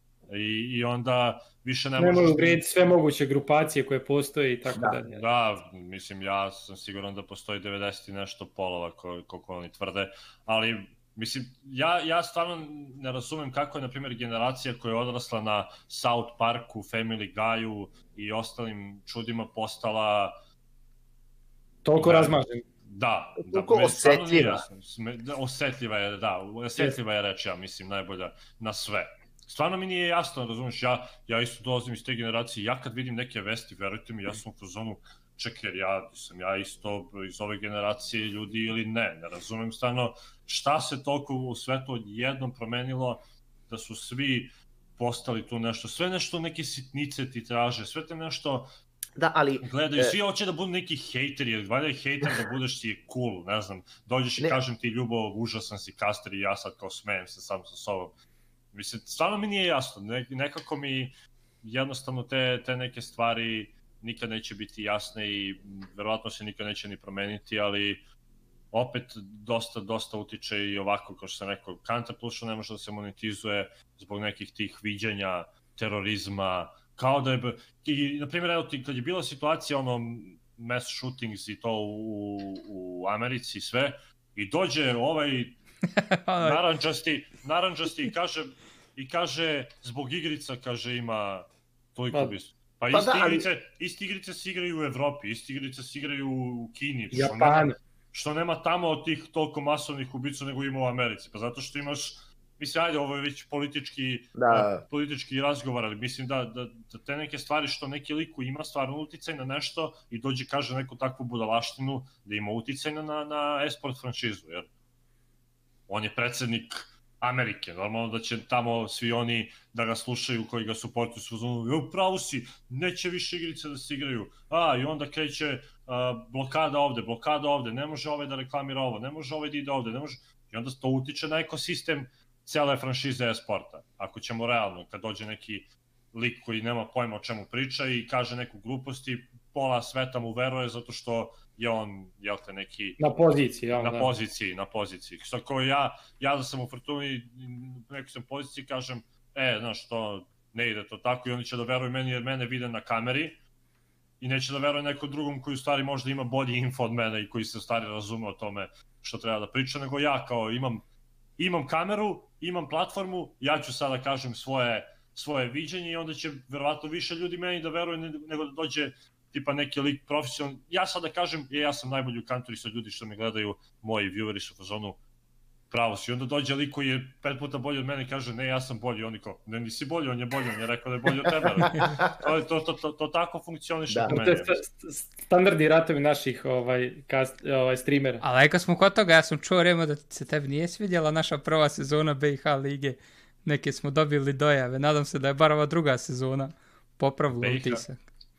I, i onda više ne možeš... Nemoj uvrediti sve moguće grupacije koje postoje i tako da, dalje. Da, mislim, ja sam siguran da postoji devedeset i nešto polova koliko oni tvrde, ali... Mislim, ja, ja stvarno ne razumem kako je, na primjer, generacija koja je odrasla na South Parku, Family Guy-u i ostalim čudima postala... Toliko razmažen. Da, da, toliko osetljiva. Osetljiva je, da, osetljiva je reč, ja mislim, najbolja na sve. Stvarno mi nije jasno, razumiješ, ja, ja isto dolazim iz te generacije, ja kad vidim neke vesti, verujte mi, ja sam u fazonu, čekaj, jer ja sam ja isto iz ove generacije ljudi ili ne, ne razumem stvarno šta se toliko u svetu odjednom promenilo da su svi postali tu nešto, sve nešto neke sitnice ti traže, sve te nešto da, ali, gledaju, svi hoće da budu neki hejteri, jer valjda je hejter da budeš ti cool, ne znam, dođeš i ne. Kažem ti Ljubo, užasan si kaster i ja sad kao smejem se sam sa sobom. Mislim, stvarno mi nije jasno, ne, nekako mi jednostavno te, te neke stvari nikad neće biti jasne i verovatno se nikad neće ni promeniti, ali opet dosta, dosta utiče i ovako, kao što sam rekao, Counter Plus ne može da se monetizuje zbog nekih tih viđenja, terorizma, kao da je, i, na primjer, evo ti, kad je bila situacija, ono, mass shootings i to u, u Americi i sve, i dođe ovaj Naranđasti, naranđasti i kaže, i kaže, zbog igrica, kaže, ima toliko bis. Pa, Pa iste, da, ali- igrice, iste igrice se igraju u Evropi, iste igrice se igraju u Kini, što Japan. nema, što nema tamo tih toliko masovnih ubica nego ima u Americi. Pa zato što imaš, mislim, ajde, ovo je već politički, Da. uh, politički razgovor, ali mislim da, da, da te neke stvari što neki liku ima stvarno uticaj na nešto i dođe kaže neku takvu budalaštinu da ima uticaj na, na e-sport franšizu, jer on je predsednik Amerike, normalno da će tamo svi oni da ga slušaju koji ga suportuju su uzmano, jo, pravo si, neće više igrice da se igraju, a i onda kreće uh, blokada ovde, blokada ovde, ne može ovaj da reklamira ovo, ne može ovaj da ide ovde, ne može, i onda to utiče na ekosistem cele franšize e-sporta, ako ćemo realno, kad dođe neki lik koji nema pojma o čemu priča i kaže neku gluposti, pola sveta mu veruje zato što je on, jel te, neki... Na poziciji, ja, na da. poziciji, na poziciji. Što kao ja, ja da sam u Fortuni, u nekoj sam poziciji, kažem, e, znaš, to ne ide to tako i oni će da veruju meni jer mene vide na kameri i neće da veruje nekom drugom koji u stvari možda ima bolji info od mene i koji se u stvari razume o tome što treba da priča, nego ja kao imam, imam kameru, imam platformu, ja ću sada kažem svoje, svoje viđenje i onda će verovatno više ljudi meni da veruje nego da dođe tipa neki lik profesionalno. Ja sada kažem, je, ja sam najbolji u kantoru i sad ljudi što me gledaju, moji vieweri su u fazonu pravo si. I onda dođe lik koji je pet puta bolji od mene i kaže, ne, ja sam bolji. Oni kao, ne, nisi bolji, on je bolji, on je rekao da je bolji od tebe. To, to, to, to, to tako funkcioniše Da. kod To mene. je sta- st- standardni ratovi naših ovaj, cast, ovaj, streamera. Ali kad smo kod toga, ja sam čuo, Remo, da se tebi nije svidjela naša prva sezona B i H lige. Neke smo dobili dojave. Nadam se da je bar ova druga sezona popravila B i H? utisak.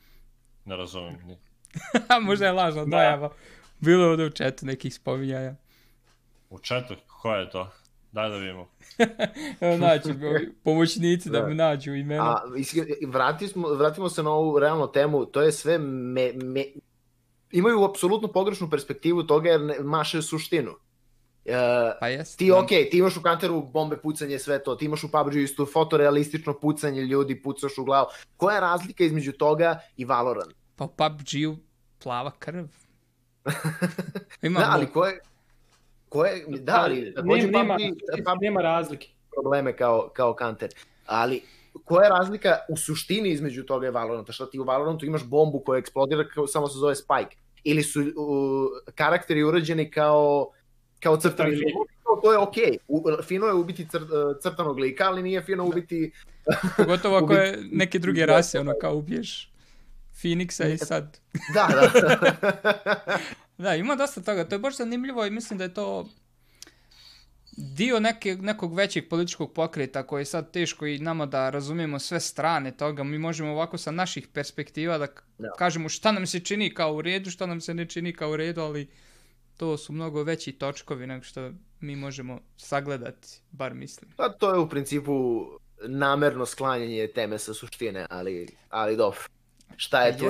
Ne razumem. ni. Možda je lažna dojava. Bilo je ovdje u chatu nekih spominjaja. U chatu, ko je to? Daj da vidimo. Evo naći ovi pomoćnici da Da. mi nađu imena. A, iskren- vrati smo, vratimo se na ovu realnu temu, to je sve me, me, imaju apsolutno pogrešnu perspektivu toga jer ne, maše suštinu. E, Pa jest. ti ok, ti imaš u Counteru bombe, pucanje, sve to, ti imaš u P U B G isto fotorealistično pucanje ljudi, pucaš u glavu. Koja je razlika između toga i Valorant? Pa u P U B G-u plava krv. Imamo... Da, ali koje, koje, da, ali takođe nema, P U B G, P U B G nema razlike. probleme kao, kao Counter. Ali koja je razlika u suštini između toga i Valoranta? Šta ti u Valorantu imaš bombu koja eksplodira kao samo se zove Spike? Ili su uh, karakteri urađeni kao kao crtani Crtani lik. to, to je okej. Okay. Fino je ubiti cr, crtanog lika, ali nije fino ubiti... Pogotovo ako je ubiti- neke druge rase, ono kao ubiješ Phoenixa i sad... Da, da. Da, ima dosta toga, to je baš zanimljivo i mislim da je to dio neke, nekog većeg političkog pokreta koji je sad teško i nama da razumijemo sve strane toga. Mi možemo ovako sa naših perspektiva da k- Da. kažemo šta nam se čini kao u redu, šta nam se ne čini kao u redu, ali to su mnogo veći točkovi nego što mi možemo sagledati, bar mislim. Pa to je u principu namerno sklanjanje teme sa suštine, ali, ali dobro. Šta je tu?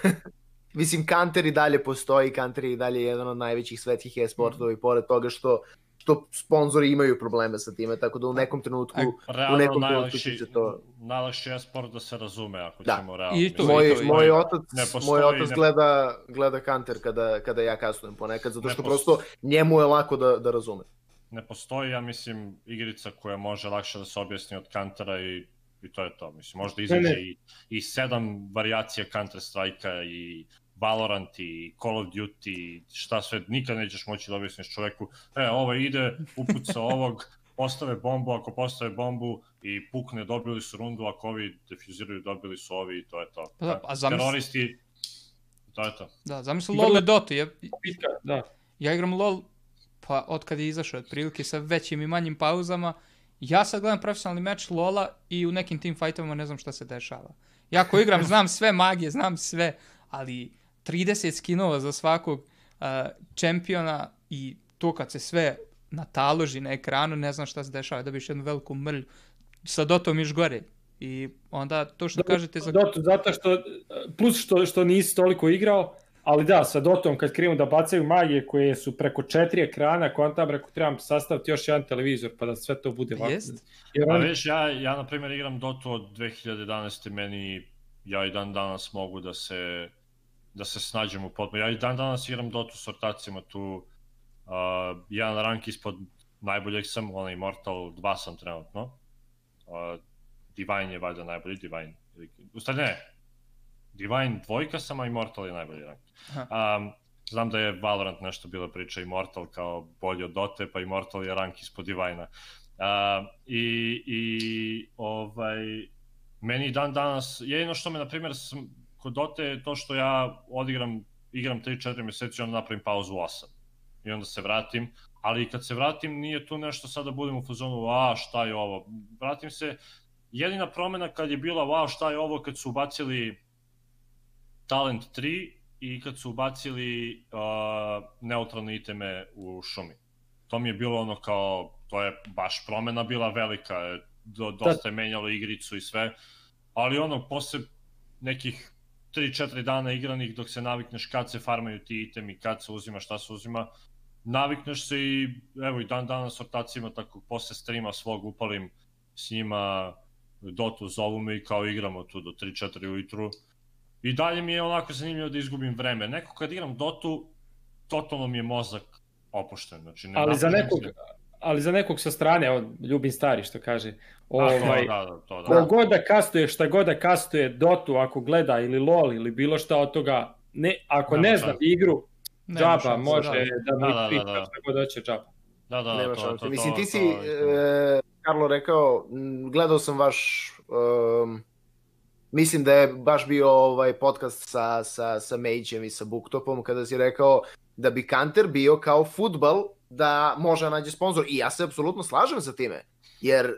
Mislim, Counter i dalje postoji, Counter je i dalje jedan od najvećih svetskih e-sportova i pored toga što, što sponzori imaju probleme sa time, tako da u nekom trenutku, u Realno nekom trenutku najlakši, će to... najlakši je sport da se razume ako Da. ćemo realno. I to, Mislim, Moj, to, i moj to. otac, Ne postoji, moj otac ne- gleda, gleda Counter kada, kada ja kastujem ponekad, zato Ne što posto- prosto njemu je lako da, da razume. Ne postoji, ja mislim, igrica koja može lakše da se objasni od Countera i, i to je to. Mislim, možda izađe Ne, ne. i, i sedam varijacija Counter Strike-a i Valorant i Call of Duty i šta sve, nikad nećeš moći da objasniš čoveku, e, ovaj ide, upuca ovog, postave bombu, ako postave bombu i pukne, dobili su rundu, ako ovi defuziraju, dobili su ovi i to je to. Pa da, a zamisli- Teroristi, to je to. Da, zamisli I LoL vrlo- i Dota. Ja, Bitka, da. ja igram LoL pa od kad je izašao otprilike sa većim i manjim pauzama. Ja sad gledam profesionalni meč LoLa i u nekim team fightovima ne znam šta se dešava. Ja ko igram znam sve magije, znam sve, ali trideset skinova za svakog uh, čempiona i to kad se sve nataloži na ekranu, ne znam šta se dešava, da biš jednu veliku mrlju. Sa Dotom još gore. I onda to što kažete za... Dotu, zato što, plus što, što nisi toliko igrao, ali da, sa Dotom kad krenu da bacaju magije koje su preko četiri ekrana, kontam reko trebam sastaviti još jedan televizor pa da sve to bude ovako. Jest. Jer Pa oni, viš, ja, ja na primjer igram Dotu od dve hiljade jedanaeste. Meni, ja i dan danas mogu da se, da se snađem u potpuno. Ja i dan danas igram Dotu s ortacima tu, uh, jedan rank ispod najboljeg sam, onaj Immortal dva sam trenutno. Uh, Divine je valjda najbolji, Divine. U stvari ne, Divine dvojka sam, a Immortal je najbolji rank. Um, znam da je Valorant nešto bila priča, Immortal kao bolji od Dote, pa Immortal je rank ispod Divine-a. Uh, i, i ovaj, meni dan danas, jedino što me, na primjer, sam, kod Dote je to što ja odigram, igram tri četiri mjeseci, onda napravim pauzu osam. I onda se vratim, ali kad se vratim nije tu nešto sad da budem u fazonu, a šta je ovo? Vratim se, jedina promjena kad je bila, wow, šta je ovo, kad su ubacili Talent tri i kad su ubacili uh, neutralne iteme u šumi. To mi je bilo ono kao, to je baš promjena bila velika, do, dosta je menjalo igricu i sve, ali ono, posle nekih tri četiri dana igranih dok se navikneš kad se farmaju ti itemi, kad se uzima, šta se uzima, navikneš se i evo i dan danas ortacima, tako posle streama svog upalim s njima Dotu, zovu me i kao igramo tu do tri četiri ujutru. I dalje mi je onako zanimljivo da izgubim vreme. Neko kad igram Dotu, totalno mi je mozak opušten. Znači, ne ali, za nekog, se... ali za nekog sa strane, on, ljubim stari što kaže, ovaj, da, da, to, da. ko god da kastuje, šta god da kastuje Dotu, ako gleda ili LOL ili bilo šta od toga, ne, ako ne, ne zna igru, ne, džaba može da, da mi da, priča da, da. Šta god hoće džaba. Da, da, Nema to, to, to, Mislim, to, ti si, to, to, e, Karlo, rekao, gledao sam vaš, um, mislim da je baš bio ovaj podcast sa, sa, sa Mage'em i sa Booktopom, kada si rekao da bi Counter bio kao fudbal, da može nađe sponsor. I ja se apsolutno slažem sa time, jer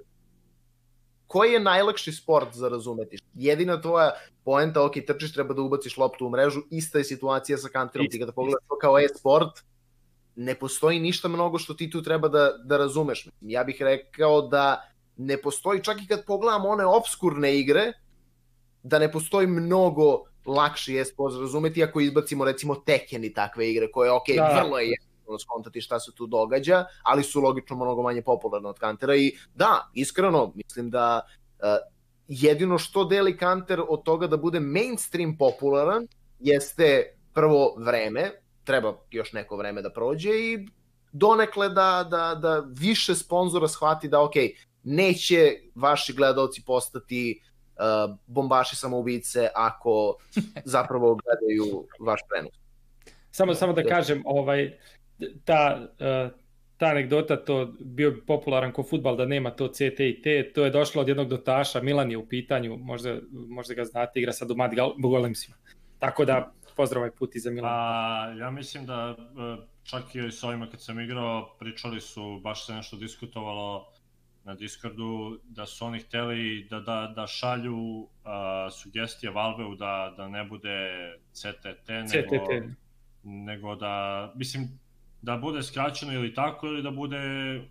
koji je najlakši sport za razumeti? Jedina tvoja poenta, ok, trčiš, treba da ubaciš loptu u mrežu, ista je situacija sa Counterom. Ti kada pogledaš to kao e-sport, ne postoji ništa mnogo što ti tu treba da, da razumeš. Ja bih rekao da ne postoji, čak i kad pogledamo one obskurne igre, da ne postoji mnogo lakši e-sport za razumeti ako izbacimo recimo Tekken i takve igre koje, ok, da. Vrlo je jednostavno skontati šta se tu događa, ali su logično mnogo manje popularne od Countera i da, iskreno, mislim da uh, jedino što deli Counter od toga da bude mainstream popularan jeste prvo vreme, treba još neko vreme da prođe i donekle da, da, da više sponzora shvati da ok, neće vaši gledalci postati uh, bombaši samoubice ako zapravo gledaju vaš prenos. Samo, samo da kažem, ovaj, ta, uh, ta anegdota, to bio bi popularan ko fudbal da nema to C T i T, to je došlo od jednog dotaša, Milan je u pitanju, možda, možda ga znate, igra sad u Mad Golemsima. Tako da, pozdrav ovaj put i za Milana. A, ja mislim da čak i s ovima kad sam igrao, pričali su, baš se nešto diskutovalo na Discordu, da su oni hteli da, da, da šalju uh, sugestije Valveu da, da ne bude C T T, C T T. Nego, nego da, mislim, da bude skraćeno ili tako, ili da bude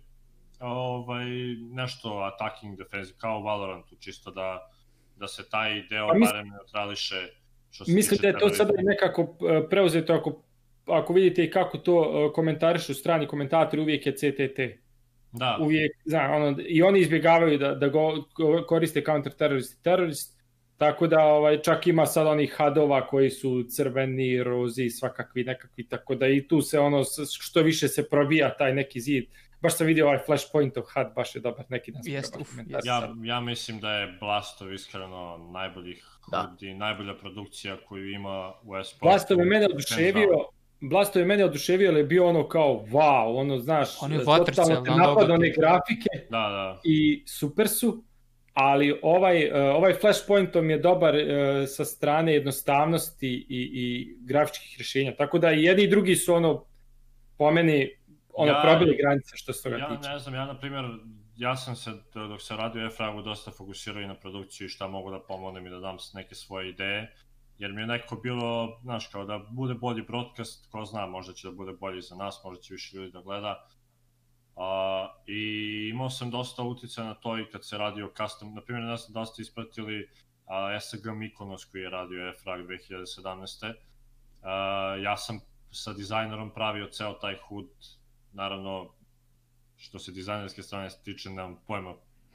ovaj, nešto attacking defense, kao u Valorantu, čisto da, da se taj deo mis... barem neutrališe. Mislim da je to sada nekako preuzeto, ako, ako vidite i kako to komentarišu strani komentatori, uvijek je C T T. Da. Uvijek, zna, ono, i oni izbjegavaju da, da go, koriste counter-terrorist terorist, tako da ovaj, čak ima sad onih hadova koji su crveni, rozi, svakakvi nekakvi, tako da i tu se ono, što više se probija taj neki zid. Baš sam vidio ovaj Flashpointov had, baš je dobar neki dan. Jest, uf, ja, ja mislim da je Blastov iskreno najboljih hudi, najbolja produkcija koju ima u e-sportu. Blastov je mene oduševio, Blastov je mene oduševio, ali je bio ono kao wow, ono znaš, totalno te napad one grafike da, da. I super su, ali ovaj, ovaj Flashpointom je dobar sa strane jednostavnosti i, i grafičkih rješenja, tako da i jedni i drugi su ono, po meni, ono, ja, probili granice što se toga ja tiče. Ja ne znam, ja na primjer, ja sam se, dok se radio e-fragu, dosta fokusirao i na produkciju i šta mogu da pomognem i da dam neke svoje ideje, jer mi je nekako bilo, znaš, kao da bude bolji broadcast, ko zna, možda će da bude bolji za nas, možda će više ljudi da gleda. Uh, I imao sam dosta utjecaja na to i kad se radio custom, na primjer, ja sam dosta ispratili uh, S G Mykonos koji je radio e-frag dve hiljade sedamnaeste. Uh, ja sam sa dizajnerom pravio ceo taj hud, naravno, što se dizajnerske strane tiče, nemam pojma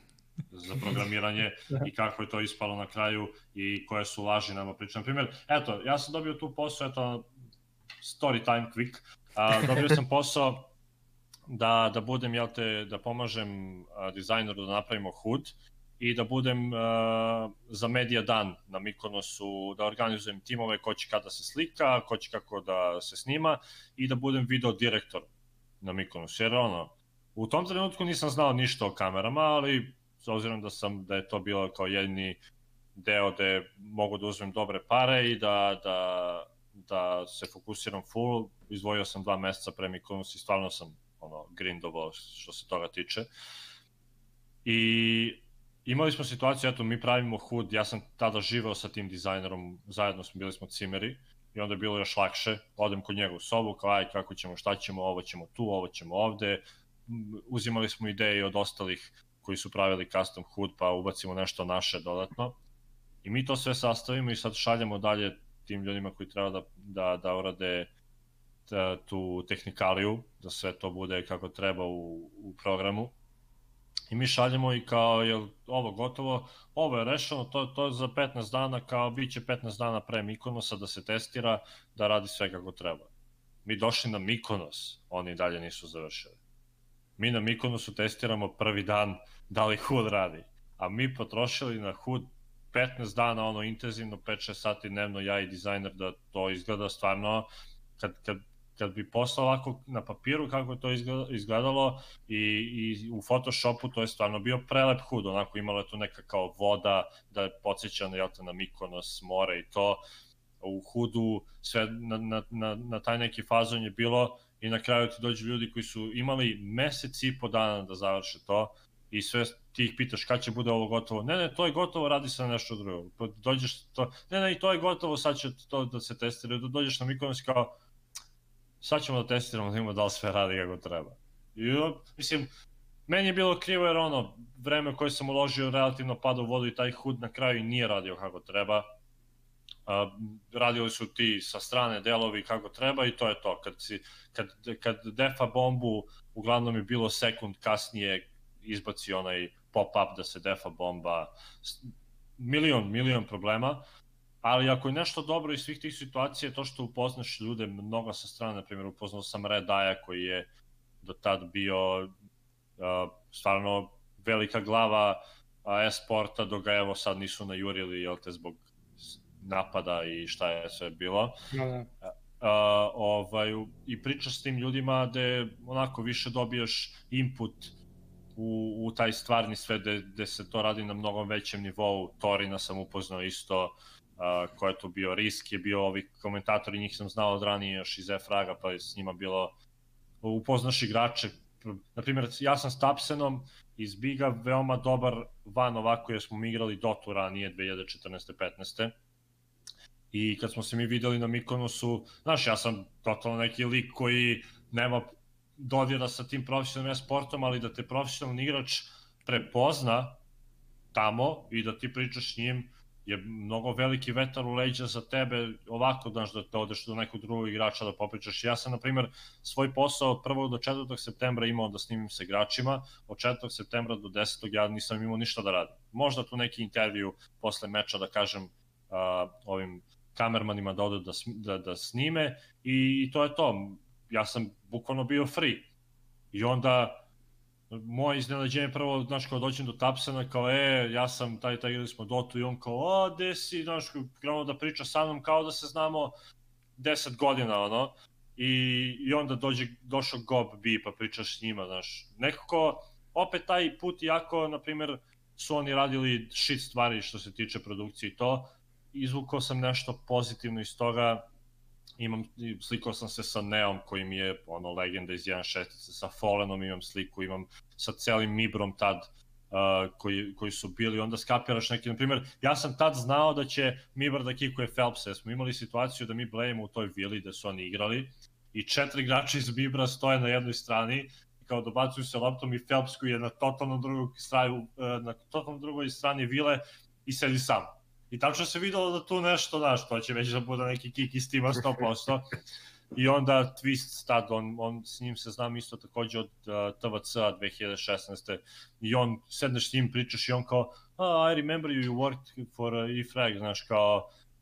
za programiranje i kako je to ispalo na kraju i koje su laži nama priča. Na primjer, eto, ja sam dobio tu posao, eto, story time quick, uh, dobio sam posao da, da budem, jel te, da pomažem uh, dizajneru da napravimo H U D i da budem uh, za Medija dan na Mikonosu, da organizujem timove ko će kada se slika, ko će kako da se snima i da budem video direktor na Mikonosu, jer ono, u tom trenutku nisam znao ništa o kamerama, ali s obzirom da sam, da je to bilo kao jedini deo gde mogu da uzmem dobre pare i da, da, da se fokusiram full, izdvojio sam dva meseca pre Mikonos i stvarno sam ono, grindovao što se toga tiče. I imali smo situaciju, eto, mi pravimo H U D, ja sam tada živeo sa tim dizajnerom, zajedno smo, bili smo cimeri, i onda je bilo još lakše, odem kod njega u sobu, kao aj, kako ćemo, šta ćemo, ovo ćemo tu, ovo ćemo ovde, uzimali smo ideje od ostalih koji su pravili custom H U D, pa ubacimo nešto naše dodatno. I mi to sve sastavimo i sad šaljemo dalje tim ljudima koji treba da, da, da urade ta, tu tehnikaliju, da sve to bude kako treba u, u programu. I mi šaljemo i kao, je ovo gotovo, ovo je rešeno, to, to je za petnaest dana, kao bit će petnaest dana pre Mikonosa da se testira, da radi sve kako treba. Mi došli na Mikonos, oni dalje nisu završili. Mi na Mikonosu testiramo prvi dan da li H U D radi, a mi potrošili na H U D petnaest dana, ono, intenzivno, pet šest sati dnevno, ja i dizajner, da to izgleda stvarno, kad, kad, kad bi poslao ovako na papiru kako je to izgledalo i, i u Photoshopu, to je stvarno bio prelep H U D, onako imalo je tu neka kao voda, da je podsjećano, jel te, na Mikonos, more i to, u H U D-u, sve na, na, na, na taj neki fazon je bilo i na kraju ti dođu ljudi koji su imali mesec i po dana da završe to, i sve ti ih pitaš kad će bude ovo gotovo, ne, ne, to je gotovo, radi se na nešto drugo, dođeš to, ne, ne, i to je gotovo, sad će to da se testira, dođeš na Mikonos kao, sad ćemo da testiramo, da imamo da li sve radi kako treba. I, mislim, meni je bilo krivo jer ono, vreme koje sam uložio relativno pada u vodu i taj H U D na kraju i nije radio kako treba. Uh, radili su ti sa strane delovi kako treba i to je to. Kad, si, kad, kad defa bombu, uglavnom je bilo sekund kasnije, izbaci onaj pop-up da se defa bomba, milion, milion problema, ali ako je nešto dobro iz svih tih situacija je to što upoznaš ljude mnogo sa strane, na primjer upoznao sam Red Eye koji je do tad bio uh, stvarno velika glava uh, e-sporta, dok ga evo sad nisu najurili, jel te, zbog napada i šta je sve bilo. No, da. Uh, ovaj, i pričaš s tim ljudima gde onako više dobijaš input u, u taj stvarni svet gde, gde se to radi na mnogo većem nivou. Torina sam upoznao isto, uh, ko je to bio, Risk je bio, ovi komentatori, njih sam znao od ranije još iz F-Raga, pa je s njima bilo, upoznaš igrače. Naprimjer, ja sam s Tapsenom iz Biga veoma dobar van ovako jer smo mi igrali Dotu ranije dve hiljade četrnaeste petnaeste. I kad smo se mi videli na Mikonosu, znaš, ja sam totalno neki lik koji nema dodira sa tim profesionalnim e-sportom, ali da te profesionalni igrač prepozna tamo i da ti pričaš s njim je mnogo veliki vetar u leđa za tebe, ovako, znaš, da te odeš do nekog drugog igrača da popričaš. Ja sam, na primjer, svoj posao od prvog do četvrtog septembra imao da snimim sa igračima, od četvrtog septembra do desetog ja nisam imao ništa da radim. Možda tu neki intervju posle meča da kažem uh, ovim kamermanima da odu da, da, da snime i, i to je to. Ja sam bukvalno bio free. I onda moje iznenađenje prvo, znaš, kao dođem do Tapsena, kao, e, ja sam, taj, taj, igrali smo Dotu i on kao, a, gde si, znaš, krenuo da priča sa mnom kao da se znamo deset godina, ono, i, i onda dođe, došao Gob B, pa pričaš s njima, znaš, nekako, opet taj put, iako, na primjer, su oni radili shit stvari što se tiče produkcije i to, izvukao sam nešto pozitivno iz toga. Imam, slikao sam se sa Neom koji mi je ono legenda iz jedan šest, sa Fallenom imam sliku, imam sa celim Mibrom tad uh, koji, koji su bili, onda skapiraš neki, na primjer, ja sam tad znao da će Mibr da kikuje Phelpsa, jer smo imali situaciju da mi blejemo u toj vili gde su oni igrali i četiri igrača iz Mibra stoje na jednoj strani kao dobacuju se loptom i Phelps koji je na totalno drugoj strani, na totalno drugoj strani vile i sedi sam. I tačno se videlo da tu nešto, znaš, to će već da bude neki kik iz tima sto posto. I onda Twist tad, on, on, s njim se znam isto takođe od uh, T V C-a dve hiljade šesnaeste. I on, sedneš s njim, pričaš i on kao, ah, I remember you, you worked for uh, E-Frag, znaš, kao,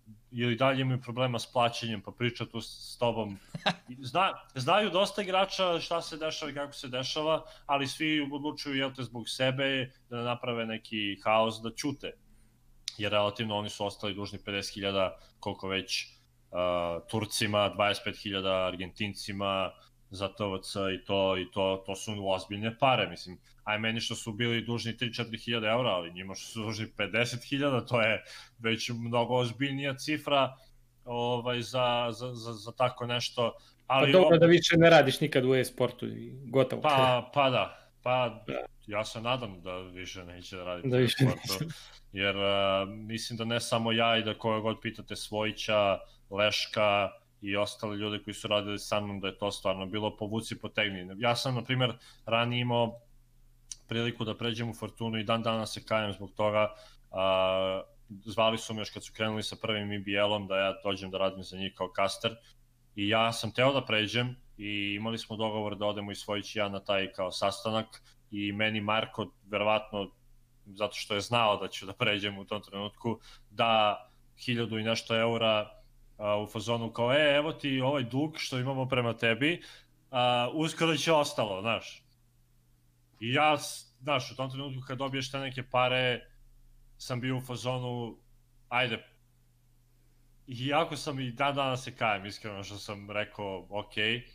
ili dalje imaju problema s plaćanjem, pa priča tu s tobom. Zna, znaju dosta igrača šta se dešava i kako se dešava, ali svi odlučuju, jel te, zbog sebe, da naprave neki haos, da ćute. Jer relativno oni su ostali dužni pedeset hiljada, koliko već, uh, Turcima, dvadeset pet hiljada Argentincima, za T V C i to, i to, to su ozbiljne pare, mislim. Aj meni što su bili dužni tri do četiri hiljade eura, ali njima što su dužni pedeset hiljada, to je već mnogo ozbiljnija cifra ovaj, za, za, za, za tako nešto. Ali, pa dobro da više ne radiš nikad u e-sportu i gotovo. Pa, pa da, pa ja se nadam da više neće da raditi da u e-sportu. Jer uh, mislim da ne samo ja i da koga god pitate Svojića, Leška i ostali ljudi koji su radili sa mnom, da je to stvarno bilo povuci potegni. Ja sam, na primjer, ranije imao priliku da pređem u Fortunu i dan danas se kajem zbog toga. Uh, zvali su me još kad su krenuli sa prvim I B L-om da ja dođem da radim za njih kao caster. I ja sam teo da pređem i imali smo dogovor da odemo i Svojić i ja na taj kao sastanak i meni Marko, verovatno, zato što je znao da ću da pređem u tom trenutku, da hiljadu i nešto eura u fazonu kao, e, evo ti ovaj dug što imamo prema tebi, uh, uskoro će ostalo, znaš. I ja, znaš, u tom trenutku kad dobiješ te neke pare, sam bio u fazonu, ajde. Iako sam i dan danas se kajem, iskreno što sam rekao, ok.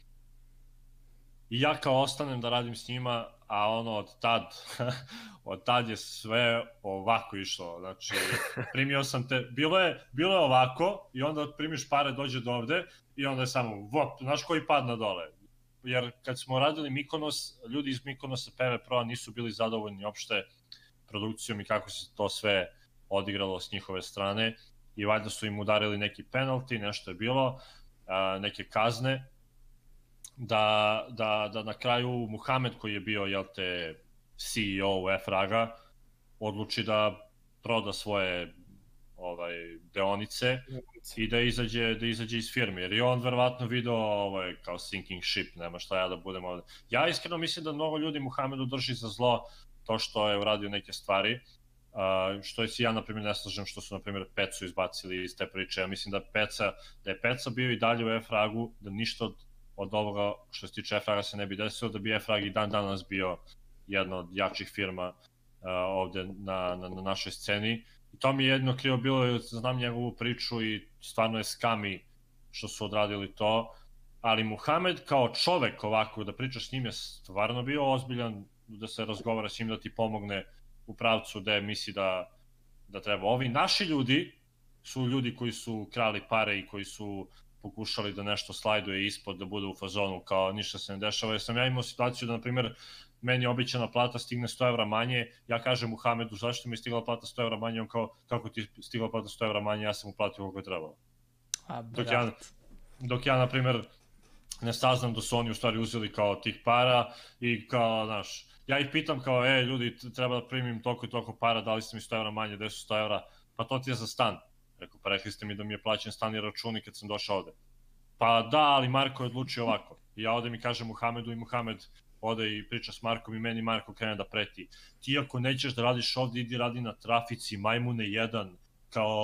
I ja kao ostanem da radim s njima, a ono od tad, od tad je sve ovako išlo, znači primio sam te, bilo je, bilo je ovako i onda primiš pare, dođe do ovde i onda je samo, vop, znaš koji pad na dole, jer kad smo radili Mikonos, ljudi iz Mikonosa P V Pro nisu bili zadovoljni opšte produkcijom i kako se to sve odigralo s njihove strane i valjda su im udarili neki penalti, nešto je bilo, neke kazne, da, da, da na kraju Muhamed koji je bio, jel te, C E O F-Raga, odluči da proda svoje ovaj, deonice i da izađe, da izađe iz firme, jer je on verovatno video ovaj, kao sinking ship, nema šta ja da budem ovde. Ja iskreno mislim da mnogo ljudi Muhamedu drži za zlo to što je uradio neke stvari, uh, što je si ja, na primjer, ne slažem što su, na primjer, Pecu izbacili iz te priče. Ja mislim da, Peca, da je Peca bio i dalje u F-Ragu, da ništa od od ovoga što se tiče F-Raga se ne bi desilo, da bi F-Rag i dan danas bio jedna od jačih firma uh, ovde na, na, na našoj sceni. I to mi je jedno krivo bilo, znam njegovu priču i stvarno je skami što su odradili to, ali Muhamed kao čovek ovako, da pričaš s njim je stvarno bio ozbiljan, da se razgovara s njim, da ti pomogne u pravcu gde misli da, da treba. Ovi naši ljudi su ljudi koji su krali pare i koji su pokušali da nešto slajduje ispod, da bude u fazonu kao ništa se ne dešava. Jer sam ja imao situaciju da, na primjer, meni običana plata stigne sto evra manje, ja kažem Muhamedu zašto mi je stigla plata sto evra manje, on kao kako ti je stigla plata sto evra manje, ja sam uplatio koliko je trebalo. A, dok, ja, dok ja, na primjer, ne saznam da su oni u stvari uzeli kao tih para i kao, znaš, ja ih pitam kao, e, ljudi, treba da primim toliko i toliko para, dali ste mi sto evra manje, gde su sto evra, pa to ti je za stan. Rekao, pa rekli ste mi da mi je plaćen stan i računi kad sam došao ovde. Pa da, ali Marko je odlučio ovako. I ja ovde mi kažem Muhamedu i Muhamed ode i priča s Markom i meni Marko krene da preti. Ti ako nećeš da radiš ovde, idi radi na trafici, majmune jedan, kao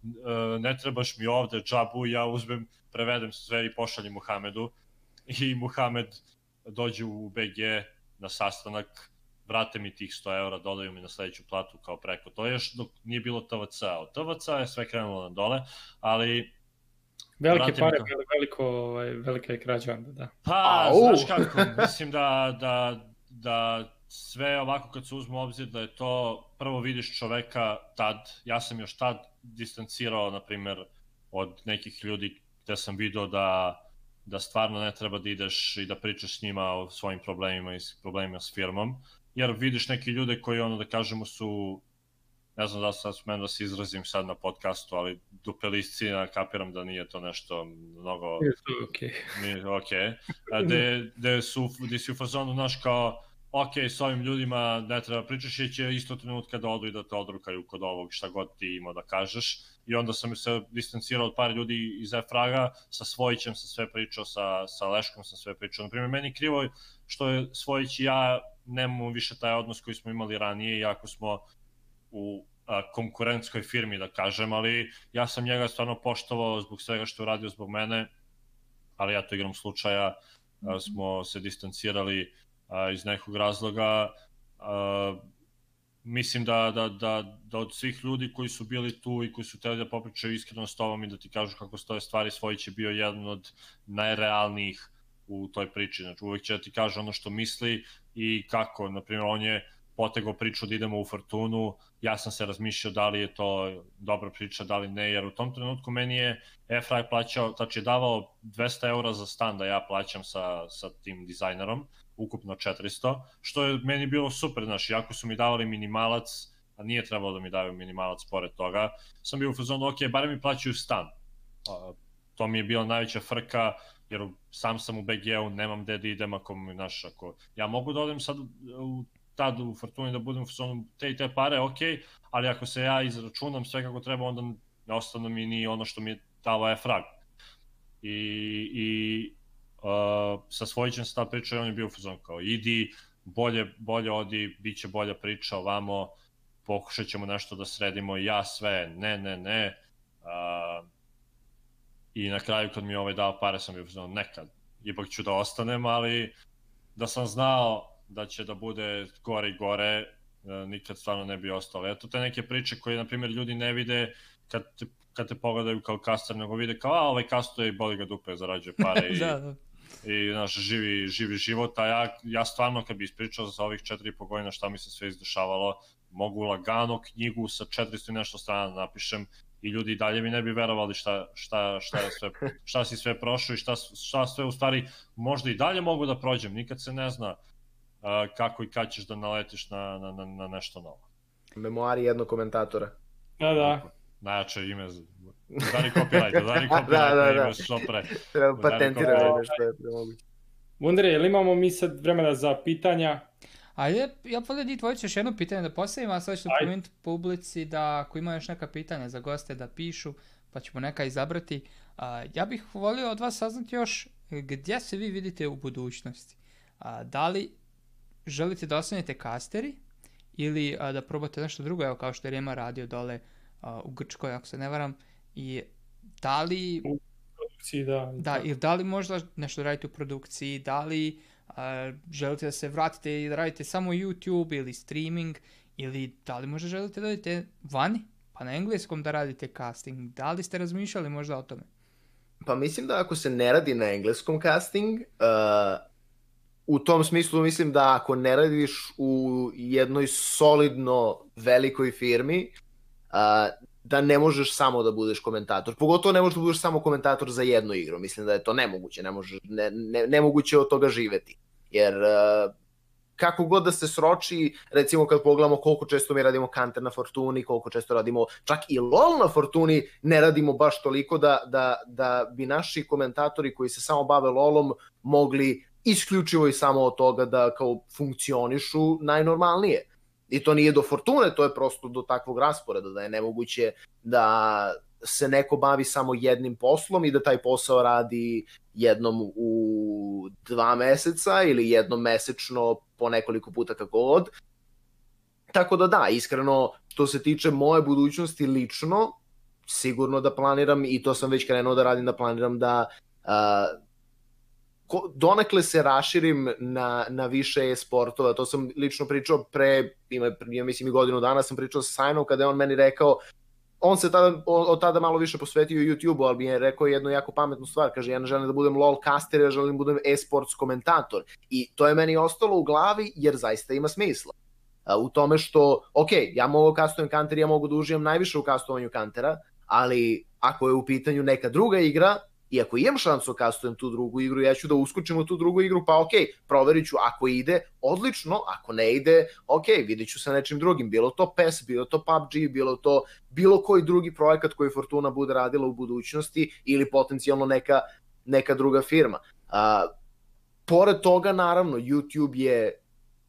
ne trebaš mi ovde, džabu, ja uzmem, prevedem sve i pošaljem Muhamedu. I Muhamed dođe u B G na sastanak, vrate mi tih sto evra, dodaju mi na sledeću platu kao preko. To je još dok nije bilo T V C-a. Od T V C-a je sve krenulo na dole, ali... Velike pare, veliko, ovaj, velika je krađa onda, da. Pa, Au. Znaš kako, mislim da, da, da sve ovako kad se uzme u obzir da je to, prvo vidiš čoveka tad, ja sam još tad distancirao, na primer, od nekih ljudi gde sam video da da stvarno ne treba da ideš i da pričaš s njima o svojim problemima i problemima s firmom, jer vidiš neki ljude koji, ono da kažemo, su, ne znam da sad smem da se izrazim sad na podcastu, ali dupelisci, ja kapiram da nije to nešto mnogo... Je to okej. Okay. Okej. Okay. Gde su, gde si u fazonu, znaš, kao, ok, s ovim ljudima ne treba pričaš, jer će isto trenutka da odu i da te odrukaju kod ovog šta god ti imao da kažeš. I onda sam se distancirao od par ljudi iz F-Raga, sa Svojićem sam sve pričao, sa, sa Leškom sam sve pričao. Naprimjer, meni krivo je što je Svojić i ja nemamo više taj odnos koji smo imali ranije, iako smo u a, konkurentskoj firmi, da kažem, ali ja sam njega stvarno poštovao zbog svega što je uradio zbog mene, ali ja to igram slučaja, a, smo se distancirali a, iz nekog razloga. A, mislim da, da, da, da od svih ljudi koji su bili tu i koji su hteli da popričaju iskreno s tobom i da ti kažu kako stoje stvari, Svojić je bio jedan od najrealnijih u toj priči. Znači, uvijek će da ti kaže ono što misli i kako. Naprimjer, on je potegao priču da idemo u Fortunu, ja sam se razmišljao da li je to dobra priča, da li ne, jer u tom trenutku meni je Efraj plaćao, znači je davao dvesta eura za stan da ja plaćam sa, sa tim dizajnerom, ukupno četiristo, što je meni bilo super, znaš, iako su mi davali minimalac, a nije trebalo da mi daju minimalac pored toga, sam bio u fazonu, ok, barem mi plaćaju stan. To mi je bila najveća frka, jer sam sam u B G-u, nemam gde da idem, ako mi, znaš, ako ja mogu da odem sad u tad u Fortuni da budem u fazonu te i te pare, ok, ali ako se ja izračunam sve kako treba, onda ne ostane mi ni ono što mi je dao Efrag. I, i Uh, sa Svojićem se ta priča i on je bio u fazonu kao idi, bolje, bolje odi, bit će bolja priča ovamo, pokušat ćemo nešto da sredimo, ja sve, ne, ne, ne. Uh, I na kraju kad mi je ovaj dao pare sam bio u fazonu nekad, ipak ću da ostanem, ali da sam znao da će da bude gore i gore, uh, nikad stvarno ne bi ostalo. Eto te neke priče koje, na primjer, ljudi ne vide kad te, kad te pogledaju kao kaster, nego vide kao, a ovaj kastuje i boli ga dupe, zarađuje pare i... da, da. I znaš, živi, živi život, a ja, ja stvarno kad bi ispričao za ovih četiri i po godina šta mi se sve izdešavalo, mogu lagano knjigu sa četiristo i nešto strana napišem i ljudi dalje mi ne bi verovali šta, šta, šta, je sve, šta si sve prošao i šta, šta sve u stvari možda i dalje mogu da prođem, nikad se ne zna uh, kako i kad ćeš da naletiš na, na, na, na nešto novo. Memoari jednog komentatora. Da, da. Najjače ime, udari copyright, udari copyright da, da, da. Ime što pre. Treba patentirati nešto je premoguće. Wondere, jel imamo mi sad vremena za pitanja? Ajde, ja pogledaj dvojicu još jedno pitanje da postavim, a sad ću pomenuti publici da ako ima još neka pitanja za goste da pišu, pa ćemo neka izabrati. A, ja bih volio od vas saznati još gdje se vi vidite u budućnosti. A, da li želite da ostanete kasteri ili a, da probate nešto drugo, evo kao što je Rema radio dole a, u Grčkoj, ako se ne varam, i da li... U produkciji, da. Da, ili da li možda nešto radite u produkciji, da li uh, želite da se vratite i da radite samo YouTube ili streaming, ili da li možda želite da radite vani, pa na engleskom da radite casting, da li ste razmišljali možda o tome? Pa mislim da ako se ne radi na engleskom casting, uh, u tom smislu mislim da ako ne radiš u jednoj solidno velikoj firmi, uh, da ne možeš samo da budeš komentator. Pogotovo ne možeš da budeš samo komentator za jednu igru. Mislim da je to nemoguće. Ne možeš, ne, ne, nemoguće od toga živeti. Jer uh, kako god da se sroči, recimo kad pogledamo koliko često mi radimo Counter na Fortuni, koliko često radimo čak i LoL na Fortuni, ne radimo baš toliko da, da, da bi naši komentatori koji se samo bave LoLom mogli isključivo i samo od toga da kao funkcionišu najnormalnije. I to nije do Fortune, to je prosto do takvog rasporeda, da je nemoguće da se neko bavi samo jednim poslom i da taj posao radi jednom u dva meseca ili jednom mesečno po nekoliko puta kako god. Tako da da, iskreno, što se tiče moje budućnosti lično, sigurno da planiram, i to sam već krenuo da radim, da planiram da... Uh, donekle se raširim na, na više e-sportova, to sam lično pričao pre, ima, ima mislim i godinu dana sam pričao sa Sajnom kada je on meni rekao, on se tada, od tada malo više posvetio YouTube-u, ali mi je rekao jednu jako pametnu stvar, kaže ja ne želim da budem LoL caster, ja želim da budem e-sports komentator i to je meni ostalo u glavi jer zaista ima smisla. U tome što, ok, ja mogu kastujem Counter, ja mogu da uživam najviše u kastovanju Countera, ali ako je u pitanju neka druga igra, i ako imam šansu kastujem tu drugu igru, ja ću da uskočim u tu drugu igru, pa ok, proverit ću, ako ide, odlično, ako ne ide, ok, vidit ću sa nečim drugim, bilo to P E S, bilo to P U B G, bilo to bilo koji drugi projekat koji Fortuna bude radila u budućnosti ili potencijalno neka, neka druga firma. A, pored toga, naravno, YouTube je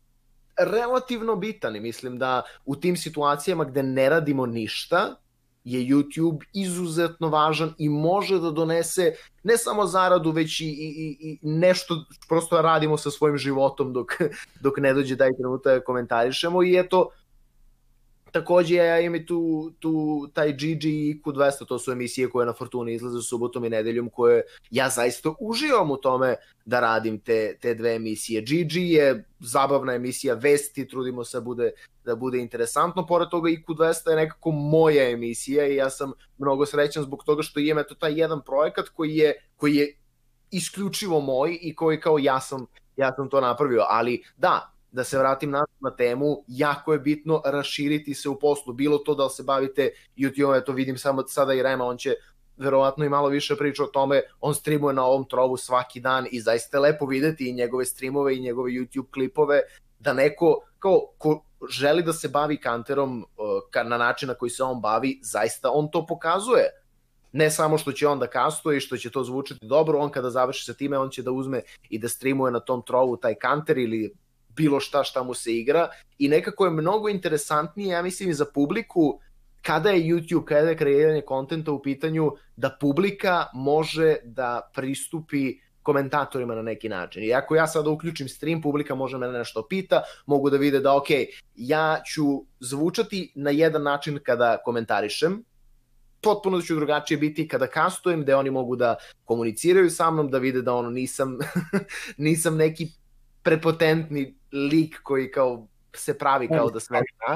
relativno bitan i mislim da u tim situacijama gde ne radimo ništa, je YouTube izuzetno važan i može da donese ne samo zaradu, već i, i, i nešto prosto radimo sa svojim životom dok, dok ne dođe taj trenutak komentarišemo i eto, Takođe, ja imam i tu, tu taj G G i Q dvesta, to su emisije koje na Fortuni izlaze subotom i nedeljom, koje ja zaista uživam u tome da radim te, te dve emisije. G G je zabavna emisija, vesti, trudimo se bude, da bude interesantno, pored toga i Q dvesta je nekako moja emisija i ja sam mnogo srećan zbog toga što imam eto taj jedan projekat koji je, koji je isključivo moj i koji kao ja sam, ja sam to napravio, ali da, da se vratim na, na temu, jako je bitno raširiti se u poslu, bilo to da li se bavite YouTube, eto vidim samo sada i Rema, on će verovatno i malo više priča o tome, on streamuje na ovom trovu svaki dan i zaista je lepo videti i njegove streamove i njegove YouTube klipove, da neko kao ko želi da se bavi kanterom uh, na način na koji se on bavi, zaista on to pokazuje. Ne samo što će on da kastuje i što će to zvučati dobro, on kada završi sa time, on će da uzme i da streamuje na tom trovu taj kanter ili bilo šta šta mu se igra i nekako je mnogo interesantnije, ja mislim i za publiku, kada je YouTube, kada je kreiranje kontenta u pitanju, da publika može da pristupi komentatorima na neki način. I ako ja sada uključim stream, publika može mene nešto pita, mogu da vide da ok, ja ću zvučati na jedan način kada komentarišem, potpuno ću drugačije biti kada kastujem, gde oni mogu da komuniciraju sa mnom, da vide da ono nisam, nisam neki prepotentni lik koji kao se pravi kao da sve zna.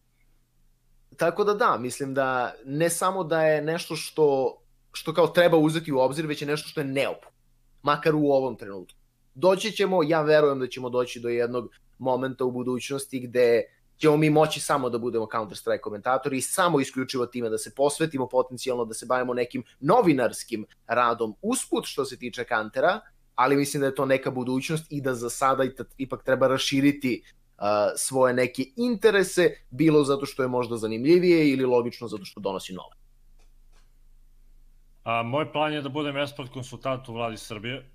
Tako da da, mislim da ne samo da je nešto što, što kao treba uzeti u obzir, već je nešto što je neophodno, makar u ovom trenutku. Doći ćemo, ja verujem da ćemo doći do jednog momenta u budućnosti gde ćemo mi moći samo da budemo Counter-Strike komentatori i samo isključivo time da se posvetimo potencijalno, da se bavimo nekim novinarskim radom usput što se tiče kantera, ali mislim da je to neka budućnost i da za sada ipak treba raširiti uh, svoje neke interese, bilo zato što je možda zanimljivije ili logično zato što donosi nove. A, moj plan je da budem esport konsultant u vladi Srbije.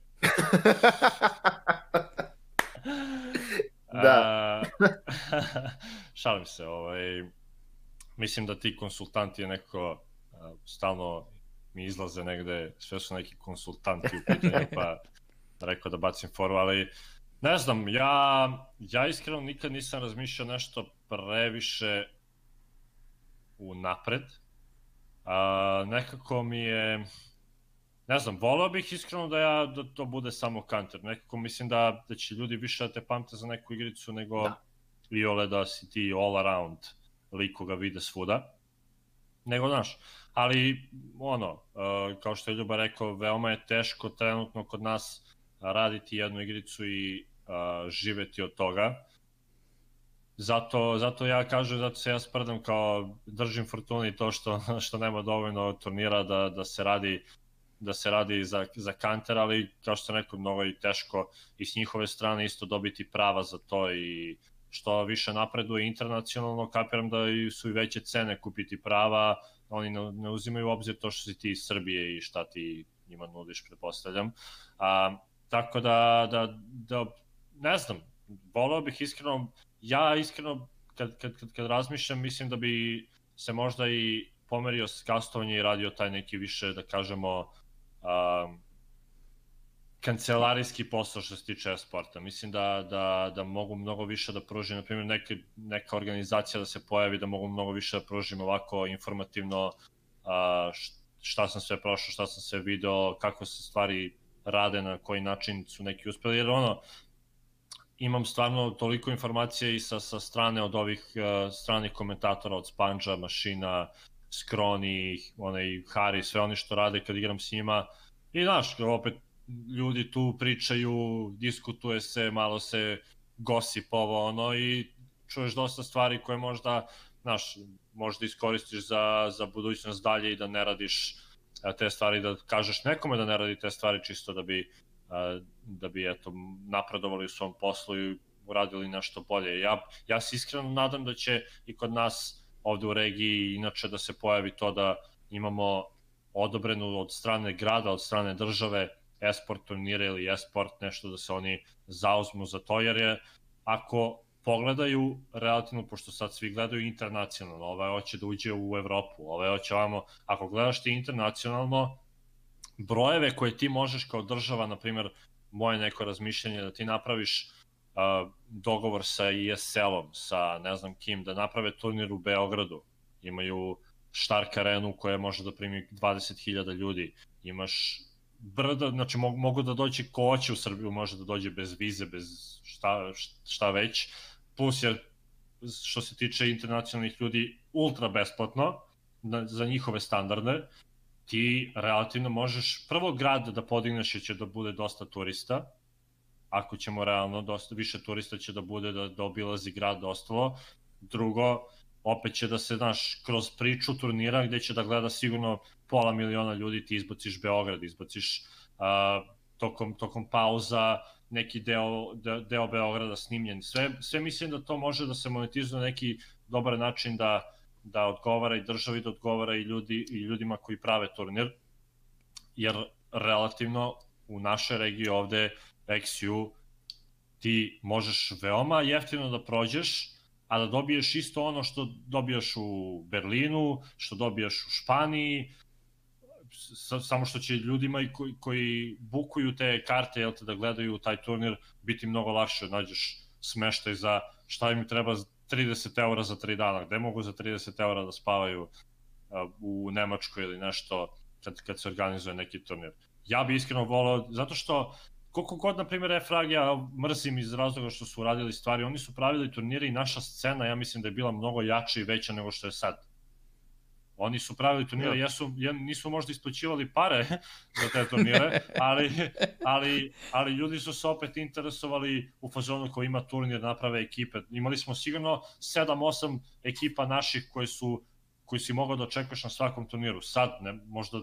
Da. Šalim se, ovaj, mislim da ti konsultanti je neko a, stalno mi izlaze negde, sve su neki konsultanti u pitanju, pa rekao da bacim foru, ali ne znam, ja, ja iskreno nikad nisam razmišljao nešto previše u napred. A, nekako mi je, ne znam, volao bih iskreno da ja da to bude samo kanter. Nekako mislim da, da će ljudi više da te pamte za neku igricu nego da. I ole da si ti all around lik koga vide svuda. Nego, znaš, ali ono, uh, kao što je Ljuba rekao, veoma je teško trenutno kod nas raditi jednu igricu i uh, živeti od toga. Zato, zato ja kažem, zato se ja sprdam kao držim Fortuni to što, što nema dovoljno turnira da, da se radi da se radi za, za kanter, ali kao što sam rekao, mnogo je teško i s njihove strane isto dobiti prava za to i što više napreduje internacionalno, kapiram da su i veće cene kupiti prava, oni ne, ne uzimaju u obzir to što si ti iz Srbije i šta ti njima nudiš, pretpostavljam. A, tako da, da, da, ne znam, voleo bih iskreno, ja iskreno kad, kad, kad, kad razmišljam, mislim da bi se možda i pomerio s kastovanje i radio taj neki više, da kažemo, um, kancelarijski posao što se tiče e-sporta. Mislim da, da, da mogu mnogo više da pružim, na primjer neka, neka organizacija da se pojavi, da mogu mnogo više da pružim ovako informativno uh, šta sam sve prošao, šta sam sve video, kako se stvari rade, na koji način su neki uspeli, jer ono, imam stvarno toliko informacije i sa, sa strane od ovih uh, stranih komentatora, od Sponge-a, Mašina, Skroni, onaj Hari, sve oni što rade kad igram s njima. I znaš, opet ljudi tu pričaju, diskutuje se, malo se gosip ovo ono i čuješ dosta stvari koje možda, znaš, možda iskoristiš za, za budućnost dalje i da ne radiš te stvari, da kažeš nekome da ne radi te stvari čisto da bi da bi eto napredovali u svom poslu i uradili nešto bolje. Ja, ja se iskreno nadam da će i kod nas ovde u regiji inače da se pojavi to da imamo odobrenu od strane grada, od strane države e-sport turnire ili e-sport, nešto da se oni zauzmu za to, jer je ako pogledaju relativno, pošto sad svi gledaju internacionalno, ovaj hoće da uđe u Evropu, ovaj hoće ovamo, ako gledaš ti internacionalno, brojeve koje ti možeš kao država, na primjer, moje neko razmišljanje da ti napraviš uh, uh, dogovor sa E S L-om, sa ne znam kim, da naprave turnir u Beogradu. Imaju Stark arenu koja može da primi dvadeset hiljada ljudi. Imaš brda, znači mogu, mogu da dođe ko hoće u Srbiju, može da dođe bez vize, bez šta, šta već. Plus je, što se tiče internacionalnih ljudi, ultra besplatno na, za njihove standarde. Ti relativno možeš prvo grad da podigneš jer će da bude dosta turista. Ako ćemo realno, dosta više turista će da bude da, da obilazi grad ostalo. Drugo, opet će da se, znaš, kroz priču turnira gde će da gleda sigurno pola miliona ljudi, ti izbaciš Beograd, izbaciš uh, tokom, tokom pauza neki deo, de, deo Beograda snimljen. Sve, sve mislim da to može da se monetizuje na neki dobar način da, da odgovara i državi, da odgovara i, ljudi, i ljudima koji prave turnir, jer relativno u našoj regiji ovde X U ti možeš veoma jeftino da prođeš, a da dobiješ isto ono što dobijaš u Berlinu, što dobijaš u Španiji, samo što će ljudima koji, koji bukuju te karte, jel te, da gledaju taj turnir, biti mnogo lakše. Nađeš smeštaj za šta im treba trideset eura za tri dana, gde mogu za trideset eura da spavaju u Nemačkoj ili nešto kad, kad se organizuje neki turnir. Ja bi iskreno volao, zato što koliko god, na primjer, F-Rag ja mrzim iz razloga što su uradili stvari, oni su pravili turnire i naša scena, ja mislim da je bila mnogo jača i veća nego što je sad. Oni su pravili turnire, jesu, nisu možda isplaćivali pare za te turnire, ali, ali, ali ljudi su se opet interesovali u fazonu koji ima turnir, naprave ekipe. Imali smo sigurno sedam osam ekipa naših koje su, koji si mogao da očekuješ na svakom turniru. Sad, ne, možda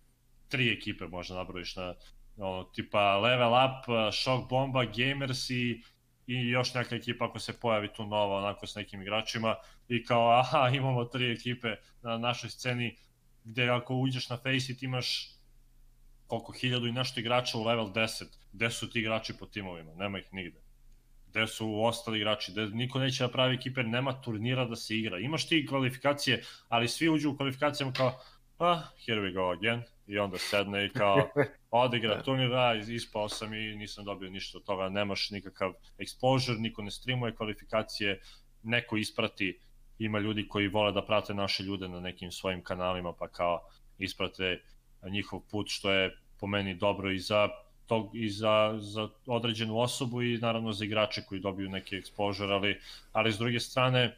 tri ekipe možda napraviš na, ono, tipa Level Up, Shock Bomba, Gamers i, i još neka ekipa ako se pojavi tu nova, onako s nekim igračima i kao, aha, imamo tri ekipe na našoj sceni, gde ako uđeš na Faceit imaš koliko, hiljadu i nešto igrača u level deset, gde su ti igrači po timovima, nema ih nigde. Gde su ostali igrači, gde niko neće da pravi ekipe, nema turnira da se igra. Imaš ti kvalifikacije, ali svi uđu u kvalifikacijama kao, ah, here we go again, i onda sedne i kao, odigra turnira, ispao sam i nisam dobio ništa od toga, nemaš nikakav exposure, niko ne streamuje kvalifikacije, neko isprati, ima ljudi koji vole da prate naše ljude na nekim svojim kanalima, pa kao isprate njihov put, što je po meni dobro i za tog, i za, za određenu osobu i naravno za igrače koji dobiju neki exposure, ali, ali s druge strane,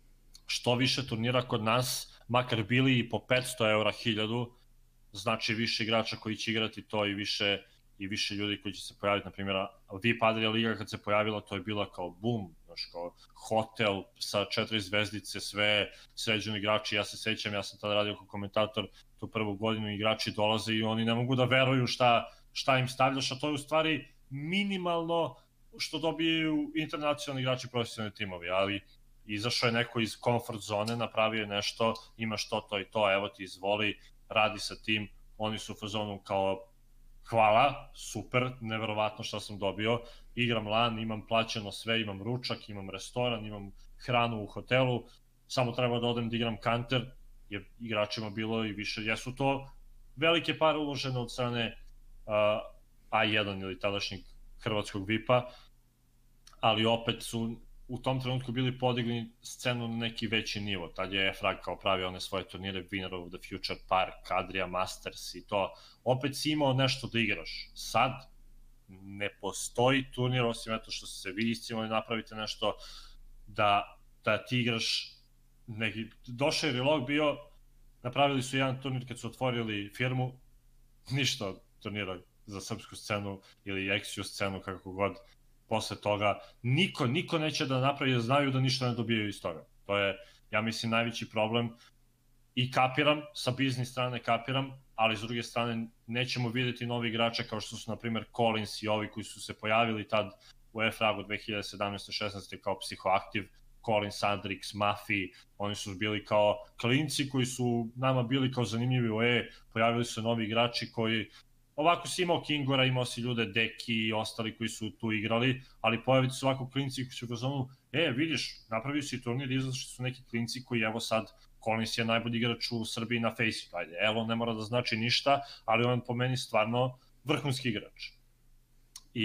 što više turnira kod nas, makar bili i po petsto eura hiljadu, znači više igrača koji će igrati to i više, i više ljudi koji će se pojaviti. Na primjer, V I P Adria Liga kad se pojavila, to je bila kao boom, znaš, kao hotel sa četiri zvezdice, sve sređeni igrači. Ja se sećam, ja sam tada radio kao komentator tu prvu godinu, igrači dolaze i oni ne mogu da veruju šta, šta im stavljaš, a to je u stvari minimalno što dobiju internacionalni igrači, profesionalni timovi, ali izašao je neko iz comfort zone, napravio je nešto, imaš to, to i to, evo ti izvoli, radi sa tim, oni su u fazonu kao hvala, super, neverovatno što sam dobio, igram LAN, imam plaćeno sve, imam ručak, imam restoran, imam hranu u hotelu, samo treba da odem da igram Counter, jer igračima bilo i više, jesu to velike pare uložene od strane uh, A jedan ili tadašnjeg hrvatskog V I P-a, ali opet su u tom trenutku bili podigli scenu na neki veći nivo. Tad je F-Rag kao pravio one svoje turnire, Winner of the Future Park, Adria Masters i to. Opet si imao nešto da igraš. Sad ne postoji turnir, osim eto što se vi iscimali, napravite nešto da, da ti igraš neki... Došao je Relog bio, napravili su jedan turnir kad su otvorili firmu, ništa od turnira za srpsku scenu ili X U scenu, kako god. Posle toga, niko, niko neće da napravi, jer znaju da ništa ne dobijaju iz toga. To je, ja mislim, najveći problem i kapiram, sa biznis strane kapiram, ali s druge strane nećemo vidjeti novi igrače kao što su, na primjer, Collins i ovi koji su se pojavili tad u F-Ragu dve hiljade sedamnaeste šesnaeste kao Psihoaktiv, Collins, Andrix, Mafi, oni su bili kao klinci koji su nama bili kao zanimljivi u E, pojavili su novi igrači koji... Ovako si imao Kingora, imao si ljude Deki i ostali koji su tu igrali, ali pojaviti su ovako klinci koji su u fazonu, e, vidiš, napravio si turnir, izašli su neki klinci koji, evo sad, Collins je najbolji igrač u Srbiji na Faceitu, ajde, evo, ne mora da znači ništa, ali on po meni stvarno vrhunski igrač. I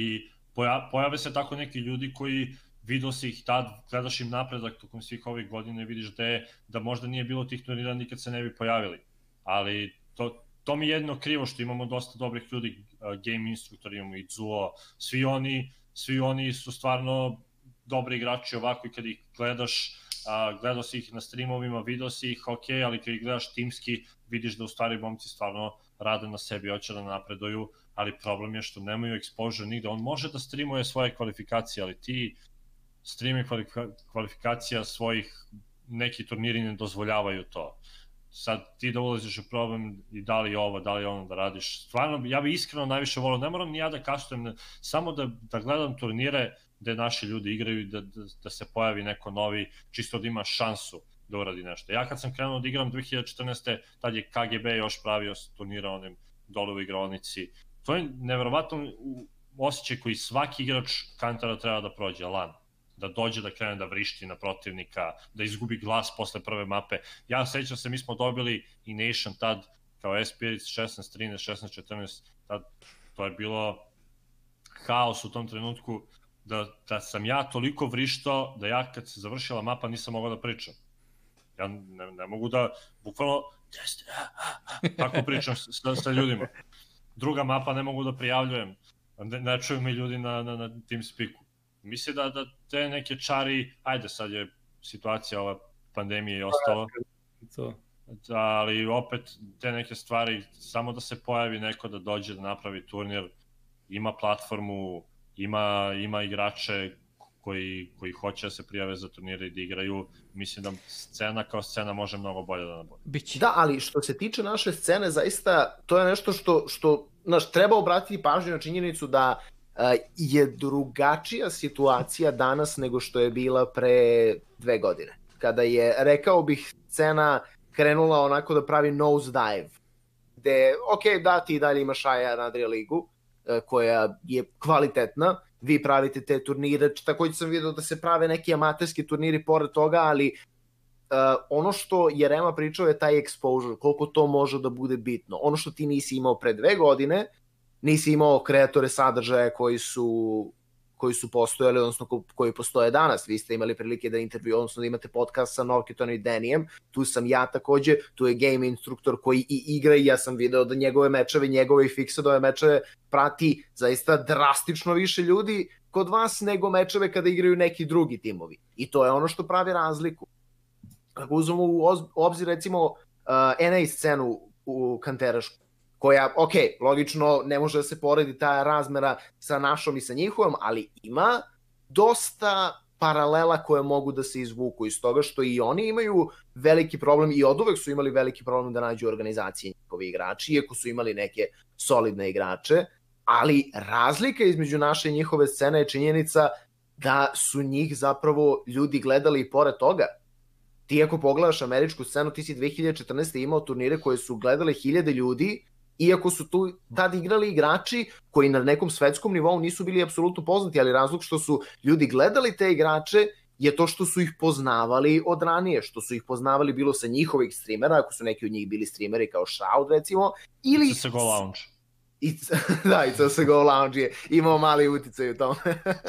poja, pojave se tako neki ljudi koji vidio si ih tad, gledaš im napredak tokom svih ovih godina i vidiš da, je, da možda nije bilo tih turnira nikad se ne bi pojavili. Ali to, to mi je jedno krivo što imamo dosta dobrih ljudi, game instruktori, imamo i Zuo, svi oni, svi oni su stvarno dobri igrači ovako i kad ih gledaš, a, gledao si ih na streamovima, vidio si ih, ok, ali kad ih gledaš timski, vidiš da u stvari momci stvarno rade na sebi, hoće da napreduju, ali problem je što nemaju exposure nigde. On može da streamuje svoje kvalifikacije, ali ti streaming kvalifikacija svojih, neki turniri ne dozvoljavaju to. Sad ti da ulaziš u problem i da li ovo, da li ono da radiš. Stvarno, ja bih iskreno najviše volio, ne moram ni ja da kaštujem, samo da, da gledam turnire gde naši ljudi igraju i da, da, da se pojavi neko novi, čisto da ima šansu da uradi nešto. Ja kad sam krenuo da igram dve hiljade četrnaeste. tad je K G B još pravio turnira onim dole u igraonici. To je neverovatno osjećaj koji svaki igrač Kantara treba da prođe, LAN. Da dođe, da krene da vrišti na protivnika, da izgubi glas posle prve mape. Ja sećam se, mi smo dobili i Nation tad, kao Espirits šesnaest trinaest, šesnaest četrnaest, tad to je bilo haos u tom trenutku, da, da sam ja toliko vrištao, da ja kad se završila mapa nisam mogao da pričam. Ja ne, ne mogu da, bukvalno, tako pričam sa, sa ljudima. Druga mapa ne mogu da prijavljujem, ne, ne čuju mi ljudi na, na, na TeamSpeaku. Mislim da, da te neke čari, ajde sad je situacija ova pandemije i ostalo, To. ali opet te neke stvari, samo da se pojavi neko da dođe da napravi turnir, ima platformu, ima, ima igrače koji, koji hoće da se prijave za turnire i da igraju, mislim da scena kao scena može mnogo bolje da nabolje. Biće. Da, ali što se tiče naše scene, zaista to je nešto što, što znaš, treba obratiti pažnju na činjenicu da uh, je drugačija situacija danas nego što je bila pre dve godine. Kada je, rekao bih, scena krenula onako da pravi nose dive, gde, ok, da, ti dalje imaš A R Adria ligu, uh, koja je kvalitetna, vi pravite te turnire, takođe sam vidio da se prave neki amaterski turniri pored toga, ali uh, ono što je Rema pričao je taj exposure, koliko to može da bude bitno. Ono što ti nisi imao pre dve godine, nisi imao kreatore sadržaja koji su, koji su postojali, odnosno ko, koji postoje danas. Vi ste imali prilike da intervju, odnosno da imate podcast sa Novketonom i Denijem, tu sam ja takođe, tu je game instruktor koji i igra i ja sam video da njegove mečeve, njegove i Fixedove mečeve prati zaista drastično više ljudi kod vas nego mečeve kada igraju neki drugi timovi. I to je ono što pravi razliku. Ako uzmemo u obzir recimo uh, N A scenu u Kanterašku, koja, ok, logično ne može da se poredi ta razmera sa našom i sa njihovom, ali ima dosta paralela koje mogu da se izvuku iz toga što i oni imaju veliki problem i oduvek su imali veliki problem da nađu organizacije njihovi igrači, iako su imali neke solidne igrače, ali razlika između naše i njihove scene je činjenica da su njih zapravo ljudi gledali i pored toga. Ti ako pogledaš američku scenu, ti si dve hiljade četrnaeste. imao turnire koje su gledale hiljade ljudi, iako su tu tad igrali igrači koji na nekom svetskom nivou nisu bili apsolutno poznati, ali razlog što su ljudi gledali te igrače je to što su ih poznavali od ranije, što su ih poznavali bilo sa njihovih streamera, ako su neki od njih bili streameri kao Shroud recimo, ili... C S G O Lounge. I, da, i C S G O Lounge je imao mali uticaj u tome.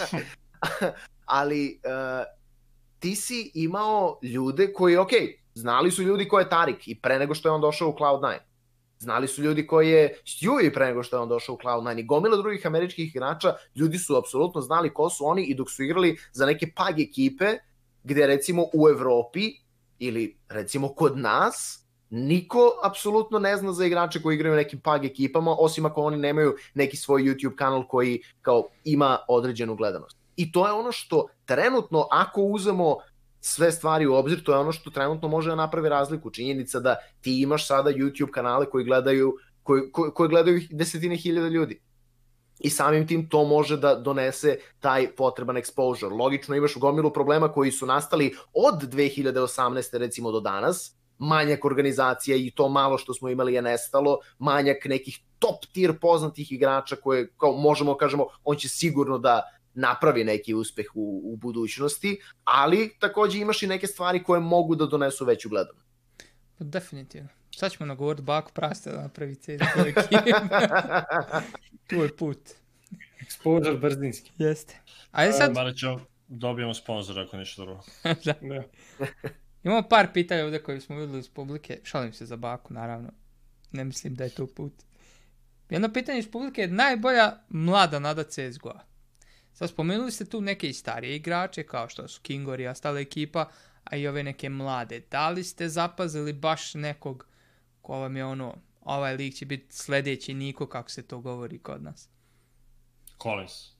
Ali uh, ti si imao ljude koji, ok, znali su ljudi ko je Tarik i pre nego što je on došao u Cloud nine. Znali su ljudi koji je Stewie pre nego što je on došao u Cloud nine i gomila drugih američkih igrača, ljudi su apsolutno znali ko su oni i dok su igrali za neke P A G ekipe, gde recimo u Evropi ili recimo kod nas, niko apsolutno ne zna za igrače koji igraju u nekim P A G ekipama, osim ako oni nemaju neki svoj YouTube kanal koji kao ima određenu gledanost. I to je ono što trenutno, ako uzemo sve stvari u obzir, to je ono što trenutno može da napravi razliku. Činjenica da ti imaš sada YouTube kanale koji gledaju, koji, koji, koji gledaju desetine hiljada ljudi. I samim tim to može da donese taj potreban exposure. Logično imaš gomilu problema koji su nastali od dve hiljade osamnaeste. recimo do danas. Manjak organizacija i to malo što smo imali je nestalo. Manjak nekih top tier poznatih igrača koje, kao možemo kažemo, on će sigurno da napravi neki uspeh u, u budućnosti, ali takođe imaš i neke stvari koje mogu da donesu veću gledanost. Definitivno. Sad ćemo nagovoriti Baku Prasta da napravi C S G O ekipa. Tu je put. Exposure brzinski. Jeste. A je sad... Mara ćemo dobijemo sponzora ako ništa drugo. da. Da. Imamo par pitanja ovdje koje smo vidjeli iz publike. Šalim se za Baku, naravno. Ne mislim da je to put. Jedno pitanje iz publike je najbolja mlada nada C S G O-a. Sad spomenuli ste tu neke i starije igrače, kao što su Kingor i ostala ekipa, a i ove neke mlade. Da li ste zapazili baš nekog ko vam je ono, ovaj lik će biti sljedeći Niko, kako se to govori kod nas? Collins.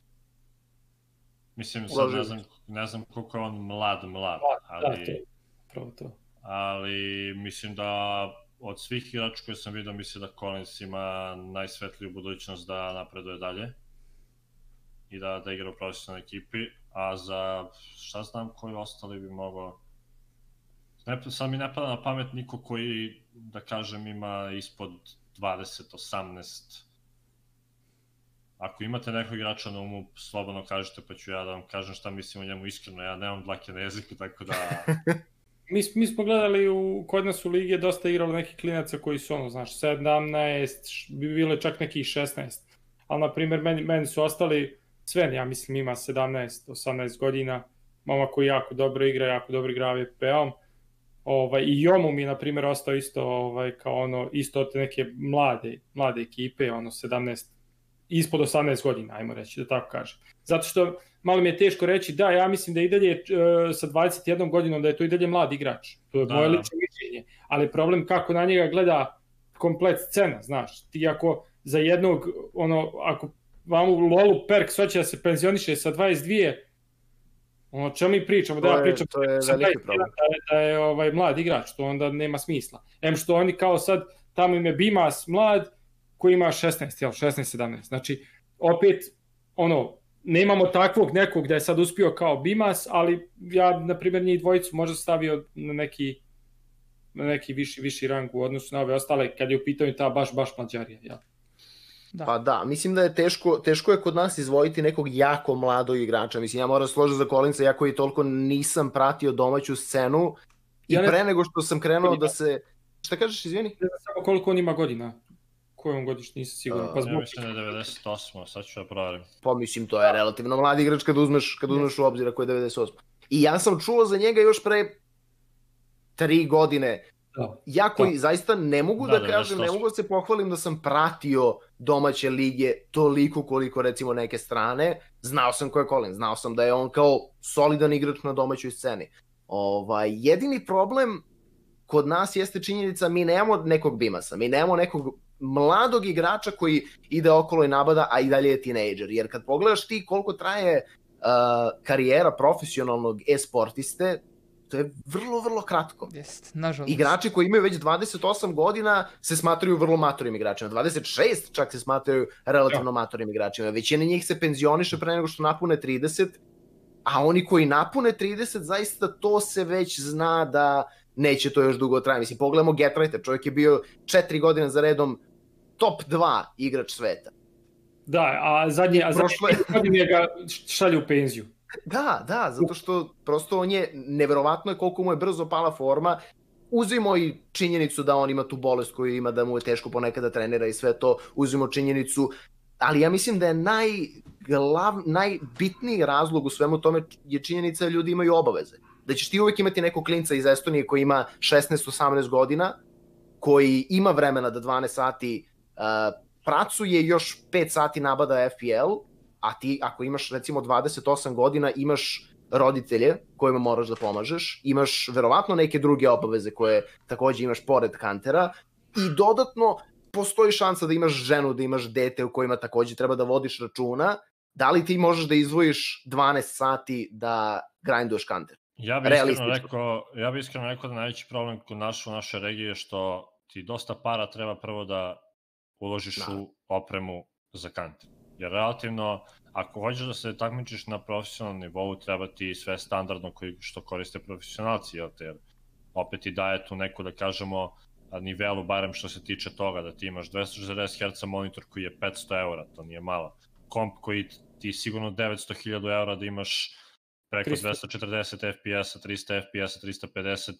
Mislim, sad ne znam, ne znam koliko je on mlad, mlad, ali, Da, to je pravo to. ali mislim da od svih igrača koje sam vidio, mislim da Collins ima najsvetliju budućnost da napreduje dalje i da, da igra u profesionalnoj ekipi, a za šta znam koji ostali bi mogao... Ne, sad mi ne pada na pamet niko koji, da kažem, ima ispod dvadeset osamnaest. Ako imate nekog igrača na umu, slobodno kažete, pa ću ja da vam kažem šta mislim o njemu iskreno. Ja nemam dlake na jeziku, tako da... mi, mi smo gledali u, kod nas u ligi je dosta igralo nekih klinaca koji su ono, znaš, sedamnaest, bi bile čak nekih šesnaest. Ali, na primjer, meni, meni su ostali, Sven, ja mislim, ima sedamnaest osamnaest godina, mama koji jako dobro igra, jako dobro igra V P A-om. Ovaj, i Jomu mi, na primjer, ostao isto, ovaj, kao ono, isto od neke mlade, mlade ekipe, ono, sedamnaest, ispod osamnaest godina, ajmo reći, da tako kažem. Zato što, malo mi je teško reći, da, ja mislim da i dalje uh, sa dvadeset jednom godinom, da je to i dalje mlad igrač. To je moje lično mišljenje. Ali problem kako na njega gleda komplet scena, znaš. Ti ako za jednog, ono, ako vam u Lolu Perks hoće da se penzioniše sa dvadeset dvije, ono, čemu mi pričamo, da ja pričam to je veliki problem. Da je, da je ovaj, mlad igrač, to onda nema smisla. Em što oni kao sad, tamo im je Bimas mlad, koji ima šesnaest, jel, šesnaest sedamnaest. Znači, opet, ono, nemamo takvog nekog da je sad uspio kao Bimas, ali ja, na primjer, njih dvojicu možda stavio na neki, na neki viši, viši rang u odnosu na ove ostale, kad je u pitanju ta baš, baš mlađarija, jel? Da. Pa da, mislim da je teško, teško je kod nas izvojiti nekog jako mladog igrača. Mislim, ja moram složiti za Collinsa, ja koji toliko nisam pratio domaću scenu i ja ne... pre nego što sam krenuo da se... Šta kažeš, izvini? Ne znam samo koliko on ima godina. Kojom godišnji, nisam siguran. Uh, pa zbog... Ja mislim da je devedeset osma, sad ću da provarim. Pa mislim, to je relativno mladi igrač kad uzmeš, kad uzmeš u obzir ako je devedeset osma. I ja sam čuo za njega još pre tri godine. Da. Ja koji da. zaista ne mogu da, da kažem, ne mogu da se pohvalim da sam pratio domaće lige toliko koliko recimo neke strane. Znao sam ko je Collins, znao sam da je on kao solidan igrač na domaćoj sceni. Ovaj, jedini problem kod nas jeste činjenica, mi nemamo nekog Bimasa, mi nemamo nekog mladog igrača koji ide okolo i nabada, a i dalje je tinejdžer. Jer kad pogledaš ti koliko traje uh, karijera profesionalnog e-sportiste, to je vrlo, vrlo kratko. Jest, nažalost. Igrači koji imaju već dvadeset osam godina se smatraju vrlo maturim igračima. dvadeset šest čak se smatraju relativno ja. maturim igračima. Većina njih se penzioniše pre nego što napune trideset, a oni koji napune trideset, zaista to se već zna da neće to još dugo trajati. Mislim, pogledamo Getrighter, čovjek je bio četiri godine za redom top dva igrač sveta. Da, a zadnje, a Prošle... zadnje godine ga šalju u penziju. Da, da, zato što prosto on je, neverovatno je koliko mu je brzo pala forma. Uzimo i činjenicu da on ima tu bolest koju ima, da mu je teško ponekada trenira i sve to, uzimo činjenicu, ali ja mislim da je najglav, najbitniji razlog u svemu tome je činjenica da ljudi imaju obaveze. Da ćeš ti uvijek imati nekog klinca iz Estonije koji ima šesnaest osamnaest godina, koji ima vremena da dvanaest sati uh, pracuje, još pet sati nabada F P L, a ti ako imaš recimo dvadeset osam godina, imaš roditelje kojima moraš da pomažeš, imaš verovatno neke druge obaveze koje takođe imaš pored Huntera i dodatno postoji šansa da imaš ženu, da imaš dete u kojima takođe treba da vodiš računa. Da li ti možeš da izdvojiš dvanaest sati da grinduješ Hunter? Ja bih iskreno rekao, ja bih iskreno rekao da najveći problem kod naš, u našoj regiji je što ti dosta para treba prvo da uložiš da. u opremu za Hunter. Jer relativno, ako hoćeš da se takmičiš na profesionalnom nivou, treba ti sve standardno koji, što koriste profesionalci, jel te? Jer opet ti daje tu neku, da kažemo, nivelu, barem što se tiče toga, da ti imaš dvesta četrdeset herca monitor koji je petsto eura, to nije malo. Komp koji ti sigurno devetsto hiljada eura da imaš preko tristo dvesta četrdeset F P S-a, trista F P S-a, trista pedeset,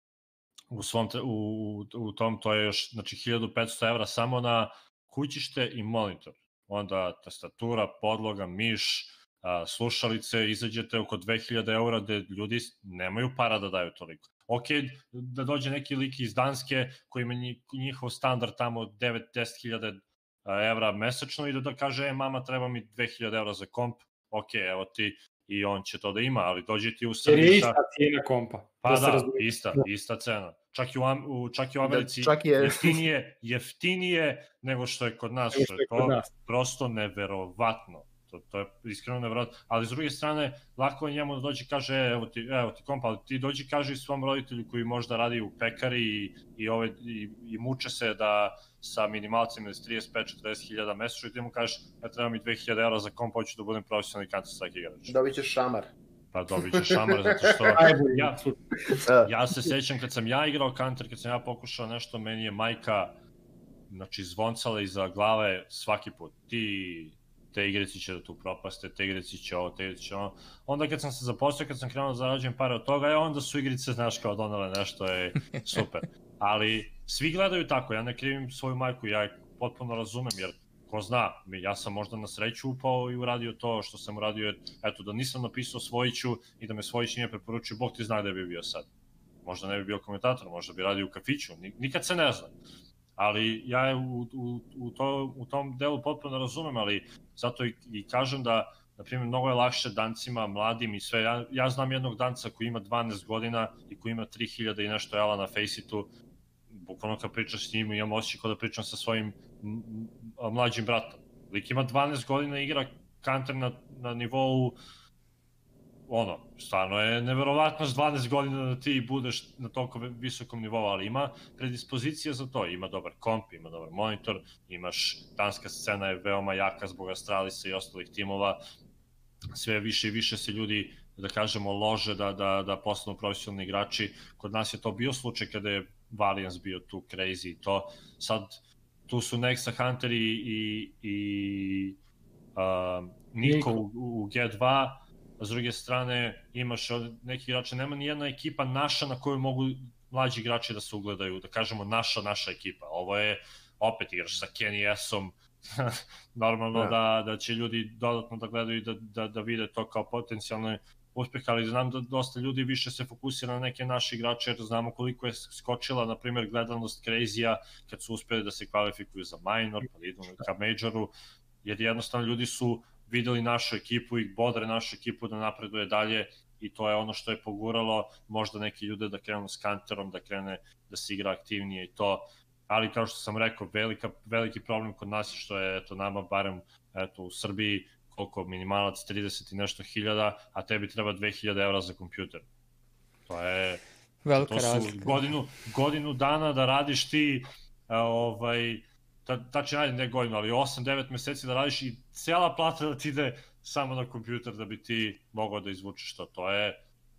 u, svom, u, u tom to je još, znači, hiljadu petsto eura samo na kućište i monitor. onda tastatura, podloga, miš, a, slušalice, izađete oko dve hiljade eura gde ljudi nemaju para da daju toliko. Ok, da dođe neki lik iz Danske koji ima njihov standard tamo devet do deset hiljada evra mesečno i da, da kaže, e, mama, treba mi dve hiljade evra za komp, ok, evo ti, i on će to da ima, ali dođe ti u Srbiji... Jer je ista cijena kompa. Pa da, da ista, ista cena. Čak i u, u, čak i u Americi da, je... jeftinije, jeftinije nego što je kod nas, što je to prosto neverovatno. To, to je iskreno neverovatno. Ali s druge strane, lako je njemu da dođe i kaže, e, evo ti, evo ti kompa, ali ti dođi i kaže i svom roditelju koji možda radi u pekari i, i, ove, i, i muče se da sa minimalcima iz trideset pet do četrdeset hiljada mesečno i ti mu kažeš, ja treba mi dve hiljade evra za kompa, hoću da budem profesionalni Counter Strike igrač. Dobit ćeš šamar. Pa dobit ćeš šamar, zato što ja, ja se sećam kad sam ja igrao Counter, kad sam ja pokušao nešto, meni je majka znači zvoncala iza glave svaki put. Ti te igrici će da tu propaste, te igrici će ovo, te igrici će ono. Onda kad sam se zaposlio, kad sam krenuo da zarađujem pare od toga, e, onda su igrice, znaš, kao donale nešto, je super. Ali svi gledaju tako, ja ne krivim svoju majku, ja je potpuno razumem, jer ko zna, ja sam možda na sreću upao i uradio to što sam uradio, jer eto, da nisam napisao Svojiću i da me Svojić nije preporučio, Bog ti zna gde bi bio sad. Možda ne bi bio komentator, možda bi radio u kafiću, nikad se ne zna. Ali ja je u, u, u, to, u tom delu potpuno razumem, ali zato i, i kažem da, na primjer, mnogo je lakše dancima, mladim i sve. Ja, ja znam jednog danca koji ima dvanaest godina i koji ima tri hiljade i nešto jela na Faceitu. Bukvalno kad pričam s njim, imam osjećaj kao da pričam sa svojim mlađim bratom. Lik ima dvanaest godina i igra Counter na, na nivou, ono, stvarno je neverovatno s dvanaest godina da ti budeš na toliko visokom nivou, ali ima predispozicija za to, ima dobar komp, ima dobar monitor, imaš, danska scena je veoma jaka zbog Astralisa i ostalih timova, sve više i više se ljudi, da kažemo, lože da, da, da postanu profesionalni igrači. Kod nas je to bio slučaj kada je Valiance bio tu crazy i to. Sad, tu su Nexa Hunter i, i, i uh, Niko u, u G dva, a s druge strane imaš neki igrače, nema ni jedna ekipa naša na koju mogu mlađi igrači da se ugledaju, da kažemo naša, naša ekipa. Ovo je, opet igraš sa Kenny S-om, normalno ja. da, da će ljudi dodatno da gledaju i da, da, da vide to kao potencijalno uspeh, ali znam da dosta ljudi više se fokusira na neke naše igrače, jer znamo koliko je skočila, na primjer, gledanost Crazy-a kad su uspeli da se kvalifikuju za minor, pa idu ka majoru, jer jednostavno ljudi su videli našu ekipu i bodre našu ekipu da napreduje dalje i to je ono što je poguralo možda neki ljude da krenu s Counterom, da krene da se igra aktivnije i to, ali kao što sam rekao, velika, veliki problem kod nas je što je eto, nama barem eto, u Srbiji koliko minimalac trideset i nešto hiljada, a tebi treba dve hiljade evra za kompjuter. To je... Velika to su razlika. Godinu, godinu dana da radiš ti a, ovaj... tačno najde ne godinu, ali osam devet meseci da radiš i cijela plata da ti ide samo na kompjuter da bi ti mogao da izvučeš to. To je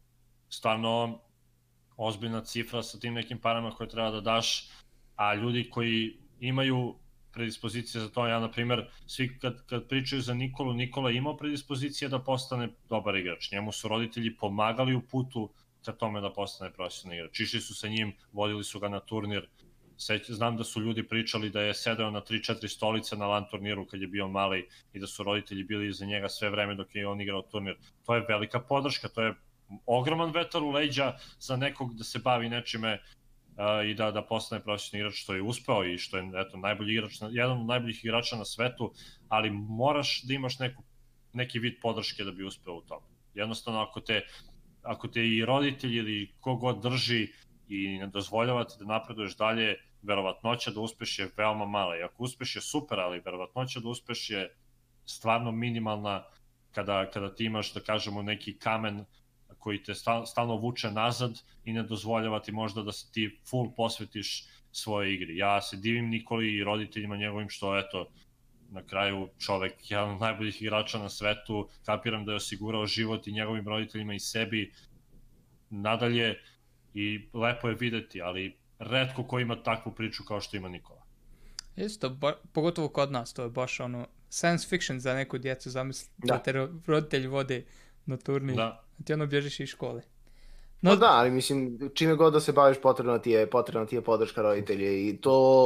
stvarno ozbiljna cifra sa tim nekim parama koje treba da daš, a ljudi koji imaju predispozicije za to, ja na primer, svi kad, kad pričaju za Nikolu, Nikola je imao predispozicije da postane dobar igrač. Njemu su roditelji pomagali u putu ka tome da postane profesionalni igrač. Išli su sa njim, vodili su ga na turnir. Znam da su ljudi pričali da je sedeo na tri četiri stolice na LAN turniru kad je bio mali i da su roditelji bili iza njega sve vreme dok je on igrao turnir. To je velika podrška, to je ogroman vetar u leđa za nekog da se bavi nečime uh, i da, da postane profesionalni igrač, što je uspeo i što je eto, najbolji igrač, jedan od najboljih igrača na svetu, ali moraš da imaš neku, neki vid podrške da bi uspeo u tom. Jednostavno, ako te, ako te i roditelji ili kogod drži i ne dozvoljavate da napreduješ dalje, verovatnoća da uspeš je veoma mala. I ako uspeš je super, ali verovatnoća da uspeš je stvarno minimalna kada, kada ti imaš, da kažemo, neki kamen koji te stalno vuče nazad i ne dozvoljava ti možda da se ti full posvetiš svoje igri. Ja se divim Nikoli i roditeljima njegovim što, eto, na kraju čovek, jedan od najboljih igrača na svetu, kapiram da je osigurao život i njegovim roditeljima i sebi nadalje i lepo je videti, ali retko ko ima takvu priču kao što ima Nikola. Isto, ba, pogotovo kod nas, to je baš ono science fiction za neku djecu, zamisli da, da te roditelji vode na turnir, da ti ono bježiš iz škole. No, no da, ali mislim, čime god da se baviš potrebno ti je, potrebno ti je podrška roditelja i to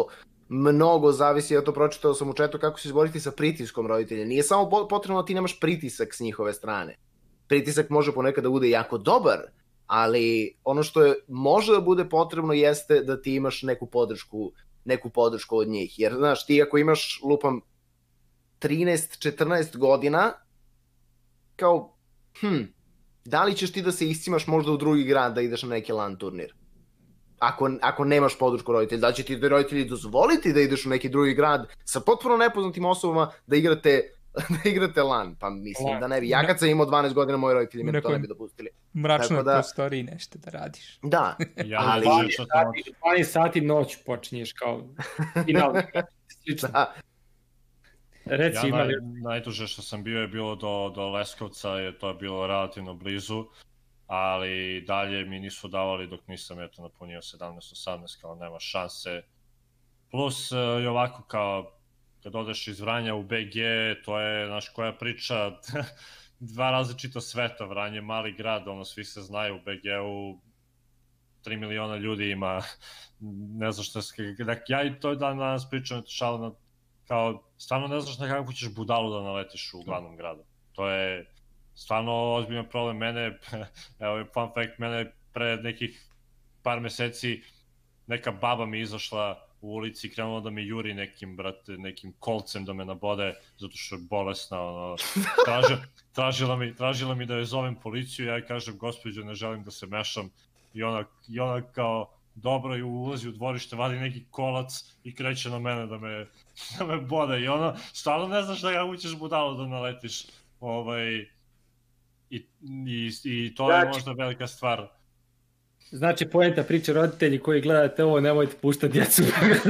mnogo zavisi, ja to pročitao sam u četu, kako se izboriti sa pritiskom roditelja. Nije samo potrebno da ti nemaš pritisak s njihove strane. Pritisak može ponekad da bude jako dobar, ali ono što je, može da bude potrebno jeste da ti imaš neku podršku, neku podršku od njih. Jer, znaš, ti ako imaš, lupam, trinaest četrnaest godina, kao, hm, da li ćeš ti da se iscimaš možda u drugi grad da ideš na neki LAN turnir? Ako, ako nemaš podršku roditelja, da će ti roditelji dozvoliti da ideš u neki drugi grad sa potpuno nepoznatim osobama da igrate, da igrate LAN? Pa mislim da ne bi. Ja kad sam imao dvanaest godina, moji roditelji mi to ne bi dopustili. Mračnoj da... prostoriji nešto da radiš. Da, ja, ali... dvanaest sati noć počinješ kao final. Da. Reci, ja naj, najduže što sam bio je bilo do, do Leskovca, je to je bilo relativno blizu, ali dalje mi nisu davali dok nisam eto napunio sedamnaest osamnaest, kao nema šanse. Plus i ovako kao kad odeš iz Vranja u B G, to je, znaš, koja priča, dva različita sveta, Vranje, mali grad, ono, svi se znaju, u B G-u tri miliona ljudi ima, ne znam što se, ja i to dan danas pričam, šalno, kao, stvarno ne znaš na kakvu ćeš budalu da naletiš u glavnom gradu. To je stvarno ozbiljan problem. Mene, evo je fun fact, mene pre nekih par meseci neka baba mi izašla u ulici i krenula da mi juri nekim, brate, nekim kolcem da me nabode, zato što je bolesna, ono, traži, tražila, mi, tražila mi da je zovem policiju, ja joj kažem, gospođo, ne želim da se mešam, i ona, i ona kao, dobro, i ulazi u dvorište, vadi neki kolac i kreće na mene da me, da me bode, i ono, stvarno ne znaš da ga ućeš budalo da naletiš, ovaj, i, i, i to je možda velika stvar. Znači, poenta priče, roditelji koji gledate ovo, nemojte puštati djecu.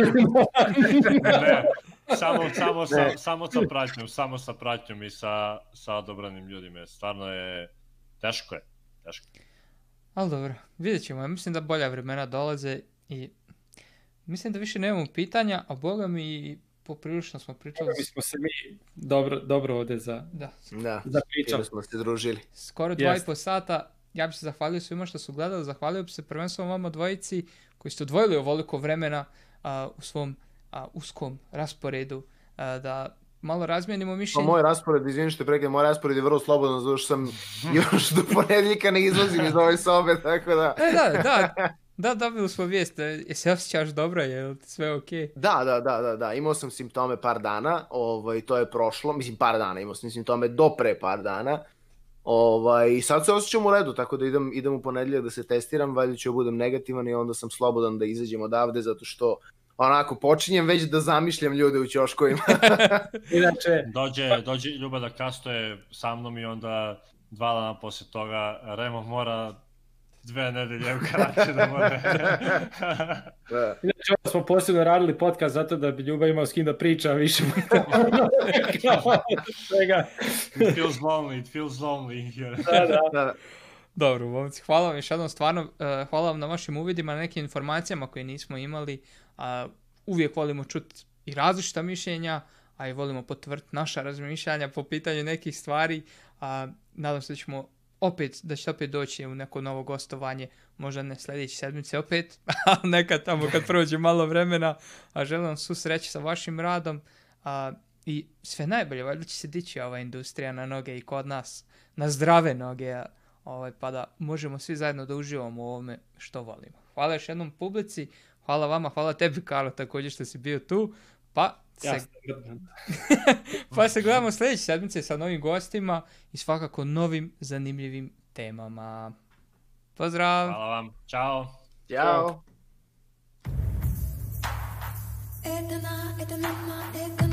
Ne, samo, samo, sa, samo sa pratnjom, samo sa pratnjom i sa, sa odobranim ljudima. Stvarno je, teško je, teško. Ali dobro, vidjet ćemo. Ja mislim da bolja vremena dolaze i mislim da više nemamo pitanja, a boga mi poprilično smo pričali. Mi smo se mi dobro, dobro ovde za, da. Da, za pričali. smo se družili. Skoro dva yes. i po sata. Ja bih se zahvalio svima što su gledali, zahvalio bih se prvenstveno vama dvojici koji ste odvojili ovoliko vremena a, u svom a, uskom rasporedu a, da malo razmijenimo mišljenje. Pa moj raspored, izvini što prekaj, moj raspored je vrlo slobodan, zato što sam još do ponedjeljka ne izlazim iz ove sobe, tako da... E, da, da, da, dobili smo vijest, je se osjećaš dobro, je li sve okej? Okay? Da, da, da, da, da, imao sam simptome par dana, ovaj, to je prošlo, mislim par dana, imao sam simptome do pre par dana, ovaj, i sad se osjećam u redu, tako da idem, idem u ponedjeljak da se testiram, valjda ću budem negativan i onda sam slobodan da izađem odavde, zato što onako, počinjem već da zamišljam ljude u ćoškovima. Inače, dođe, dođe Ljuba da kastuje sa mnom i onda dva dana posle toga Remo mora dve nedelje u karate da mora. Inače, ovo smo posebno radili podcast zato da bi Ljuba imao s kim da priča više. It feels lonely, it feels lonely here. Da, da. Dobro, momci, hvala vam još jednom, stvarno, uh, hvala vam na vašim uvidima, na nekim informacijama koje nismo imali. Uh, uvijek volimo čuti i različita mišljenja, a i volimo potvrditi naša razmišljanja po pitanju nekih stvari. Uh, nadam se da ćemo opet, da će opet doći u neko novo gostovanje, možda ne sljedeće sedmice opet, ali nekad tamo kad prođe malo vremena, a želim vam svu sreću sa vašim radom uh, i sve najbolje, valjda će se dići ova industrija na noge i kod nas, na zdrave noge, ovaj, pa da možemo svi zajedno da uživamo u ovome što volimo. Hvala još jednom publici, hvala vama, hvala tebi Karlo također što si bio tu, pa se, ja pa se gledamo sljedeće sedmice sa novim gostima i svakako novim zanimljivim temama. Pozdrav! Hvala vam, čao! Ćao! Это на, это на, это